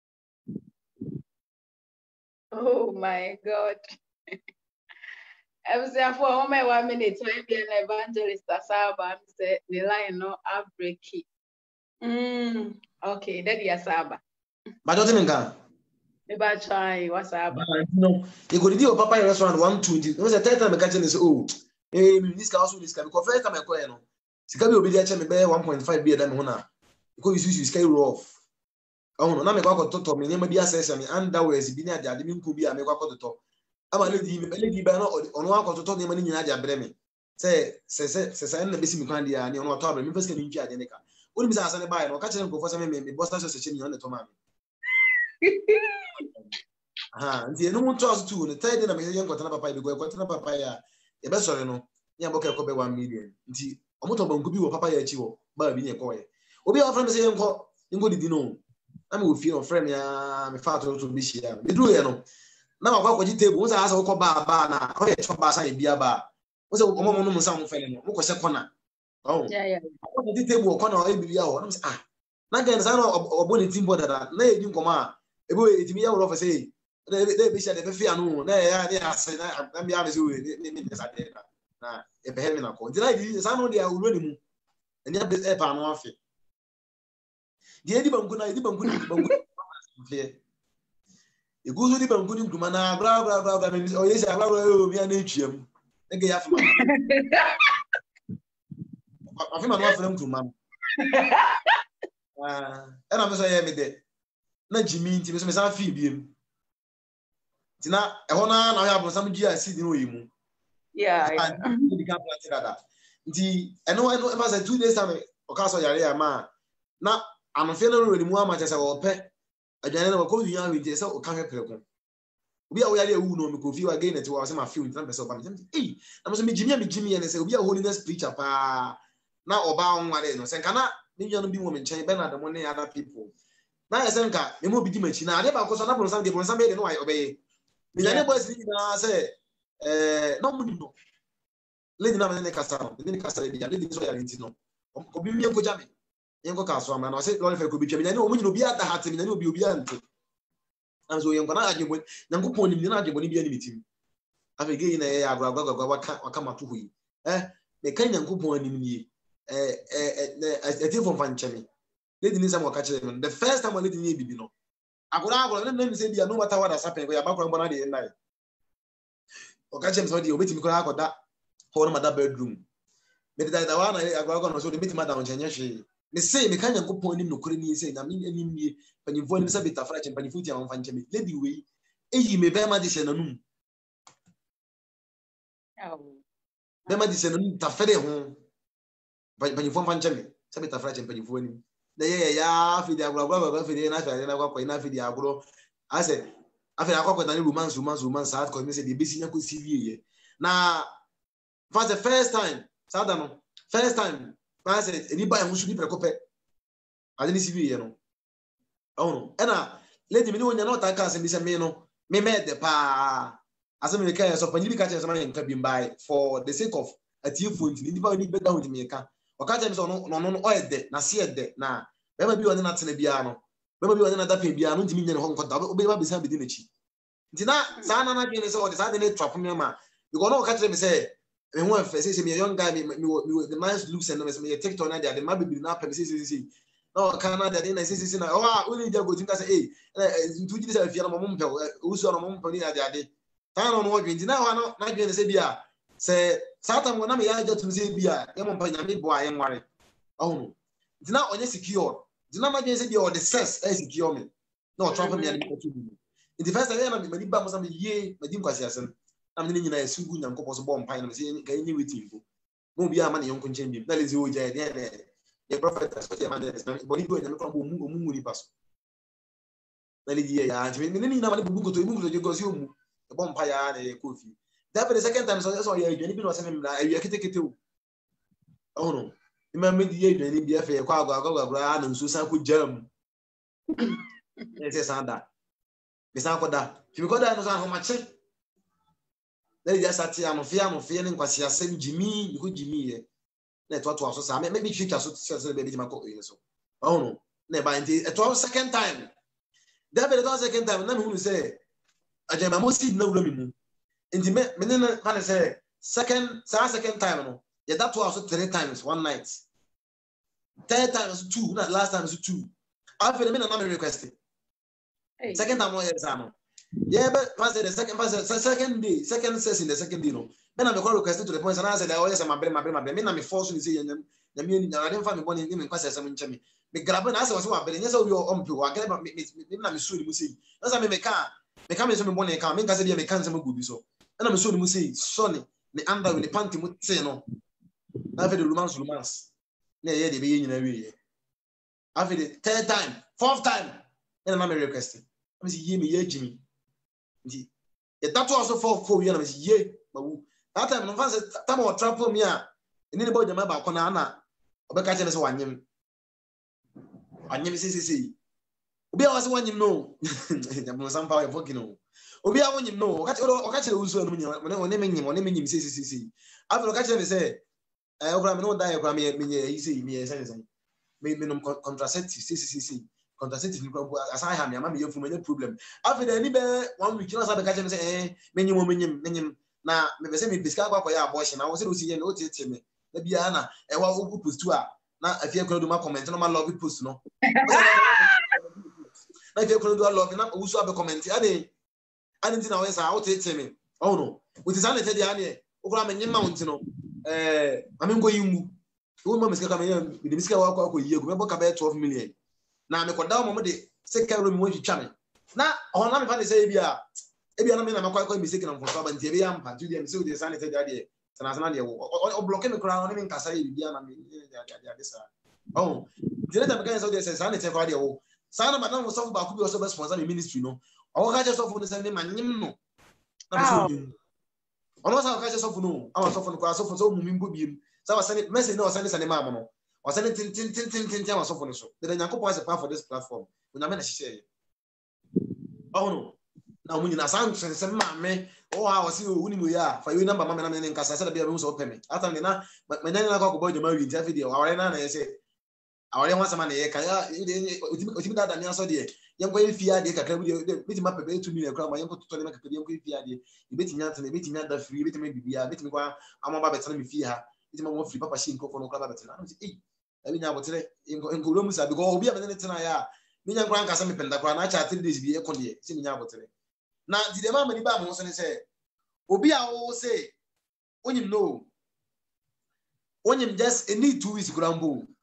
Oh my God. I'm saying for home one minute, so be an evangelist Asaba. I'm say the line no outbreak. Mm. Okay, that is Asaba. But don't Timenga. Never try what's up. No, you go to the papa restaurant one twenty. It was a third time I catch this. Oh, eh, this guy also this guy because first time I call no. Sikabi obi dey me be one point five be dem ho na. Because you use sky rough. Oh no, na me kwa kototo me nyama bi asese me underwears bi na ade me nko bi a me kwa kototo. Ama lady me lady ba na ono akototo nyama ni nyina ade abre me. Say say say say na besi me kwan dia ne ono to abre me first me ntwi ade ne ka. Oni bi sa asa ne ba no ka kire nko for say me me boss station se che ni on to ma me. Aha, nti enu mu trust too ne third na me yen kwatana papa bi go kwatana papa ya e be sore no nya boka ko be one million nti omoto banku bi wo papa ya chi wo ba bi ne ko ye obi a friend say yen ko ngo didi no na me wo fie no friend ya me fa to to bi shia me duru ye no na ma kwa kwaji table wo sa asa wo ko ba ba na o ye cho ba sa ye bia ba wo se wo mo mo no sa mo fele no mo ko se kona oh yeah yeah ko di table ko na o e bia ho na me say ah na ga na sa no oboni team board da na e di nkoma ebo etimi ya wo for say they be share the fear no na ya na ase na na me amezu ni ni ni sa de na e be he na ko dina di sa no dia uro ni mu eni e pa no afi di edi banku na edi banku ni banku fe e guzu di banku ni kuma na bra bra bra bra me o yesi bra bra o mi ana etwam e ge ya fa ma afi ma no afi na kuma ah e na me so ye me de na jimi nti me so me sa fi biem tina e ho na na ya bo sam gi asidi no yimu yeah di ka plant dada nti eno eno e fa two days time o ka so yare ya ma na amfe no ro ni mu ama chese wo pe adwane na ko wi an wi se o ka hwe preko obi a wo yare ewu no me ko fi wa gain net wa se ma film tina be se o ba me eh na mo so me jimi me jimi ne se obi a holiness preacher pa na oba onware no se nka na ni nwa no bi mo me nchen be na de mo ne other people na ese nka me mo bi di machi na ade ba ko so na bronsan de bronsan be de no wa obey me nyane boys ni na say eh no mu ni no lady na me ne kasa no ne kasa le dia lady so ya renti no obi mi enko jame enko ka so ama na say lord fe ko bi twa me nyane o mu ni obi ata hat me nyane obi obi ante am so yenko na agebo nyankopon ni na agebo ni bia ni mitim afege na ya agwa agwa agwa waka waka mato hoyi eh me kan nyankopon ni ni eh eh eh ati fon fan cheme lady ni sam waka chere me the first time lady ni bibi no agora agora na me say bia no matter what has happened go ya bakora mbona de nai o ka chem so de obetimi ko akoda ho no mother bedroom me da da wa na agora agora no so de beti madam chenye hwe me say me kan Nyankopon nim no kore ni say na me anim nie panimfo nim say betafra che panimfo ti amfa nche me lady we eyi me be ma de hye nanum Oh. be ma de hye nanum tafere ho panimfo mfa nche me say betafra che panimfo nim na ye ya afidi agro agro agro afidi na afidi na kwakwa na afidi agro ase afidi akwakwa na romance romance romance sad ko me say de besi nya ko C V ye na for the first time sada no first time I said anybody who should be precope I didn't see you know oh no and uh lady me no nya no ta ka se me say me no me made the pa as me ka so panyi bi ka che so man nka bi mbai for the sake of a tea phone ni ba ni better with me ka o ka che me so no no no o de na se de na be ma bi woni na tene bia no be ma bi woni na da pe bia no ntimi nya ne ho nkoda o be ba be sa be di na chi nti na sa na na bi ne so o de sa de ne trap me ma because no o ka che me say me who say say me young guy me me the nice looks and me TikTok na there the ma be na pe say say say no Canada dey na say say na oh we need to go think say eh ntu ji say fia na mo mpe usu na mo mpe ni ade ade ta no no odwin na wa no na dwen say bia say satan go na me ya jetu say bia ye mo mpe nya me bo aye nware oh no dina onye secure dina ma dwen say bia o the sex eh secure me no trap me ya me to do in the first time na me ba mo say ye ma din kwasi asen am ni nyina esugu Nyankopon so bo mpan na me say ka nyi wetin go no bia ma ne yonko nchen bi na lezi oja e ne the prophet so say man dey body go nyame kwa bo mu mu ni paso na lezi ya anti me ni na ma ne bubu goto mu goto go si omu e bo mpa ya na e kofi that for the second time so so ya edwani bi no say me na e kete kete o oh no ima me di edwani bi afa kwa agwa agwa agwa na nso san ko jam e say sanda be san ko da fi ko da no san ho ma che na dia sati amofia amofia ne nkwasi asem jimi ko jimi ye na to to aso sa me me twitwa so so be bi mako yin so oh no na ba nti to second time that be the second time na me hu say ajema mo si na wura mi mu nti me me na na say second sa second time no yeah that was three times one night third time is two na last time is two after me na na me request second time no yes am yeah, but pass the second pass the second day, second session, the second day, no. Then I call requested to the point, and I said, I always am my brain, my brain, my brain. I force to say, and the meaning I didn't find me born in him because I'm in Chemi. Me grab an answer was what, but yes, we are on to. I get about me, I'm sure you see. That's I mean, me car, me come in some morning car, me can say, me can't say, good so. And I'm sure you say, Sonny, the under with the panty would say no. After the romance, romance. Yeah, yeah, they be in a way. After the third time, fourth time, and I'm requesting. I'm saying, me, yeah, Jimmy. Nti e tato aso for for you na me ye mawu that time no fancy time o trap me a eni ne bo jama ba kona na obeka che ne se wanyem wanyem si si si obi a wase wanyem no ya mo sam pa e foki no obi a wanyem no o ka che o ka che uzu no nyem ne ne menyem ne menyem si si si si after o ka che me say eh obra me no die obra me me yi si me yi say say me me no contraceptive si si si si contraceptive aside ha me ama me yefu me problem after the ni be one week na sabe ka che me say eh menyem menyem menyem na me be say me biska kwa kwa ya abortion na wo say o si ye na o tete me na bia na e wa wo post tu a na afia kwa do ma comment no ma love post no na afia kwa do love na wo so abe comment ade ade nti na wo say o tete me oh no with is ane tede ane o kura me nyema wonti no eh ame ngo yimu wo ma miska ka me me miska wa kwa kwa yegu me boka be twelve million na me koda mo de second room wo twitwa me na ho na me fa ne say bia e bia na me na makwa kwa mistake na mfoso ba nti e bia mpa tu dia me say o de sane tede ade sana sana de o block me kura no me nkasa e bia na me de ade sa oh dire ta me kan say o de sane tede kwa de wo sana madam so ba ku bi o so be sponsor me ministry no o ka je so fu ne say me manyim no na so bi ono sa ka je so fu no awa so fu no kwa so fu so mu mi mbo bi sa wa sane message no sane sane ma mo no wa sane tin tin tin tin tin awa so fu no so de Nyankopon as a part for this platform una me na hihye oh no na munyi na san se ma me o ha wasi o uni mo ya fa yo number ma me na me nkasa se da bia me so pe me ata me na me nyanya na kwa ko boy jama wi ntia video aware na na ye se aware wa sama na ye ka ya otimi da da mi aso de ye ko ye fia de kakra bi de beti ma pe be two million kra ma ye ko to le na kakra ye ko ye fia de beti nya tane beti nya da free beti me bibia beti me kwa amaba betana me fie ha beti ma mo free papa shi nko no kra betana no se eh abi nya botere nko ro mu sa because obi a me ne tena ya me nya nkra nkasa me penda kra na cha three days bi e ko de se me nya botere na di dem amani ba mo so ne se obi a wo se onyim no onyim just any two weeks grambo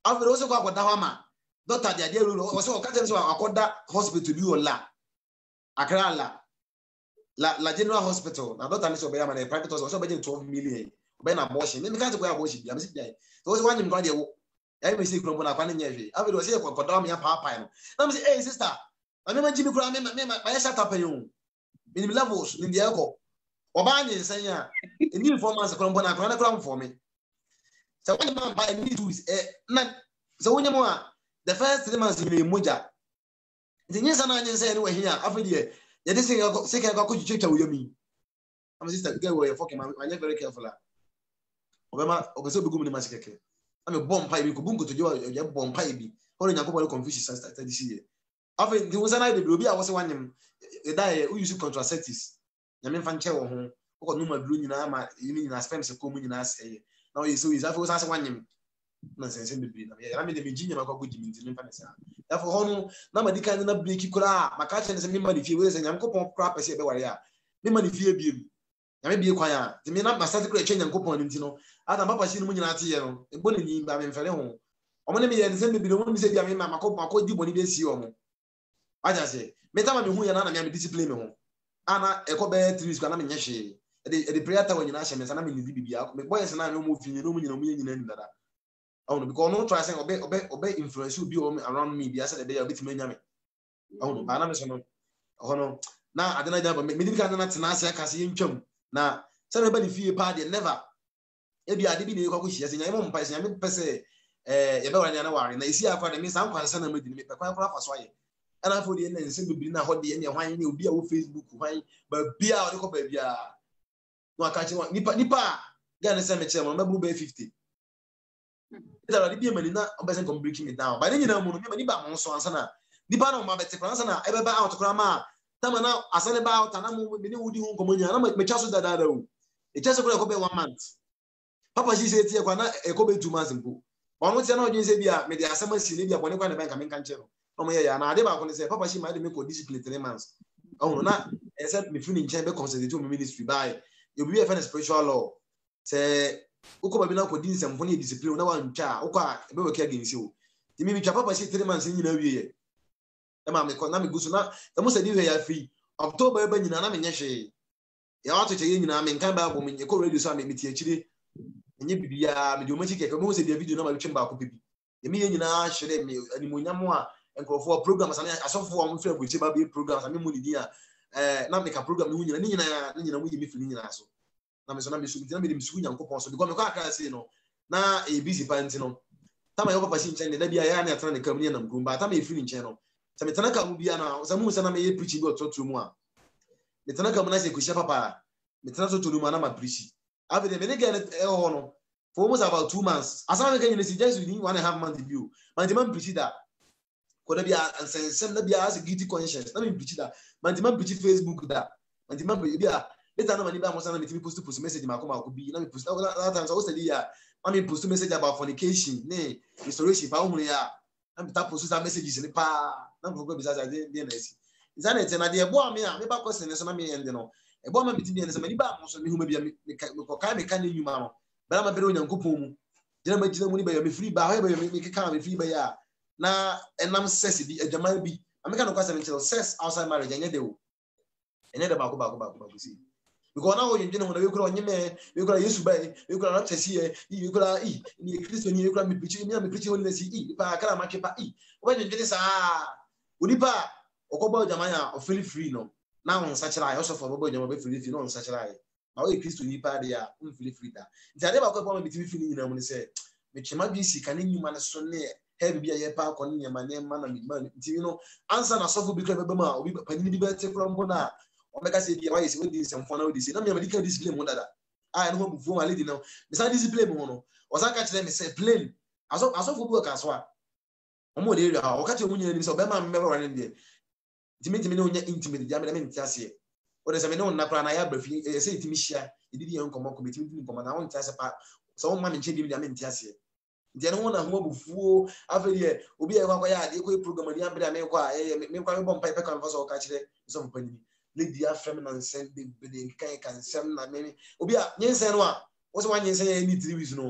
after also kwa kwada hama doctor dia dia rule o se o ka tell so akoda hospital bi o la Accra la la la general hospital na doctor ni so be ya ma na private hospital so be twelve million be na abortion me ka te kwa abortion bi am si bi so so wanyim kwa de wo ya me si krombo na kwa ne nya hwe after o se kwa kwada me ya pa pa no na me say hey sister na me jimi kura me me ma ya shut up you in levels in the echo oba nyi nsan a any information krombo na kwa na kura for me so when man buy need to eh na so when you the first three months in moja the nyesa na nyensa ni we here after the ye dey say say ka ko chichecha wo yami am sister get we fucking man anya very careful obema obeso begum ni machikeke am bomb pipe ko bunko to je ye bomb pipe bi ho nya ko bole confusion start this year after the was na dey obi a wo se wanyem e die we use contraceptives nyame fa nche wo ho ko no ma duro nyina ma yini nyina sperm se ko mu nyina se na we so is after wo say wanyem na sense be na ya me de mejinya makwa go jimi ntimi fa nesa after ho no na madika na break kura maka che se me ma fie we se nyam ko pon kura pese be ware a me ma fie biem ya me bie kwan a te me na ma start kura che nyam ko pon nti no ata papa shi no mu nyina te ye no e boni ni ba me mfere ho omo ne me ye se me bi no mu se bia me ma makọ makọ di boni be si omo aja se me ta ma me hu ya na na me discipline me ho ana e ko be three weeks na me nya hwe e de prayer tower nyina hye me sana me ni bibia me boy se na me mo fi no mu nyina mu nyina ni dada. Oh no, because no try saying obey obey obey influence will be around me. Be I said the day a bit me nyame. Oh no, ba na me so no. Oh no. Na adena ja me me kan na tena ase akase yentwam. Na say me ba ni fie pa de never. E bi ade bi na ekwa hia se nyame mo mpa se nyame pese eh ye be wani na ware na isi afa de me san kwanse na madi me pe kwan kwan fa so aye. Ana fo de na nse bibiri na ho de ne hwan ne obi a wo Facebook hwan ba bia o de ko ba bia. No aka chi nipa nipa ga na se me che mo na bu be fifty. Ita di mani na obesen come breaking me down. But then you know mo me mani ba mo so ansa na. Di ba na ma bete kran ansa na e be ba out kran ma. Tama na asale ba out na mo me ni wudi hu komo nya na me chaso dada da o. E chaso ko ko be one month. Papa shi say tie kwa na e ko be two months mpo. Ono tie na odin se bia me de asema si ne bia bone kwa ne bank me kan che no. No mo ye ya na ade ba ko ne say papa shi ma de me ko discipline three months. Oh na except me feel in chain be concentrate on ministry by. You be a spiritual law. Say uko babi na ko din sem fo ne discipline na wan twa uko a be we ka gensi o ti mi twa papa shi three months nyina wie ye e ma me ko na me gusu na e mo se di hwe ya free October e ba nyina na me nye hwe ya wato che ye nyina me nkan ba bo me ko radio so me meti akire enye bibia me di o machi keke mo se di video na ma twem ba ko bibi e me ye nyina hwere me animonyam a enkrofo program sa na asofo a mo fira buchi ba be program sa me mo ni dia eh na me ka program ni nyina ni nyina ni nyina mo ye me firi nyina so na me so na me so na me dem su nyankopon so because me kwa aka say no na e busy pa nti no tama yo papa shi nchen de da bia ya na atana ne kam ne nam gumba tama e firi nchen no se me tana ka mu bia na se mu se na me ye preaching bi ototo mu a me tana ka mu na se kushia papa me tana so to mu na ma preach ave de me ne get e ho no for almost about two months asama me kan ni si just within one and a half month view man the man preach that ko da bia ansensem na bia as guilty conscience na me preach that man the man preach Facebook that man the man bia later na mani ba mo sana me timi post post message ma ko ma ko bi na me post that time so say ya I mean post message about fornication ne restoration pa hu ya na me tap post some messages ni pa na ko go bi sa dey dey na si izana ete na dey ebo am ya me ba ko sen so na me end no ebo am me timi ne so mani ba mo so me hu ma bia me ko ka me ka ne nyuma no ba ma bere onyankopon mu gina ma gina mu ni ba ya me free ba ha ba ya me ka me free ba ya na enam sex bi adwaman bi ameka no kwa seven sex outside marriage anya de o anya de ba ko ba ko ba ko ba si because now you know we could only me we could yesu by we could not see we could e ni Kristo ni we could me preach me me preach holiness e pa kala ma kepa e when you get this ah unipa okobo jamanya o feel free no now on such like also for bobo jamanya feel free no on such like ma we Kristo ni pa dia on feel free da nti ade ba ko me be feel ni na mo say me chema bi sika ni nyuma na so ne heavy bi ye pa ko ni nyama ne ma na me ma nti you know answer na so for bi kra be ma obi panini bi be te from bona omeka say bia why is we this and for now this na me medical discipline mo dada ah no mo bufu ma lady now me say discipline mo no o say catch them me say plain aso aso fu bu ka so a omo de area o catch mo nyina ni say o be ma me ware ne timi timi no nya intimate dia me me ntiase o de say me no na pra na ya brafi e say timi hia e di di enkomo ko timi timi enkomo na won ntiase pa so o ma me nche bi dia me ntiase ntia no na ho bufuo afeli e obi e kwa kwa ya de ko program ni ambra me kwa e me kwa me bom pa pe kan fa so o catch them so mo panini lady afeminine send be be kan kan sem na me obi a nyensen no a wo se wa nyensen ya ni three weeks no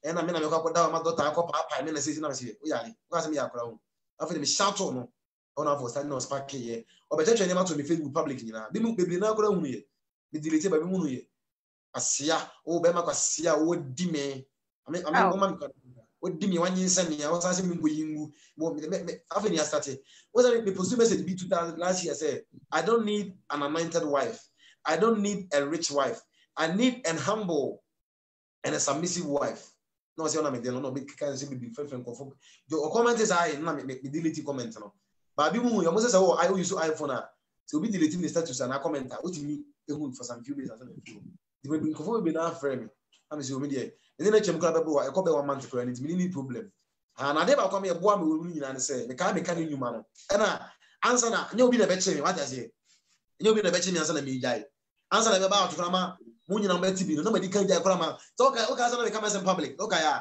and I mean, I'm going down my daughter, I call Papa, and then I say, no, I say, oh, yeah, what's me a crown? After me shout on, on for standing on spark here, or better than to be Facebook public, you know, baby, now go on here, be deleted by Moon here. A sia, oh, Bema, sia, what dime. I mean, I mean, what dime one year send me, I was asking me, you after you started. What I pursue message be two thousand last year say, I don't need an anointed wife, I don't need a rich wife, I need an humble and a submissive wife. No, say on me, no, be can say be friend conform. Your comment is I na me delete comment no. But be mu you must say, oh, I use iPhone ah. So be deleting the status and a comment. What you mean for some few days and some few. The be conform be na frame. I'm say me there. And then I chem club be I call be one month for and it mean problem. And I never come here boa me we nyina say, me can me can you man. And answer na nyo bi na be che me what I say. Nyo bi na be che me answer na me jai. Answer na be ba to krama Munyi na mbeti bi no nobody can jai krama. So okay, okay, so na come in public. Okay, yeah.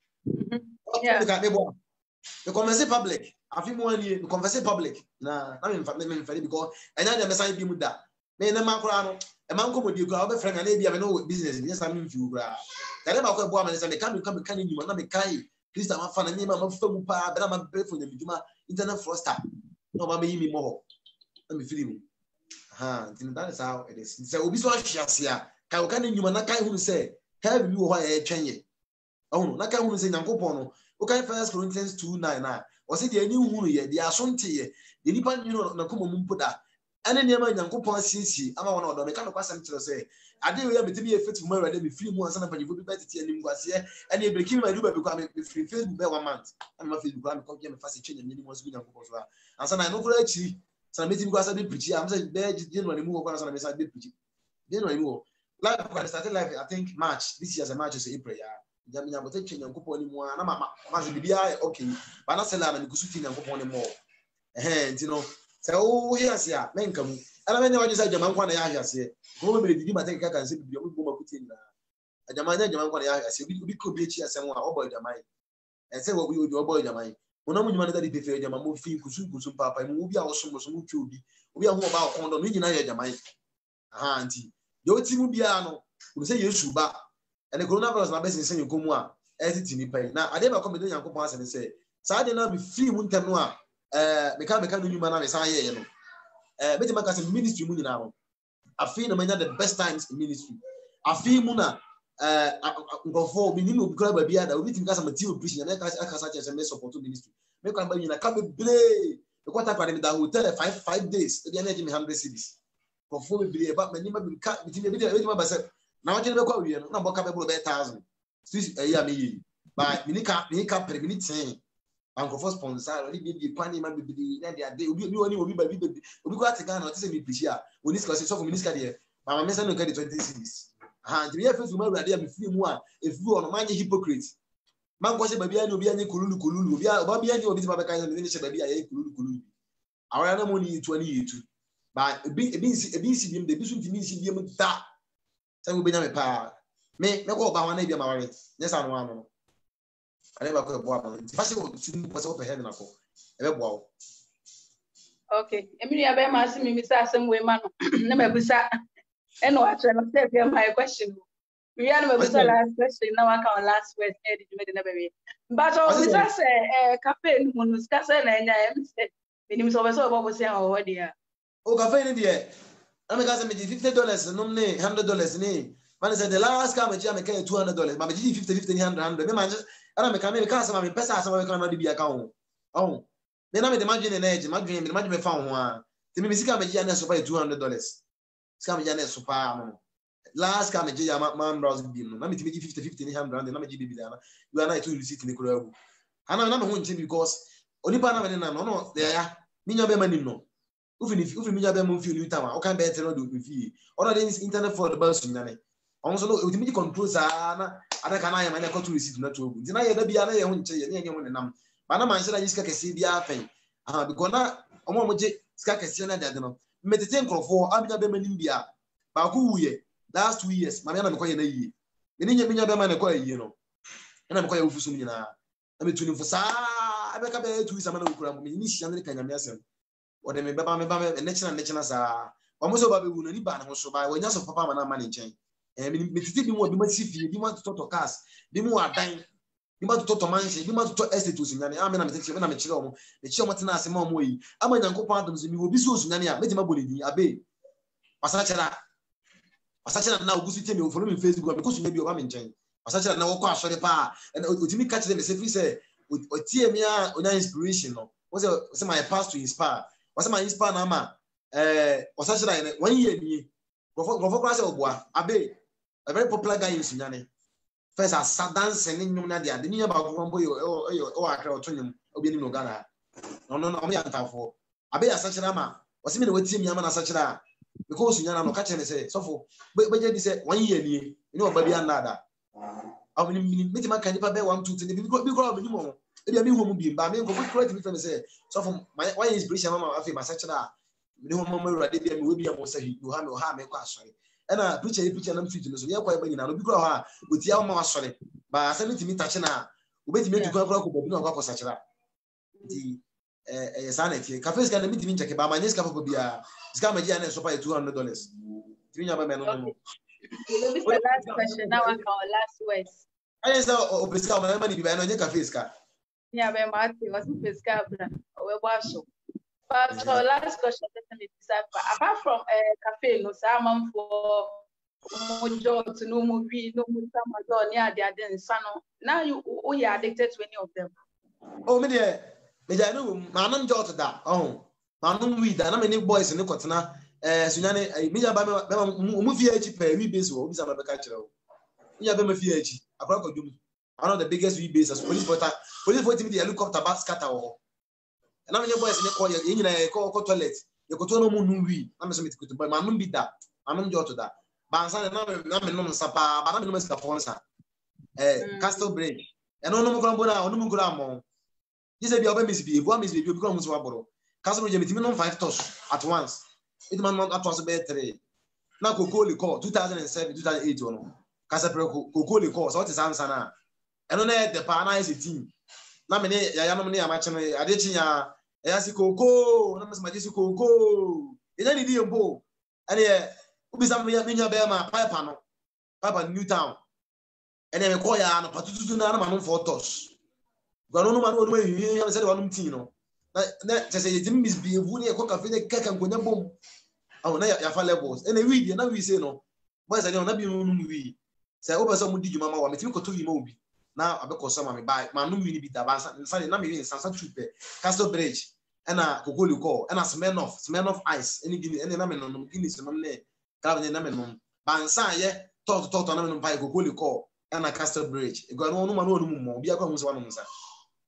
Yeah. The converse public. I feel more the converse public. Nah, I mean, because and now the message be muda. Me na makura no. E man ko modi kura obe friend na e bia me no business business am mfi kura. Kare ba ko boa me say me kan kan kan ni na me kai. Christian ma fa na ni ma ma fa mu pa, be na ma be for nyami djuma internet froster. No ba me yi mi mo ho. Na me feel me. Ha, that is how it is. So obi so ahia ka ka ni nyuma na kai hu say have you ho e twenye. Oh no, na kai hu say Nyankopon no. O kai First Corinthians two nine na. O say de ni hu no ye, de asonte ye. De nipa nyu no na komo mu mpoda. Ane niema Nyankopon siesie ama wona odo me ka no kwasam kire say ade we ya betimi e faithful man rade me free mu ansa na panyefo bi betiti anim kwase ane breaking my do be kwa me free Facebook be one month. Am ma Facebook am ko me fast change me ni mo so Nyankopon so ansa na no kura achi sana metimi kwasa be preach am say be January mu ko ansa na me say be preach. January mu life when I started life I think March this year as a March is April ya jam nya bote change Nyankopon ni mu na ma ma se bibia okay ba na sela na me kusuti Nyankopon ni mo eh ntino so here sia menka mu ana me nyawa jisa jama nkwa na ya ahase ko me didi ma take kaka nse bibia mu ma kuti na jama nya jama nkwa na ya ahase obi obi ko bi echi asem a oboy jama yi ense wo bi oboy jama yi mo na mu nyuma na dadi pefe jama mo fi kusu kusu papa mu obi a oso mo so mu twa obi obi a ho ba okondo no nyina ya jama yi aha anti yo ti mu bia no wo se Yesu ba ene coronavirus na be sense nkomu a etiti ni pai na ade ba ko me do Nyankopon ase ne se sa ade na be free mu ntem no a eh me ka me ka no nyuma na me sa ye ye no eh be maka se ministry mu nyina no afi na manya the best times in ministry afi mu na eh ngofo bi ni no bi kra ba bia da obi tim ka sa mati operation na ka aka sa che se me support ministry me ka ba nyina ka be ble e kwata kwa me da hotel five five days e dia na me one hundred cedis ngofo be ble ba mani ma bi ka bi tim be dia be ma ba se na wa be kwa wie no na boka be blo be one thousand sis eh ya me yi ba mi ni ka mi ka pre mi ni ten Uncle for sponsor, only be pani man be na dia dey obi obi obi ba bi obi ko atiga na say me prepare oni sika so for minister there mama me say no get twenty cedis aha nti me face ma urade am free mu a efu ono man hypocrite man ko say ba bia ni obi anye kululu kululu obi ba bia ni obi ti ba ka ni ni say ba bia ye kululu kululu awara na mo ni etu ani etu ba ebi ebi nsi ebi nsi biem de bi so ntimi nsi biem da say we be nya me pa me me ko ba wana bia ma ware nyesa no ano I never could boa man. Fast go to what's up ahead na ko. E be boa. Okay. Emilia be ma se mi bisa asem we ma no. Na me bisa. E no atre no say be my question. We are no bisa last question na wa ka last word e di me de na be. But o bisa say eh cafe no no ska say na nya em say. Minim so be so bo say o ho dia. O cafe ni dia. Na me ka say me fifty dollars no me one hundred dollars ni. Man say the last time me me ka two hundred dollars. Ma me fifty fifty one hundred. Me man just ana me kame me ka sama me pesa sama me kana di bia ka ho oh me na me de madwene na eje madwene me madwene fa ho a te me sika me gia na so pa two hundred dollars sika me gia na so pa no last ka me gia ma man browse bi no na me ti me fifty fifty one hundred na me gi bi na you are na to receipt ni kura agu ana na me ho nche because onipa na me na no no ya mi nya be mani no ufini ufini mi nya be mo fi ni tama o kan be tere no do fi ona the internet for the bus nyane also no ultimate control sa na ada kana ya mane ko to receipt na to ogu ntina ye da bia na ye ho nche ye ne ye ho ne nam ba na man shira yisika kese bia afen ah because na omo mo je sika kese na dade no metete nkrofo abia be manim bia ba ko wuye last two years ma na me ko ye na yiye me nya me nya be mane ko yiye no na me ko ye ofusu nyina na me tuni fo sa abe ka be two years ma na okura mo me ni hia ne kanya me asem o de me be ba me ba me ne china ne china sa o mo so ba be wu no ni ba na ho so ba wo nya so papa ma na ma ne nchen eh me titi bi mo bi ma sifi bi mo to to cars bi mo adan bi ma to to manche bi ma to to estate osunyane amena me tete me na me kire omo me kire omo tena ase ma omo yi ama nyankopon adom so mi obi so osunyane a metima boledi abe wasachera wasachera na ogusu temi o follow me Facebook because me bi o ba me nchen wasachera na wo kwa asore pa and otimi catch them say free say otie me a onya inspiration no wo say say my past to inspire was my inspire na ma eh wasachera ene one year ni go go kwa say oboa abe a very popular guy in Sunyane. First, as Sadans and in Nunadia, the near about one boy or a crowd to him, obeying no Ghana. No, no, no, I'm not for. Abe as such a rama was mean with him, Yaman as such a because Yana no catching say, so for, but you said one year, you know, baby and nada. I mean, meet my candy paper one, two, three, because we grow up anymore. Maybe I'm home being, but I'm going to correct me from say, so from my why is British Mamma, I feel my such a no moment ready, will be able to say, you have no harm, sorry. And a preacher, preacher, and fit so we are quite many now. Because her with your mama sorry, but I send it to me touching her. We wait to make you go up with no such a the sanity. Cafes can meet me check about my next couple of beer. Scam again and supply two hundred dollars. Three number men. The last question now, our last words. I saw Pesca money behind on your cafes car. Yeah, but Martin was Pesca or wash. But so last question, apart from a cafe, no salmon for Mojo to no movie, no Amazon, yeah, they are then son. Now you we are addicted to any of them. Oh, me dear, me dear, no, man, jot that. Oh, man, we that. I'm many boys in the Cotana. Eh, Sunyane, me have movie H per we base or Mister Macachero. We have a few H. I brought you one of the biggest we bases. Police porter, police porter, the helicopter bat scatter. And I'm your boys in the call you in a call toilet. You go to no moon we. I'm a to but my moon be that. I'm on to that. But I'm not Sapa, but I'm not Scaponsa. Eh, Castle Bridge. And no more Grambona or no more Gramo. This is the Miss B. One Miss B. You become Swaboro. Castle Bridge, minimum five toss at once. It man not at once a better. Now Coco call two thousand seven, two thousand eight. Casa Coco call. So what is answer now? And on the Pana is a team. Na me ne ya ya no me ya mache me adechi ya ya si koko na me ma jesi koko ina ni di mbo ane e ubisa me ya nya be ma pipe no pipe Newtown ene me ko ya no patututu na na ma no photos gwa no no ma no no yi ya se de wanum tin no na na se se yim misbehave ni e ko cafe ne kaka nkonya bom awo na ya fa levels ene wi di na wi se no boys ane na bi no no wi se obesa mu di djuma ma wa me timi ko to wi ma obi now I because some of my buy my no really be that but na me in Sansa Trip Castle Bridge and a Coco call and a smell of smell of ice any guinea any na me no guinea so me grab na me no bansa ye talk talk na me no buy Coco call and a Castle Bridge e go no no no no mo bi akwa mu so no nsa.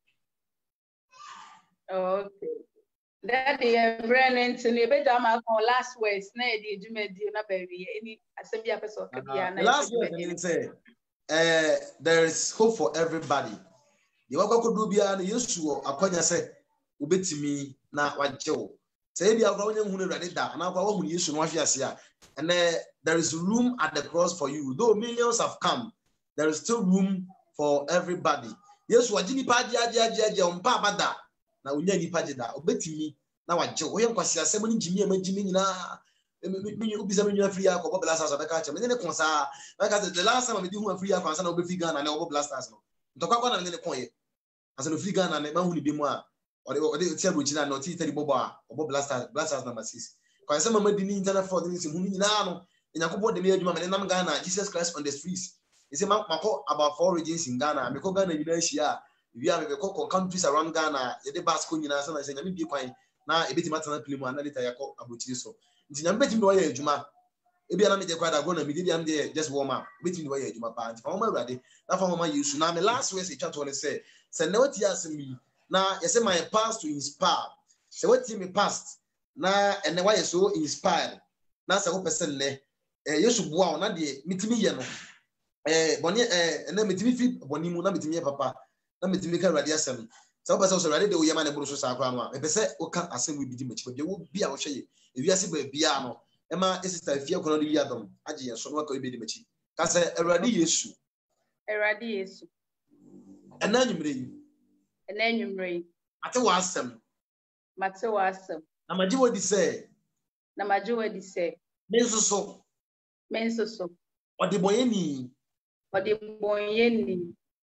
Okay, that the brand to be jama kon last words na e di jumedi na baby any asem ya person ka bia na last words say Uh, there is hope for everybody. The work could do beyond the issue of Akonya said, Ubetimi na wajo. Say, be a growing who ready that, and our own issue, and uh, there is room at the cross for you. Though millions have come, there is still room for everybody. Yes, what Jimmy Padia, Jaja, on Papa da. Now, we need Pajada, Ubetimi na wajo. We am Quasia, seven Jimmy and Jimmy na. You be some free alcohol for blasters of the catcher. Many consa, because the last time we do one free alcohol, and I'll be free gun and over blasters. The cock on the coin as a free gun and a man who be more or the tell which are not Titty Boba or blasters, blasters number six. Because some of the internet for the Munino in a couple of the major man and Ghana, Jesus Christ on the streets. It's a mako about four regions in Ghana, Miko Ghana, Indonesia. We have a countries around Ghana, the Basque, and I say, let me be quiet now a bit matter and later I call about so. I'm betting the way Juma. Maybe I'm quite a gonna be am there just warm up. Betting the way Juma party. For my ready. Now for my use. Now, my last words, a chat want to say, say, no, what you ask me now, you say my past to inspire. So, what you me past now, and why you so inspired. Now, so, person there, you should go on. Not the meet me, you know. Eh, Bonnie, eh, and then meet me, Bonnie, Muna, meet me, papa. Now, meet me, radiation. So, person also ready to Yaman and Bruce Sakama. If I say, okay, I say we be much, but you will be our share. If you see a piano, Emma is a few can only yadom, Aji, and so what could be the machi. Cassa a ready issue. A ready issue. And then you bring. And then you bring. Matawasam. Matawasam. Namajo di say. Namajo di say. Menso so. Menso so. Or the boyeni. Or the boyeni.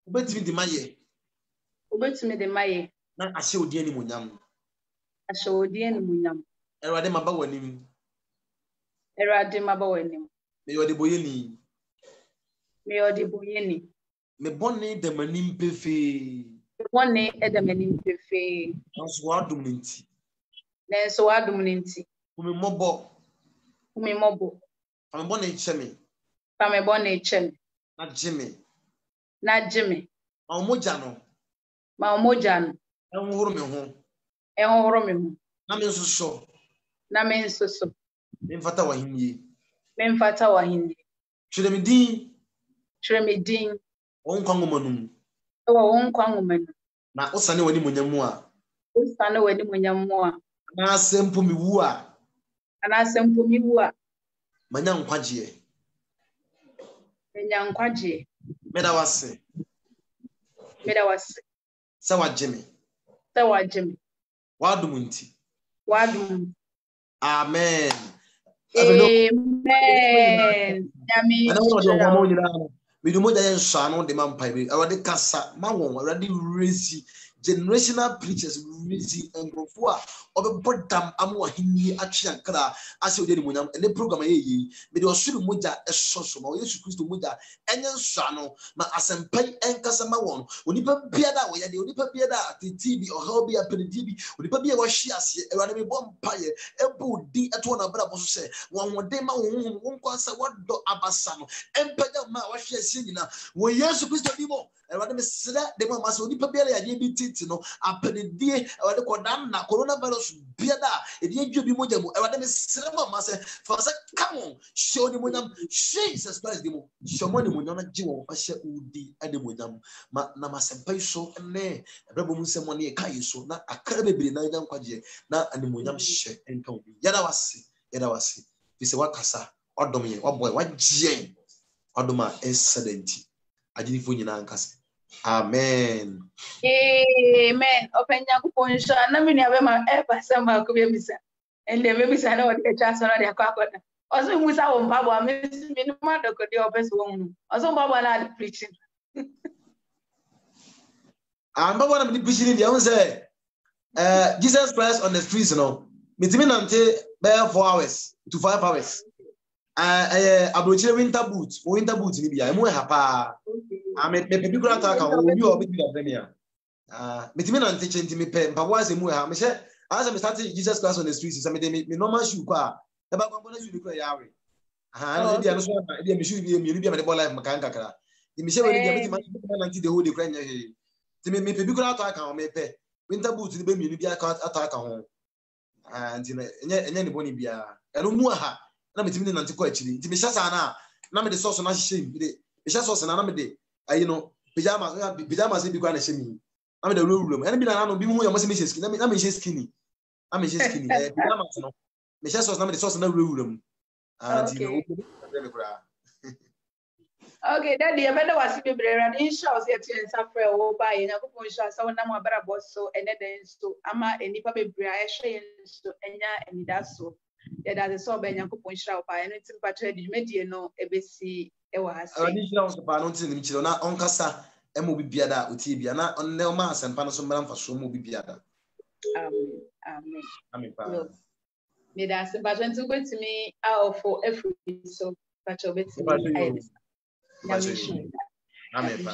Obetimi di maye. Obetimi di maye. Na ahye odi animunyam. Ahye odi animunyam. Erade maba wanim. Erade maba wanim. Me yodi boyeni. Me yodi boyeni. Me bonni de manim pefe. Me bonni e de manim pefe. Nanso wadum nti. Nanso wadum nti. Umi mobo. Umi mobo. Fa me bonni cheme. Fa me bonni cheme. Na jeme. Na jeme. Ma omoja no. Ma omoja no. E honhoro me ho. E honhoro me ho. Na me nsoso. Na me nsoso. Me mfata wahimye. Me mfata wahimye. Twere me din. Twere me din. Won kwa ngomanum. E wo won kwa ngomanum. Na osane wani munyamu a. Osane wani munyamu a. Na asempo mi wu a. Na asempo mi wu a. Manya nkwaje. Manya nkwaje. Meda wase. Meda wase. Sawa jeme. Sawa jeme. Wadum nti. Wadum. Amen. Amen. Yami. Ana wo do mo nyina no. Me do mo da yen swa no de man pai be. Awade kasa ma won awade raise generational preachers raise engrofo a obebodam amwa hini atwe ankra ase odi ni munyam ene program ayeyi me de osuru moja esoso ma Yesu Kristo moja enye swa no ma asempai enkasa ma won onipa bia da wo ya de onipa bia da T V or how bia pendibi onipa bia wo hwe ase awade me bom paye ebu di eto na bra bo so se won wode ma won won kwasa wodo abasa no empanya ma wo hwe ase nyina wo Yesu Kristo bi mo awade me sra de ma ma so onipa bia ya de bi titi no apedie awade kodam na coronavirus bia da edi adwa bi moja mu awade me sra ma ma se fa se come show ni monyam Jesus Christ demo show mo ni monyam na ji wo fa hye udi ade monyam ma na masempai so ne ebrebo mu nsem ne kai so na akara bebere na nya nkwaje na ane monyam hye enka obi yada wase yada wase bi se wakasa odom ye waboy wagye odoma excellent agirifo nyina ankasa. Amen. Amen. Open Yakupon Shana Minabema Epa Samba Kubisa. And the babies I know what the chance on their cockota. Also, with our Baba, Miss Minimado could be best woman. Also, Baba had preaching. I'm Baba, I'm preaching in the answer. Uh, Jesus Christ on the streets, you know. Mitimin until bare four hours to five hours. Uh, I will winter boots, winter boots in Libya. I'm more happy. I met me people attack on you or bit of them. Ah, Mitimin and teaching me pen, but was a more. I said, as I started Jesus Christ on the streets, I made me normal shoe car. About one you declare Yahweh. Ah, I don't know. I didn't shoot you, you be a boy like Macanca. The Michelle will get the whole Ukraine. To me, people attack on me pay. Winter boots in the baby, you be a cat attack on home. And in any bonny beer. I don't know how. Na metimi na ntiko achiri nti mehya na na me de sauce na hye mi de mehya sauce na na me de ayi no pajamas pajamas bi kwa na hye mi na me de wuro mu ene bi na na no bi mu ya mo se mehya skinny na me hye skinny na me hye skinny eh pajamas no mehya sauce na me de sauce na wuro mu ah nti no me kura. Okay, daddy, I better was be brand in shows yet in Safra or by in a coupon shot, so now my brother was so and then so ama and if I be brave, so and ya and that's so. Yeah, that's so bad. Yanko point out by anything but the media no A B C. It was. I didn't know about nothing. Na on Cassa, and will be biada, Utibia, not on Nelmas and Panasum for some will be biada. Amen. Amen. Amen. May that's about when to go to me out for every so but you'll be to me. Amen.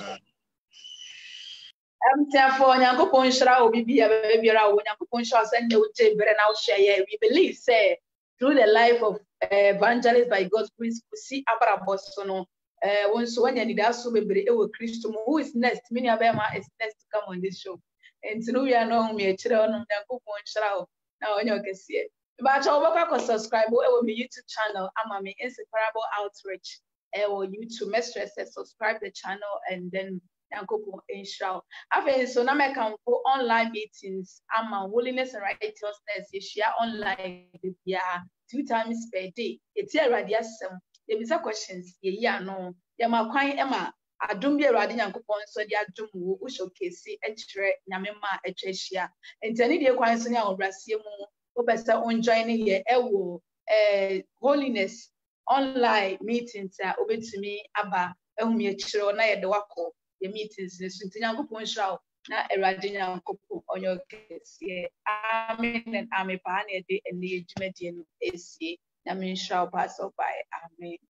I'm therefore Yanko point shall be a baby around when Yanko point shall send you to better now share. We believe, say. Through the life of uh, evangelists by God's grace, we see Abra Bosono. Once when you need us to be able to Christ, who is next? Many Abema is next to come on this show. And so we are known me a children on the coupon show. Now, you can see it. But I'll subscribe. It will be YouTube channel. I'm my inseparable outreach. Or YouTube mistress subscribe the channel and then Yankopo in show. After so now I can go online meetings. I'm a willingness and righteousness. You share online, yeah, two times per day. It's a radiation. There is a questions. Yeah, no. Yeah, my client Emma. I don't be a radiant Yankopo, so they are doing who showcase extra Yamima Echesia. And any day, quite soon, I'll Brassimu, who better on joining here. Ewo, eh, holiness online meetings. Obey to me, Abba, Elmia Chiro, Naya de Wako. your meetings ne so nti nyankopɔn hyira wo na Awurade nyankopɔn ɔnyɛ ɔkɛseɛ amen and amen pa na yɛde ɛne yɛ dwumadie no esie na menhyira wo pastor by amen.